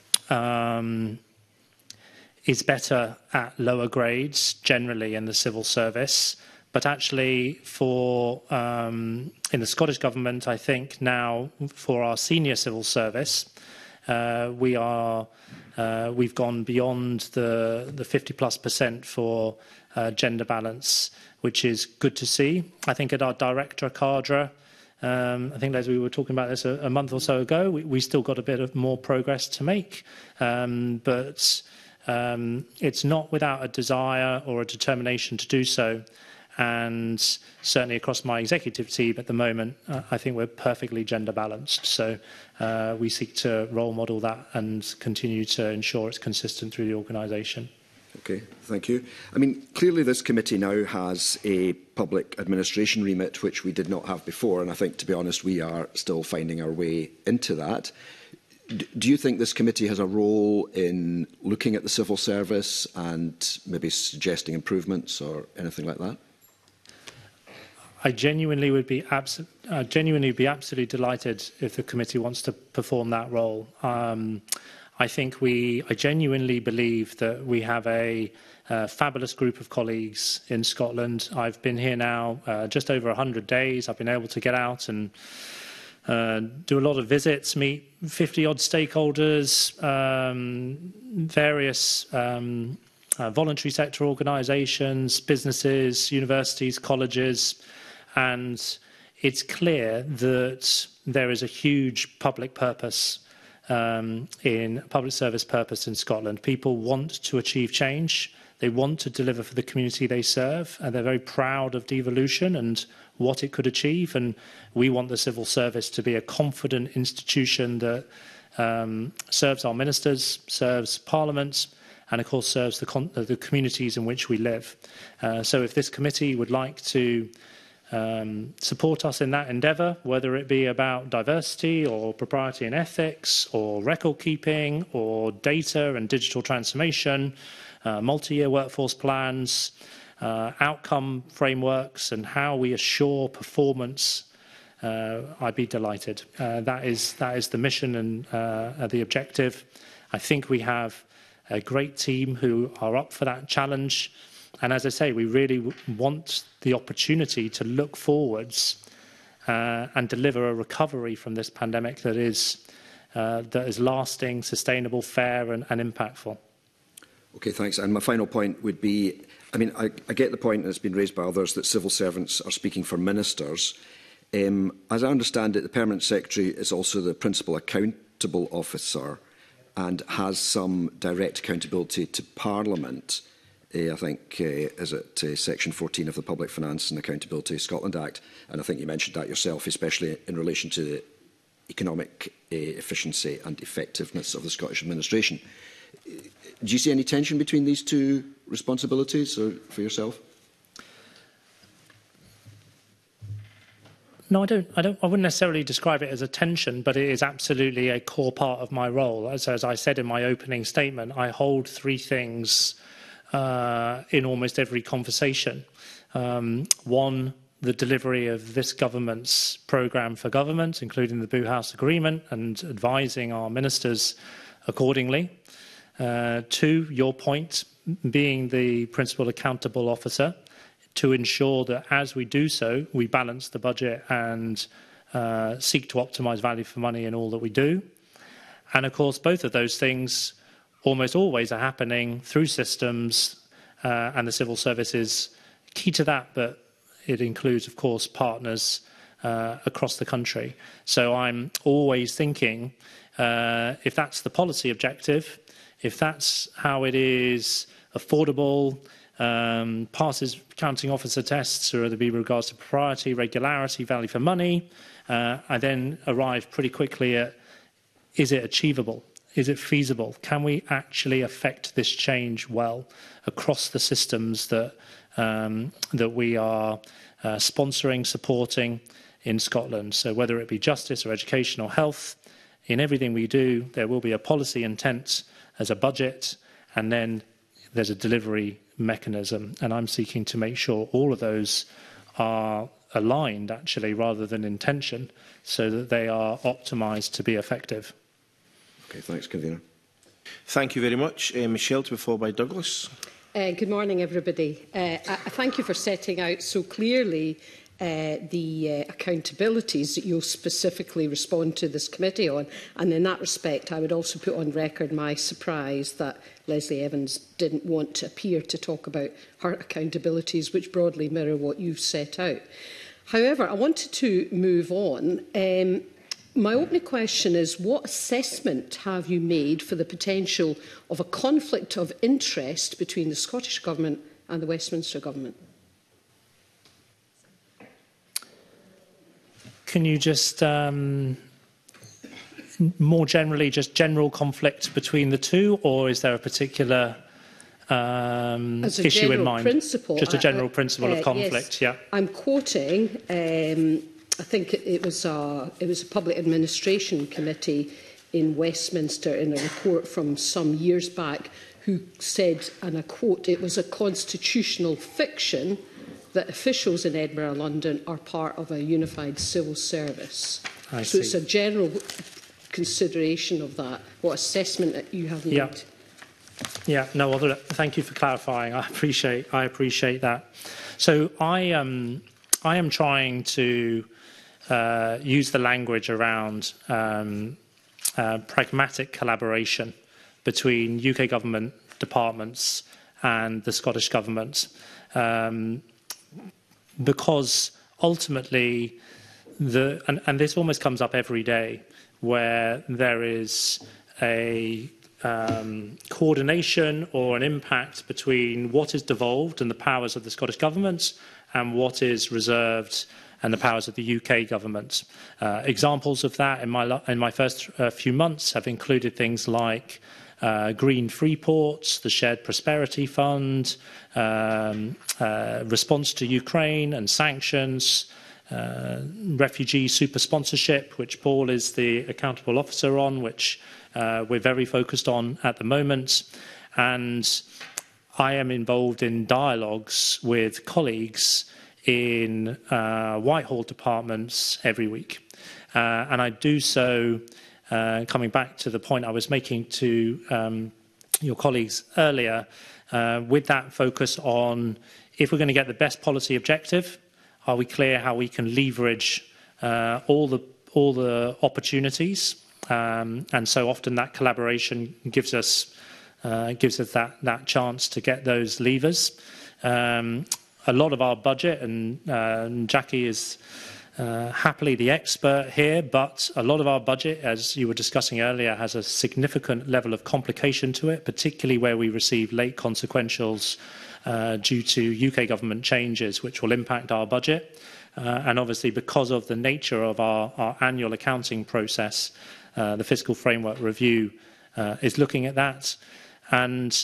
is better at lower grades generally in the civil service, but actually in the Scottish Government, I think now for our senior civil service, we've gone beyond the 50+% for gender balance, which is good to see. I think at our director cadre, I think as we were talking about this a month or so ago, we still got a bit of more progress to make, but it's not without a desire or a determination to do so. And certainly across my executive team at the moment, I think we're perfectly gender balanced. So we seek to role model that and continue to ensure it's consistent through the organisation. Okay, thank you. I mean, clearly this committee now has a public administration remit, which we did not have before. And I think, to be honest, we are still finding our way into that. Do you think this committee has a role in looking at the civil service and maybe suggesting improvements or anything like that? I genuinely would be absolutely delighted if the committee wants to perform that role. I genuinely believe that we have a fabulous group of colleagues in Scotland. I've been here now just over 100 days. I've been able to get out and do a lot of visits, meet 50-odd stakeholders, various voluntary sector organisations, businesses, universities, colleges, and it's clear that there is a huge public purpose public service purpose in Scotland. People want to achieve change. They want to deliver for the community they serve, and they're very proud of devolution and what it could achieve. And we want the civil service to be a confident institution that serves our ministers, serves Parliament, and of course serves the communities in which we live. So if this committee would like to support us in that endeavour, whether it be about diversity or propriety and ethics or record keeping or data and digital transformation, multi-year workforce plans, outcome frameworks and how we assure performance, I'd be delighted. That is the mission and the objective. I think we have a great team who are up for that challenge. And as I say, we really want the opportunity to look forwards and deliver a recovery from this pandemic that is lasting, sustainable, fair and impactful. Okay, thanks. And my final point would be, I mean, I get the point that's been raised by others that civil servants are speaking for ministers. As I understand it, the Permanent Secretary is also the principal accountable officer and has some direct accountability to Parliament. I think, is it Section 14 of the Public Finance and Accountability Scotland Act? And I think you mentioned that yourself, especially in relation to the economic efficiency and effectiveness of the Scottish administration. Do you see any tension between these two responsibilities for yourself? No, I wouldn't necessarily describe it as a tension, but it is absolutely a core part of my role. As I said in my opening statement, I hold three things in almost every conversation. One, the delivery of this government's programme for government, including the Boo House Agreement, and advising our ministers accordingly. Two, your point, being the principal accountable officer, to ensure that as we do so, we balance the budget and seek to optimise value for money in all that we do. And of course, both of those things almost always are happening through systems, and the civil service is key to that, but it includes, of course, partners across the country. So I'm always thinking, if that's the policy objective, if that's how it is affordable, passes accounting officer tests, or whether it be with regards to propriety, regularity, value for money, I then arrive pretty quickly at, is it achievable? Is it feasible? Can we actually affect this change well across the systems that we are sponsoring, supporting in Scotland? So whether it be justice or education or health, in everything we do, there will be a policy intent as a budget, and then there's a delivery mechanism. And I'm seeking to make sure all of those are aligned, actually, rather than intention, so that they are optimised to be effective. Okay, thanks, Convener. Thank you very much. Michelle, to be followed by Douglas. Good morning, everybody. I thank you for setting out so clearly the accountabilities that you'll specifically respond to this committee on. And in that respect, I would also put on record my surprise that Leslie Evans didn't want to appear to talk about her accountabilities, which broadly mirror what you've set out. However, I wanted to move on. My opening question is, what assessment have you made for the potential of a conflict of interest between the Scottish Government and the Westminster Government? Can you just, more generally, just general conflict between the two, or is there a particular issue in mind? Just a general principle of conflict, yes. yeah. I'm quoting, I think it was a Public Administration Committee in Westminster in a report from some years back who said, and I quote, it was a constitutional fiction that officials in Edinburgh and London are part of a unified civil service. So it's a general consideration of that, what assessment that you have made. Yeah, no, well, thank you for clarifying. I appreciate that. So I am trying to use the language around pragmatic collaboration between UK government departments and the Scottish Government, because ultimately, and this almost comes up every day, where there is a coordination or an impact between what is devolved and the powers of the Scottish Government and what is reserved and the powers of the UK Government. Examples of that in my first few months have included things like Green Freeports, the Shared Prosperity Fund, response to Ukraine and sanctions, refugee super sponsorship, which Paul is the accountable officer on, which we're very focused on at the moment. And I am involved in dialogues with colleagues in Whitehall departments every week. And I do so, coming back to the point I was making to your colleagues earlier, with that focus on if we're going to get the best policy objective, are we clear how we can leverage all the opportunities? And so often that collaboration gives us that chance to get those levers. A lot of our budget, and Jackie is happily the expert here, but a lot of our budget, as you were discussing earlier, has a significant level of complication to it, particularly where we receive late consequentials due to UK government changes, which will impact our budget. And obviously, because of the nature of our annual accounting process, the Fiscal Framework Review is looking at that. And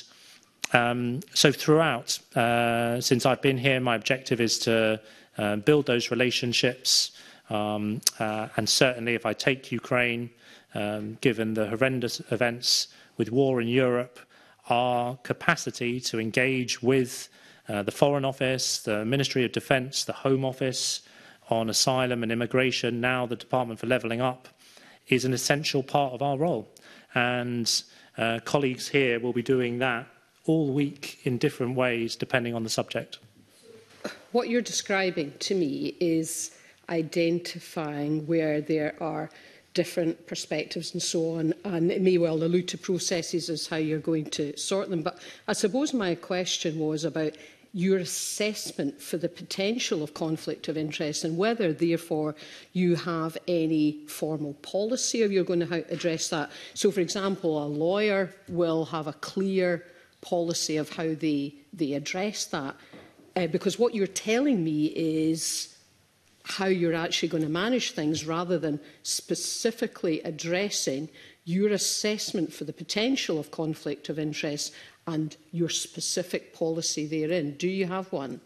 so throughout, since I've been here, my objective is to build those relationships. And certainly if I take Ukraine, given the horrendous events with war in Europe, our capacity to engage with the Foreign Office, the Ministry of Defence, the Home Office on asylum and immigration, now the Department for Levelling Up, is an essential part of our role. And colleagues here will be doing that all week in different ways, depending on the subject. What you're describing to me is identifying where there are different perspectives and so on, and it may well allude to processes as how you're going to sort them. But I suppose my question was about your assessment for the potential of conflict of interest and whether, therefore, you have any formal policy or you're going to address that. So, for example, a lawyer will have a clear policy of how they address that. Because what you're telling me is how you're actually going to manage things rather than specifically addressing your assessment for the potential of conflict of interest and your specific policy therein. Do you have one?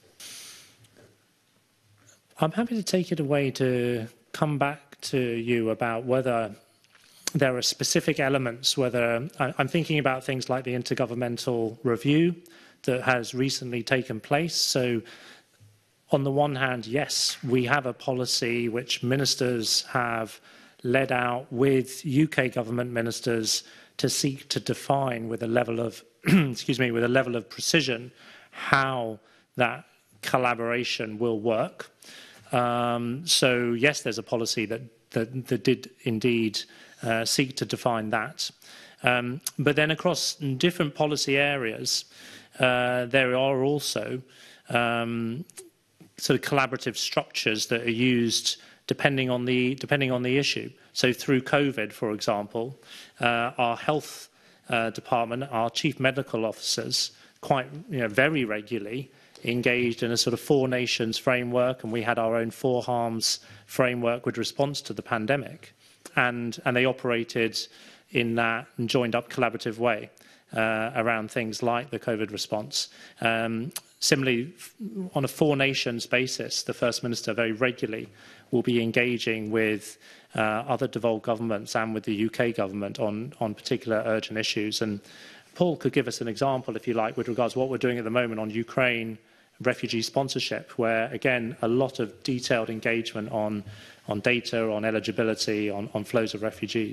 I'm happy to take it away to come back to you about whether there are specific elements, whether I'm thinking about things like the intergovernmental review that has recently taken place. So on the one hand, yes, we have a policy which ministers have led out with UK government ministers to seek to define with a level of with a level of precision how that collaboration will work. So yes, there's a policy that did indeed seek to define that. But then across different policy areas, there are also sort of collaborative structures that are used depending on the issue. So through COVID, for example, our health department, our chief medical officers, very regularly engaged in a sort of four nations framework, and we had our own four harms framework with response to the pandemic, and they operated in that joined up collaborative way around things like the COVID response. Similarly, on a four nations basis, the First Minister very regularly will be engaging with other devolved governments and with the UK government on particular urgent issues. And Paul could give us an example, if you like, with regards to what we're doing at the moment on Ukraine refugee sponsorship, where, again, a lot of detailed engagement on data, on eligibility, on flows of refugees.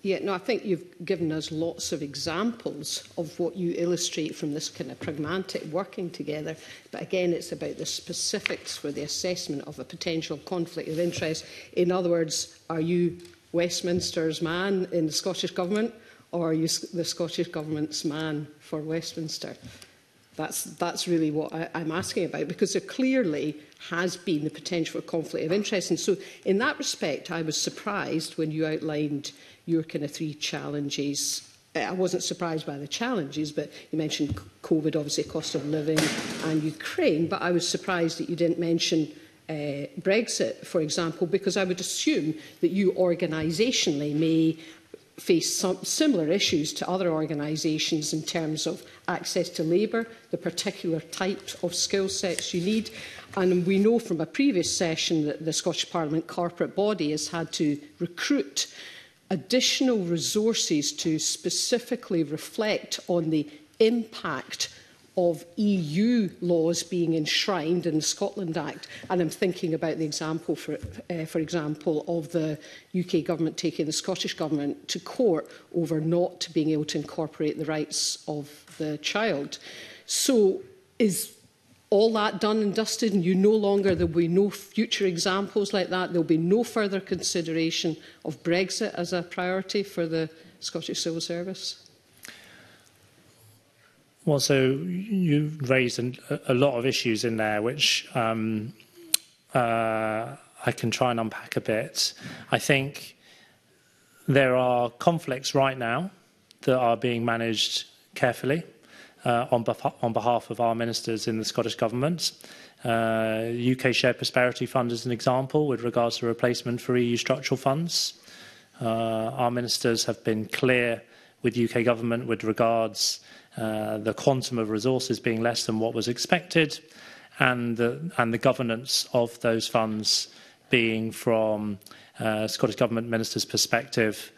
Yeah, no, I think you've given us lots of examples of what you illustrate from this kind of pragmatic working together. But again, it's about the specifics for the assessment of a potential conflict of interest. In other words, are you Westminster's man in the Scottish Government, or are you the Scottish Government's man for Westminster? That's really what I'm asking about, because there clearly has been the potential for conflict of interest. And so in that respect, I was surprised when you outlined your kind of 3 challenges. I wasn't surprised by the challenges, but you mentioned COVID, obviously, cost of living, and Ukraine. But I was surprised that you didn't mention Brexit, for example, because I would assume that you organisationally may face some similar issues to other organisations in terms of access to labour, the particular types of skill sets you need. And we know from a previous session that the Scottish Parliament corporate body has had to recruit additional resources to specifically reflect on the impact of EU laws being enshrined in the Scotland Act. And I'm thinking about the example, for example, of the UK government taking the Scottish government to court over not being able to incorporate the rights of the child. So is all that done and dusted, and there will be no future examples like that? There will be no further consideration of Brexit as a priority for the Scottish Civil Service? Well, so you raised a lot of issues in there, which I can try and unpack a bit. I think there are conflicts right now that are being managed carefully on behalf of our ministers in the Scottish Government. UK Shared Prosperity Fund is an example with regards to replacement for EU structural funds. Our ministers have been clear with UK Government with regards the quantum of resources being less than what was expected, and the governance of those funds being, from Scottish Government ministers' perspective,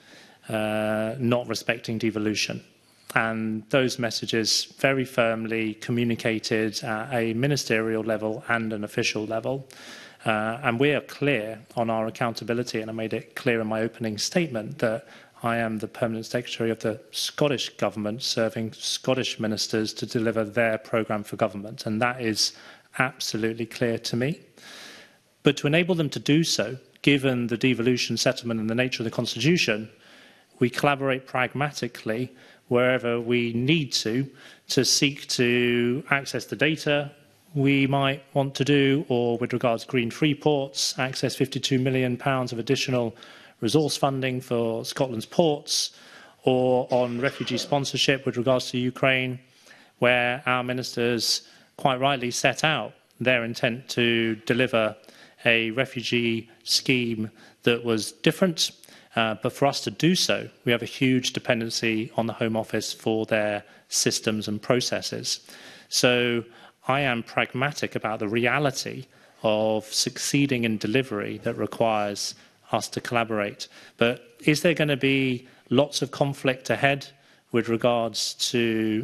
not respecting devolution. And those messages very firmly communicated at a ministerial level and an official level. And we are clear on our accountability, and I made it clear in my opening statement that I am the Permanent Secretary of the Scottish Government, serving Scottish ministers to deliver their programme for government, and that is absolutely clear to me. But to enable them to do so, given the devolution settlement and the nature of the Constitution, we collaborate pragmatically wherever we need to seek to access the data we might want to do, or with regards to green free ports, access £52 million of additional resource funding for Scotland's ports, or on refugee sponsorship with regards to Ukraine, where our ministers quite rightly set out their intent to deliver a refugee scheme that was different. But for us to do so, we have a huge dependency on the Home Office for their systems and processes. So I am pragmatic about the reality of succeeding in delivery that requires us to collaborate. But is there going to be lots of conflict ahead with regards to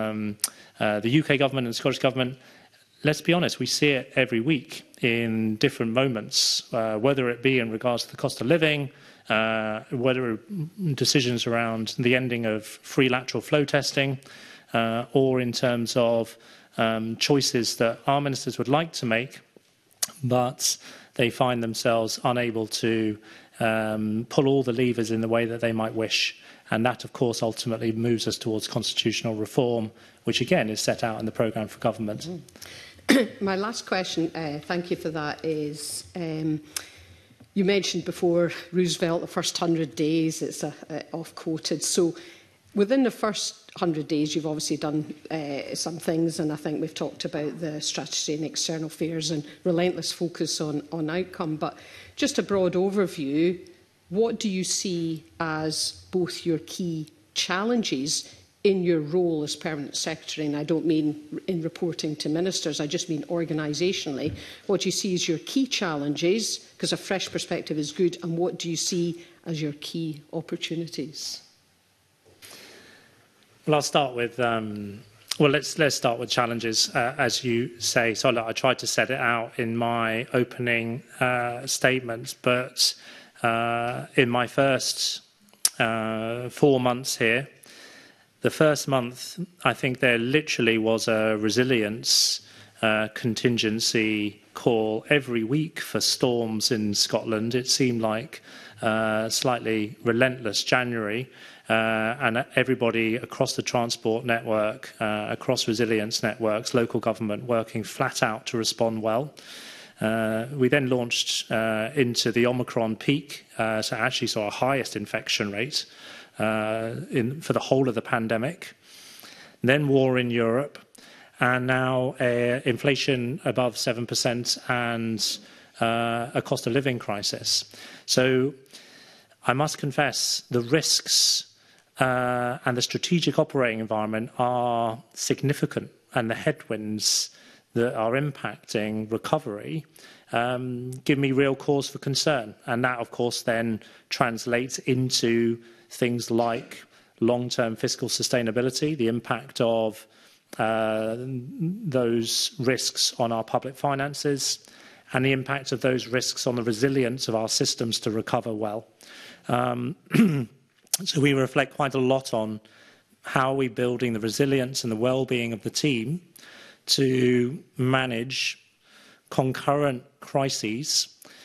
the UK government and the Scottish government? Let's be honest, we see it every week in different moments, whether it be in regards to the cost of living, whether decisions around the ending of free lateral flow testing, or in terms of choices that our ministers would like to make, but they find themselves unable to pull all the levers in the way that they might wish. And that, of course, ultimately moves us towards constitutional reform, which, again, is set out in the programme for government. My last question, thank you for that, is you mentioned before Roosevelt, the first 100 days, it's off-quoted. So within the first 100 days, you've obviously done some things, and I think we've talked about the strategy and external affairs and relentless focus on outcome. But just a broad overview, what do you see as both your key challenges in your role as Permanent Secretary? And I don't mean in reporting to ministers, I just mean organisationally. What do you see as your key challenges? Because a fresh perspective is good. And what do you see as your key opportunities? Well, I'll start with let's start with challenges, as you say. So look, I tried to set it out in my opening statement, but in my first 4 months here. The first month, I think there literally was a resilience contingency call every week for storms in Scotland. It seemed like slightly relentless January, and everybody across the transport network, across resilience networks, local government working flat out to respond well. We then launched into the Omicron peak, so actually saw our highest infection rate for the whole of the pandemic. Then war in Europe, and now inflation above 7% and a cost of living crisis. So I must confess the risks and the strategic operating environment are significant, and the headwinds that are impacting recovery give me real cause for concern. And that, of course, then translates into things like long-term fiscal sustainability, the impact of those risks on our public finances, and the impact of those risks on the resilience of our systems to recover well. So we reflect quite a lot on how are we building the resilience and the well-being of the team to manage concurrent crises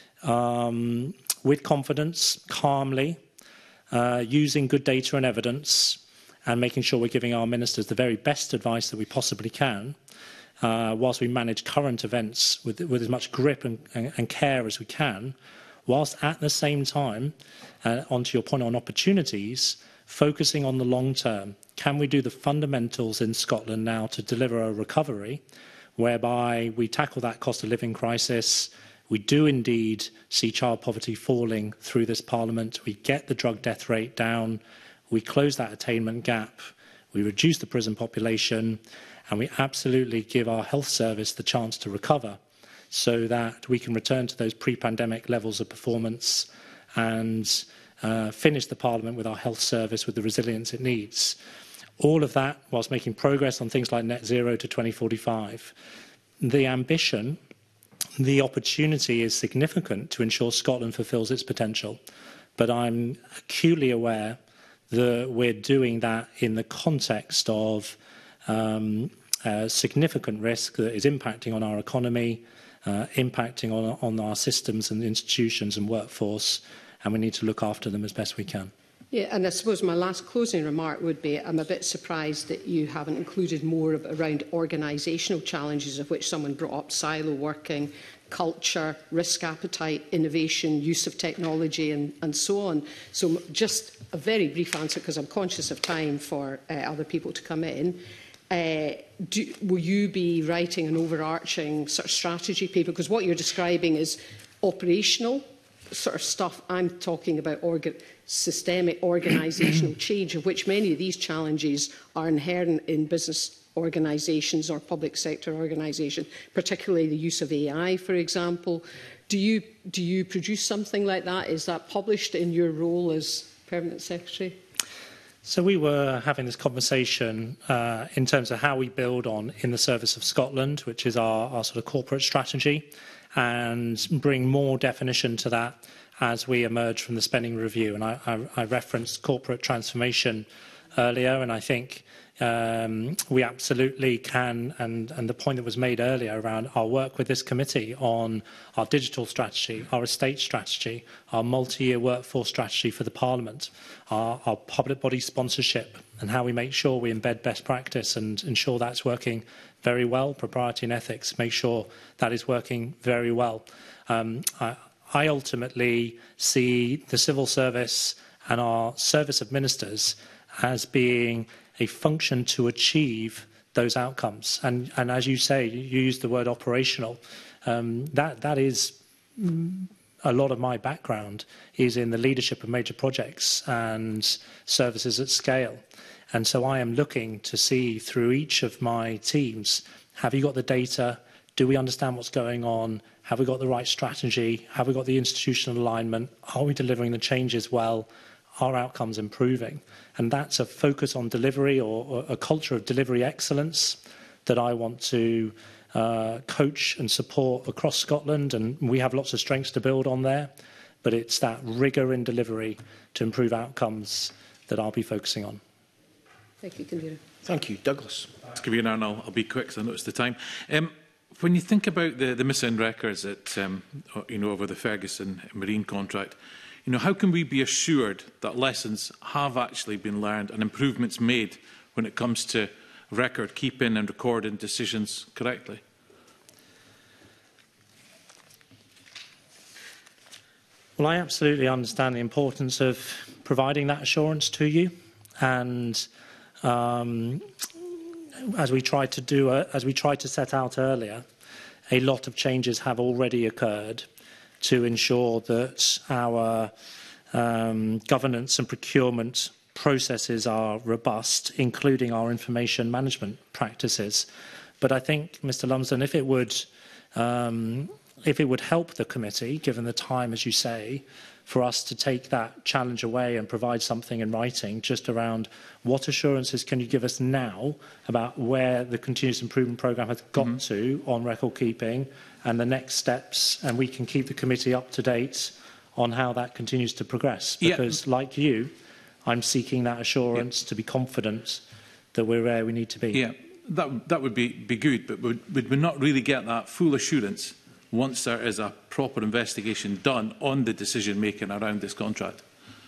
with confidence, calmly, using good data and evidence, and making sure we're giving our ministers the very best advice that we possibly can, whilst we manage current events with as much grip and care as we can, whilst at the same time, onto your point on opportunities, focusing on the long term. Can we do the fundamentals in Scotland now to deliver a recovery whereby we tackle that cost of living crisis? We do indeed see child poverty falling through this Parliament. We get the drug death rate down. We close that attainment gap. We reduce the prison population. And we absolutely give our health service the chance to recover so that we can return to those pre-pandemic levels of performance and finish the Parliament with our health service with the resilience it needs. All of that whilst making progress on things like net zero to 2045. The ambition, the opportunity is significant to ensure Scotland fulfills its potential. But I'm acutely aware that we're doing that in the context of significant risk that is impacting on our economy, impacting on our systems and institutions and workforce, and we need to look after them as best we can. Yeah, and I suppose my last closing remark would be I'm a bit surprised that you haven't included more around organisational challenges, of which someone brought up silo working, culture, risk appetite, innovation, use of technology and so on. So just a very brief answer, because I'm conscious of time for other people to come in. Will you be writing an overarching sort of strategy paper? Because what you're describing is operational sort of stuff. I'm talking about systemic organisational change, of which many of these challenges are inherent in business organisations or public sector organisations, particularly the use of AI, for example. Do you produce something like that? Is that published in your role as Permanent Secretary? So we were having this conversation in terms of how we build on in the service of Scotland, which is our sort of corporate strategy, and bring more definition to that as we emerge from the spending review. And I referenced corporate transformation earlier, and I think we absolutely can, and the point that was made earlier around our work with this committee on our digital strategy, our estate strategy, our multi-year workforce strategy for the Parliament, our public body sponsorship, and how we make sure we embed best practice and ensure that's working very well, propriety and ethics, make sure that is working very well. I ultimately see the civil service and our service of ministers as being a function to achieve those outcomes. And as you say, you use the word operational. That is a lot of my background is in the leadership of major projects and services at scale. And so I am looking to see through each of my teams, have you got the data? Do we understand what's going on? Have we got the right strategy? Have we got the institutional alignment? Are we delivering the changes well? Are outcomes improving? And that's a focus on delivery or a culture of delivery excellence that I want to coach and support across Scotland. And we have lots of strengths to build on there. but it's that rigour in delivery to improve outcomes that I'll be focusing on. Thank you, Convener. Thank you. Douglas. Thanks, Convener, and I'll be quick because I noticed the time. When you think about the missing records at, over the Ferguson Marine contract, how can we be assured that lessons have actually been learned and improvements made when it comes to record keeping and recording decisions correctly? Well, I absolutely understand the importance of providing that assurance to you, and as we tried to set out earlier, a lot of changes have already occurred to ensure that our governance and procurement processes are robust, including our information management practices. But I think, Mr Lumsden, if it would help the committee, given the time, as you say, for us to take that challenge away and provide something in writing just around what assurances can you give us now about where the continuous improvement programme has got to on record keeping and the next steps, and we can keep the committee up to date on how that continues to progress. Because, like you, I'm seeking that assurance to be confident that we're where we need to be. Yeah, that would be good, but would we not really get that full assurance once there is a proper investigation done on the decision-making around this contract?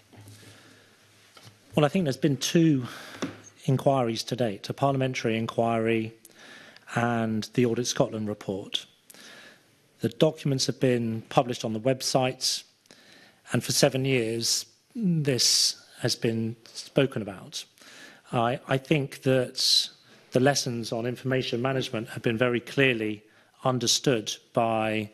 Well, I think there's been two inquiries to date, a parliamentary inquiry and the Audit Scotland report. The documents have been published on the websites, and for 7 years this has been spoken about. I think that the lessons on information management have been very clearly understood by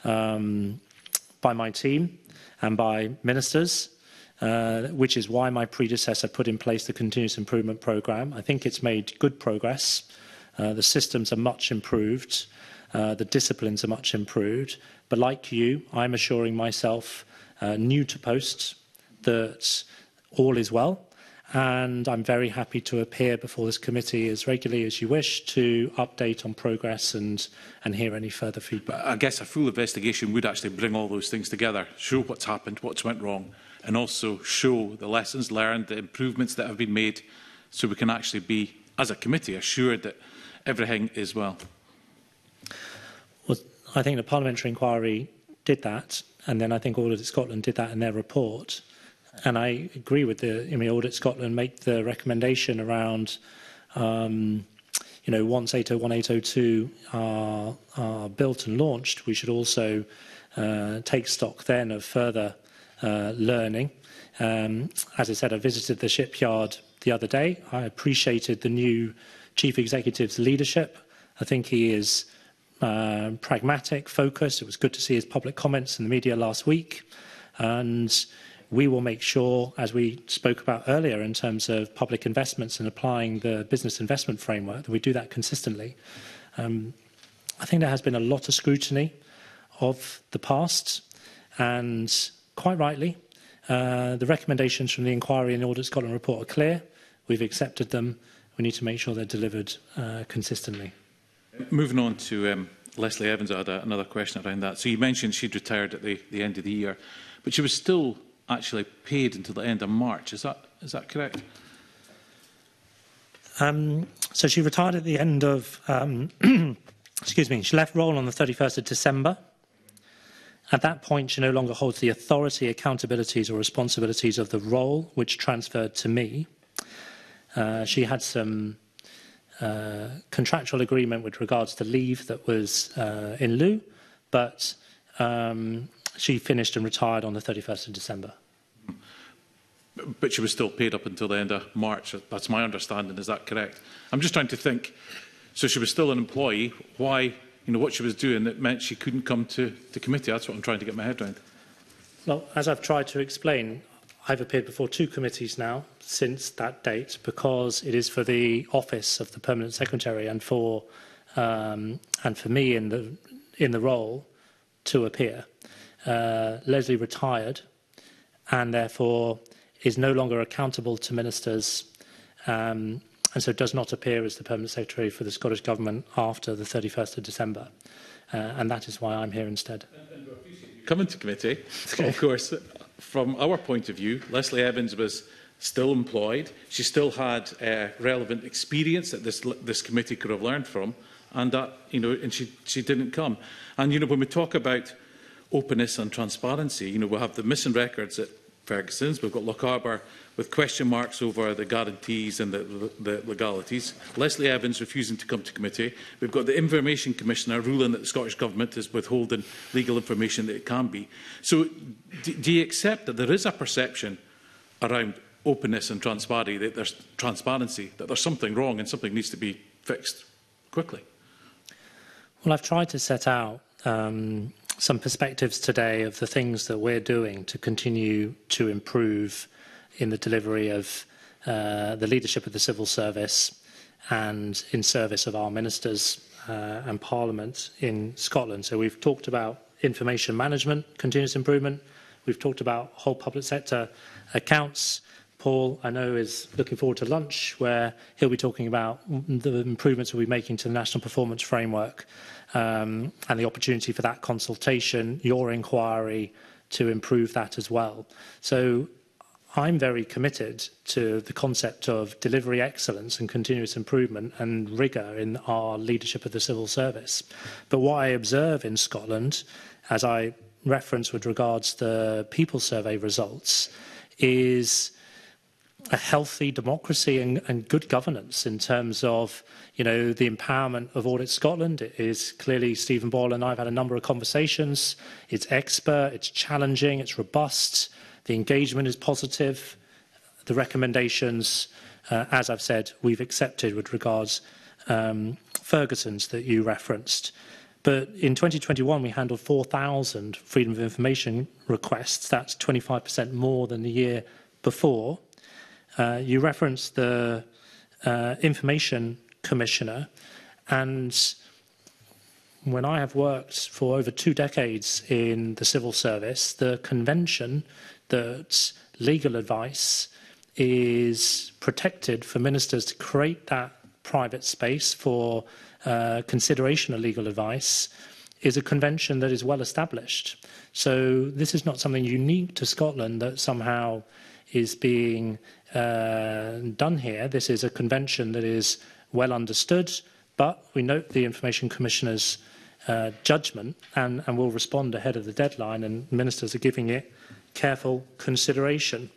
my team and by ministers, which is why my predecessor put in place the Continuous Improvement Programme. I think it's made good progress. The systems are much improved. The disciplines are much improved. But like you, I'm assuring myself, new to post, that all is well. And I'm very happy to appear before this committee as regularly as you wish to update on progress and hear any further feedback. I guess a full investigation would actually bring all those things together, show what's happened, what's went wrong, and also show the lessons learned, the improvements that have been made, so we can actually be, as a committee, assured that everything is well. Well, I think the parliamentary inquiry did that, and then I think Audit Scotland did that in their report. And I agree with Audit Scotland make the recommendation around, once 801, 802 are built and launched, we should also take stock then of further learning. As I said, I visited the shipyard the other day. I appreciated the new Chief Executive's leadership. I think he is pragmatic, focused. It was good to see his public comments in the media last week. And we will make sure, as we spoke about earlier in terms of public investments and applying the business investment framework, that we do that consistently. I think there has been a lot of scrutiny of the past, and quite rightly, the recommendations from the inquiry and the Audit Scotland report are clear. We've accepted them. We need to make sure they're delivered consistently. Moving on to Leslie Evans, I had another question around that. So you mentioned she'd retired at the end of the year, but she was still actually paid until the end of March. Is that correct? So she retired at the end of, excuse me, she left role on the 31st of December. At that point, she no longer holds the authority, accountabilities or responsibilities of the role, which transferred to me. She had some contractual agreement with regards to leave that was in lieu, but she finished and retired on the 31st of December. But she was still paid up until the end of March. That's my understanding. Is that correct? I'm just trying to think. So she was still an employee. Why, what she was doing that meant she couldn't come to the committee? That's what I'm trying to get my head around. Well, as I've tried to explain, I've appeared before 2 committees now since that date, because it is for the office of the Permanent Secretary and for me in the role to appear. Leslie retired and therefore is no longer accountable to ministers and so does not appear as the Permanent Secretary for the Scottish Government after the 31st of December. And that is why I'm here instead. And I appreciate you coming to committee. Of course, from our point of view, Leslie Evans was still employed. She still had relevant experience that this committee could have learned from, and that, and she didn't come. And when we talk about openness and transparency, we'll have the missing records at Ferguson's. We've got Lochaber with question marks over the guarantees and the legalities. Leslie Evans refusing to come to committee. We've got the Information Commissioner ruling that the Scottish Government is withholding legal information that it can be. So do you accept that there is a perception around openness and transparency, that there's something wrong and something needs to be fixed quickly? Well, I've tried to set out some perspectives today of the things that we're doing to continue to improve in the delivery of the leadership of the civil service and in service of our ministers and Parliament in Scotland. So we've talked about information management, continuous improvement. We've talked about whole public sector accounts. Paul, I know, is looking forward to lunch, where he'll be talking about the improvements we'll be making to the National Performance Framework and the opportunity for that consultation, your inquiry, to improve that as well. So I'm very committed to the concept of delivery excellence and continuous improvement and rigour in our leadership of the civil service. But what I observe in Scotland, as I reference with regards to the People Survey results, is a healthy democracy and good governance in terms of, the empowerment of Audit Scotland. It is clearly, Stephen Boyle and I have had a number of conversations. It's expert, it's challenging, it's robust. The engagement is positive. The recommendations, as I've said, we've accepted with regards Ferguson's that you referenced. But in 2021, we handled 4,000 Freedom of Information requests. That's 25% more than the year before. You referenced the Information Commissioner, and when I have worked for over 2 decades in the civil service, the convention that legal advice is protected for ministers to create that private space for consideration of legal advice is a convention that is well established. So this is not something unique to Scotland that somehow is being done here. This is a convention that is well understood, but we note the Information Commissioner's judgment and will respond ahead of the deadline, and ministers are giving it careful consideration.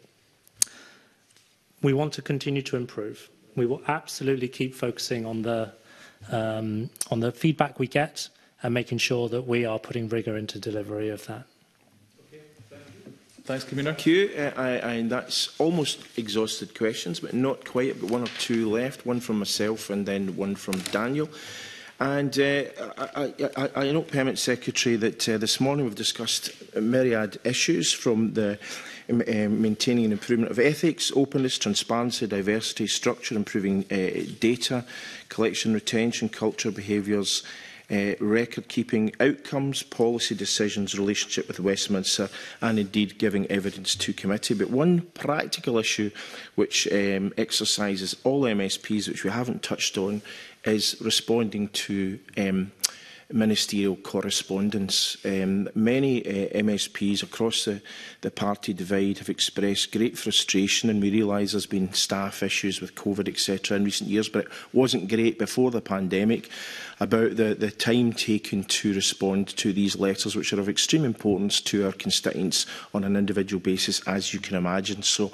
We want to continue to improve. We will absolutely keep focusing on the feedback we get and making sure that we are putting rigour into delivery of that. Thanks, Commissioner. Thank you. And that's almost exhausted questions, but not quite. But 1 or 2 left, one from myself and then one from Daniel. And I note, Permanent Secretary, that this morning we've discussed a myriad issues, from the maintaining and improvement of ethics, openness, transparency, diversity, structure, improving data, collection, retention, culture, behaviours, record-keeping, outcomes, policy decisions, relationship with Westminster, and indeed giving evidence to committee. But one practical issue which exercises all MSPs, which we haven't touched on, is responding to ministerial correspondence. Many MSPs across the party divide have expressed great frustration, and we realise there's been staff issues with COVID, etc. in recent years, but it wasn't great before the pandemic, about the time taken to respond to these letters, which are of extreme importance to our constituents on an individual basis, as you can imagine. So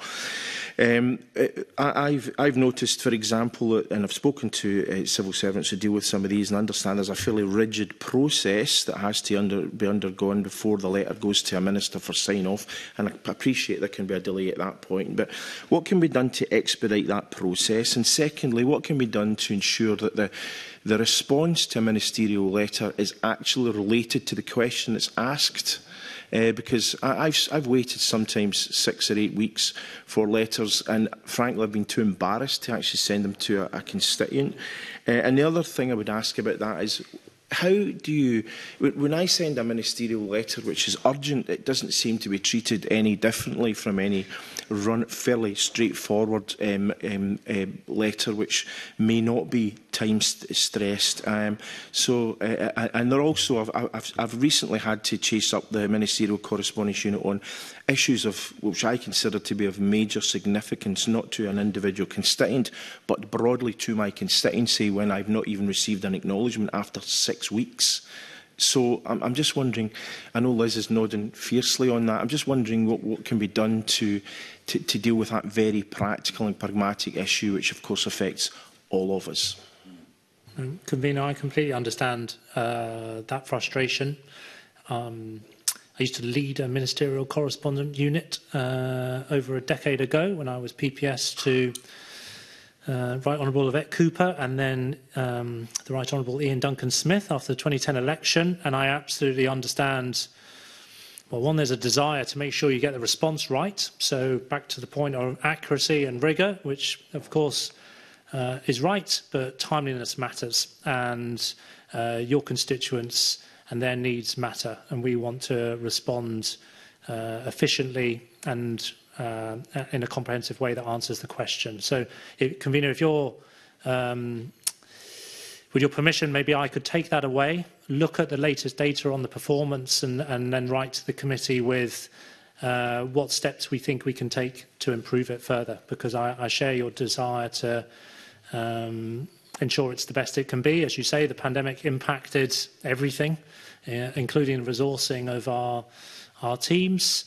I've noticed, for example, and I've spoken to civil servants who deal with some of these and understand there's a fairly rigid process that has to be undergone before the letter goes to a minister for sign-off, and I appreciate there can be a delay at that point. But what can be done to expedite that process? And secondly, what can be done to ensure that the response to a ministerial letter is actually related to the question that's asked? Because I've waited sometimes 6 or 8 weeks for letters, and frankly I've been too embarrassed to actually send them to a constituent. And the other thing I would ask about that is, how do you, when I send a ministerial letter which is urgent, it doesn't seem to be treated any differently from any fairly straightforward letter, which may not be time stressed. And there also, I've recently had to chase up the Ministerial Correspondence Unit on issues which I consider to be of major significance, not to an individual constituent, but broadly to my constituency, when I've not even received an acknowledgement after 6 weeks. So I'm just wondering, I know Liz is nodding fiercely on that, I'm just wondering what can be done to deal with that very practical and pragmatic issue, which of course affects all of us. Convener, I completely understand that frustration. I used to lead a ministerial correspondent unit over a decade ago when I was PPS to Right Honourable Yvette Cooper and then the Right Honourable Ian Duncan Smith after the 2010 election. And I absolutely understand, well, one, there's a desire to make sure you get the response right. So back to the point of accuracy and rigour, which of course is right, but timeliness matters. And your constituents and their needs matter, and we want to respond efficiently and in a comprehensive way that answers the question. So, Convener, if you're, with your permission, maybe I could take that away, look at the latest data on the performance, and then write to the committee with what steps we think we can take to improve it further, because I share your desire to ensure it's the best it can be. As you say, the pandemic impacted everything, including the resourcing of our teams,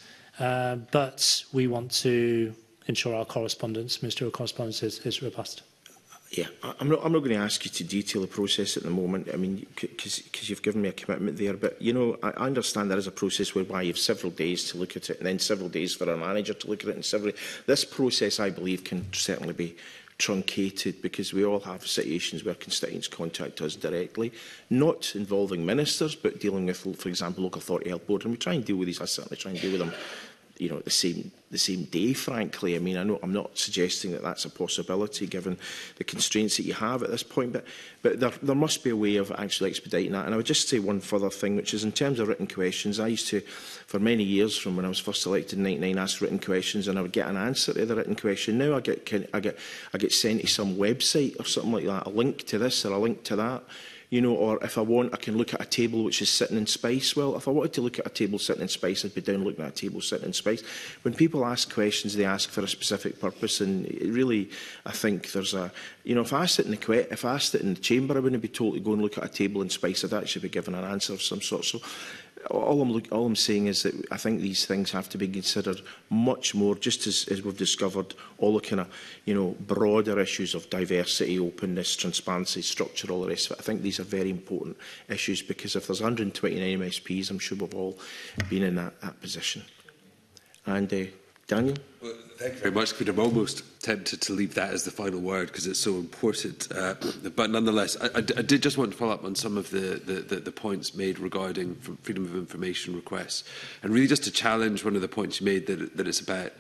but we want to ensure our correspondence, ministerial correspondence, is robust. Yeah, I'm not going to ask you to detail the process at the moment. I mean, because you've given me a commitment there. But you know, I understand there is a process whereby you have several days to look at it, and then several days for a manager to look at it, and several. This process, I believe, can certainly be truncated, because we all have situations where constituents contact us directly, not involving ministers, but dealing with, for example, local authority health board, and we try and deal with these. I certainly try and deal with them, you know, the same day. Frankly, I mean, I'm not suggesting that that's a possibility given the constraints that you have at this point, but there must be a way of actually expediting that. And I would just say one further thing, which is in terms of written questions. I used to, for many years, from when I was first elected in '99, ask written questions, and I would get an answer to the written question. Now I get sent to some website or something like that, a link to this or a link to that. You know, or if I want, I can look at a table which is sitting in Spice. Well, if I wanted to look at a table sitting in Spice, I'd be down looking at a table sitting in Spice. When people ask questions, they ask for a specific purpose, and it really, I think there's a, you know, if I asked it in the chamber, I wouldn't be told to go and look at a table in Spice. I'd actually be given an answer of some sort. So all I'm saying is that I think these things have to be considered much more, just as we've discovered all the kind of, you know, broader issues of diversity, openness, transparency, structure, all the rest of it. I think these are very important issues, because if there's 129 MSPs, I'm sure we've all been in that position. And Daniel? Well, thank you very much, Peter. I'm almost tempted to leave that as the final word because it's so important. But nonetheless, I did just want to follow up on some of the points made regarding freedom of information requests, and really just to challenge one of the points you made, that it's about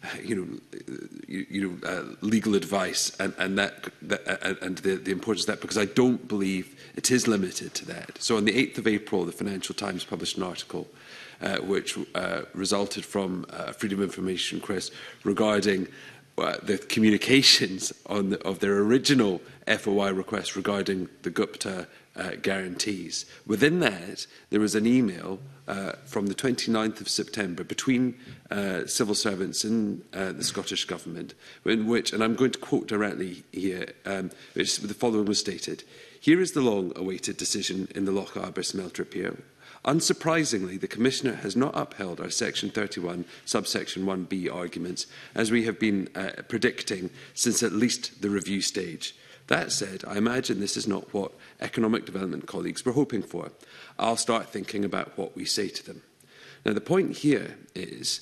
legal advice and the importance of that, because I don't believe it is limited to that. So on the 8th of April, the Financial Times published an article which resulted from freedom of information request regarding the communications of their original FOI request regarding the Gupta guarantees. Within that, there was an email from the 29th of September between civil servants in the Scottish Government, in which, and I'm going to quote directly here, which the following was stated: "Here is the long-awaited decision in the Loch Arbor smelter appeal. Unsurprisingly, the Commissioner has not upheld our Section 31, subsection 1b arguments, as we have been predicting since at least the review stage. That said, I imagine this is not what economic development colleagues were hoping for. I'll start thinking about what we say to them." Now, the point here is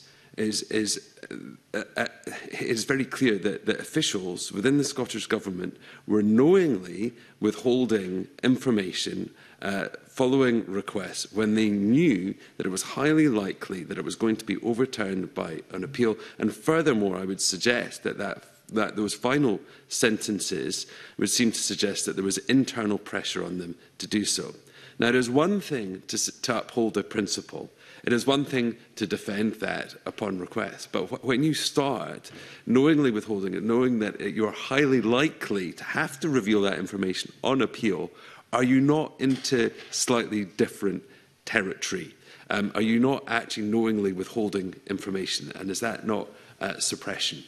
very clear that officials within the Scottish Government were knowingly withholding information following requests when they knew that it was highly likely that it was going to be overturned by an appeal. And furthermore, I would suggest that those final sentences would seem to suggest that there was internal pressure on them to do so. Now, it is one thing to uphold a principle. It is one thing to defend that upon request. But when you start knowingly withholding it, knowing that you are highly likely to have to reveal that information on appeal, are you not into slightly different territory? Are you not actually knowingly withholding information? And is that not suppression?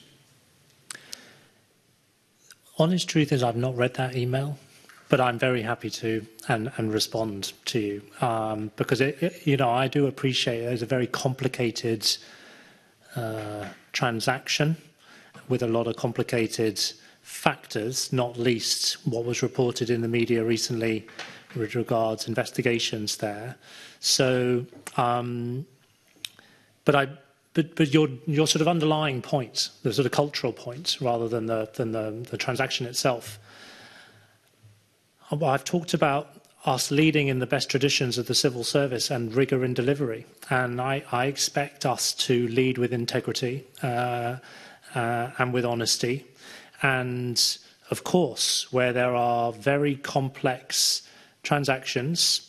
Honest truth is I've not read that email, but I'm very happy to and respond to you because I do appreciate there's a very complicated transaction with a lot of complicated factors, not least what was reported in the media recently with regards investigations there. So, But your sort of underlying point, the sort of cultural point, rather than the transaction itself. I've talked about us leading in the best traditions of the civil service and rigour in delivery, and I expect us to lead with integrity and with honesty, and of course, where there are very complex transactions.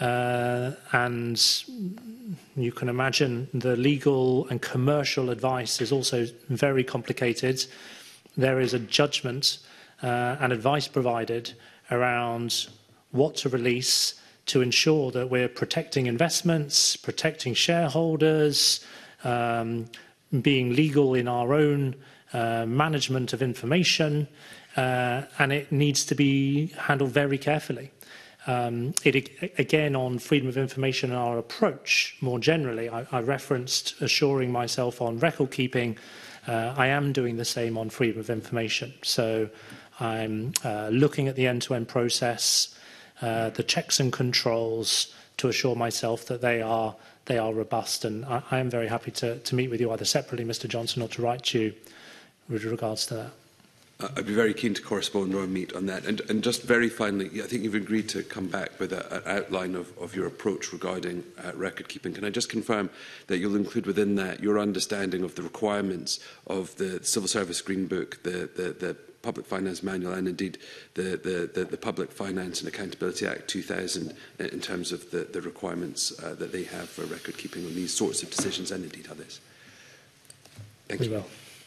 And you can imagine the legal and commercial advice is also very complicated. There is a judgment and advice provided around what to release to ensure that we're protecting investments, protecting shareholders, being legal in our own management of information, and it needs to be handled very carefully. Again, on freedom of information and our approach more generally, I referenced assuring myself on record keeping. I am doing the same on freedom of information. So I'm looking at the end-to-end process, the checks and controls to assure myself that they are robust. And I am very happy to meet with you either separately, Mr. Johnson, or to write to you with regards to that. I'd be very keen to correspond or meet on that. And just very finally, I think you've agreed to come back with an outline of your approach regarding record keeping. Can I just confirm that you'll include within that your understanding of the requirements of the Civil Service Green Book, the Public Finance Manual, and indeed the Public Finance and Accountability Act 2000 in terms of the requirements that they have for record keeping on these sorts of decisions and indeed others? Thank you.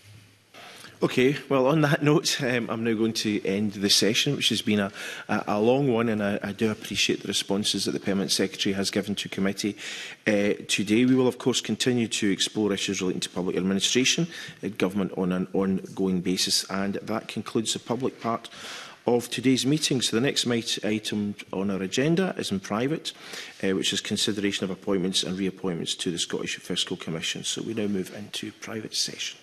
Okay, well, on that note, I'm now going to end the session, which has been a long one, and I do appreciate the responses that the Permanent Secretary has given to committee today. We will, of course, continue to explore issues relating to public administration and government on an ongoing basis, and that concludes the public part of today's meeting. So the next item on our agenda is in private, which is consideration of appointments and reappointments to the Scottish Fiscal Commission. So we now move into private session.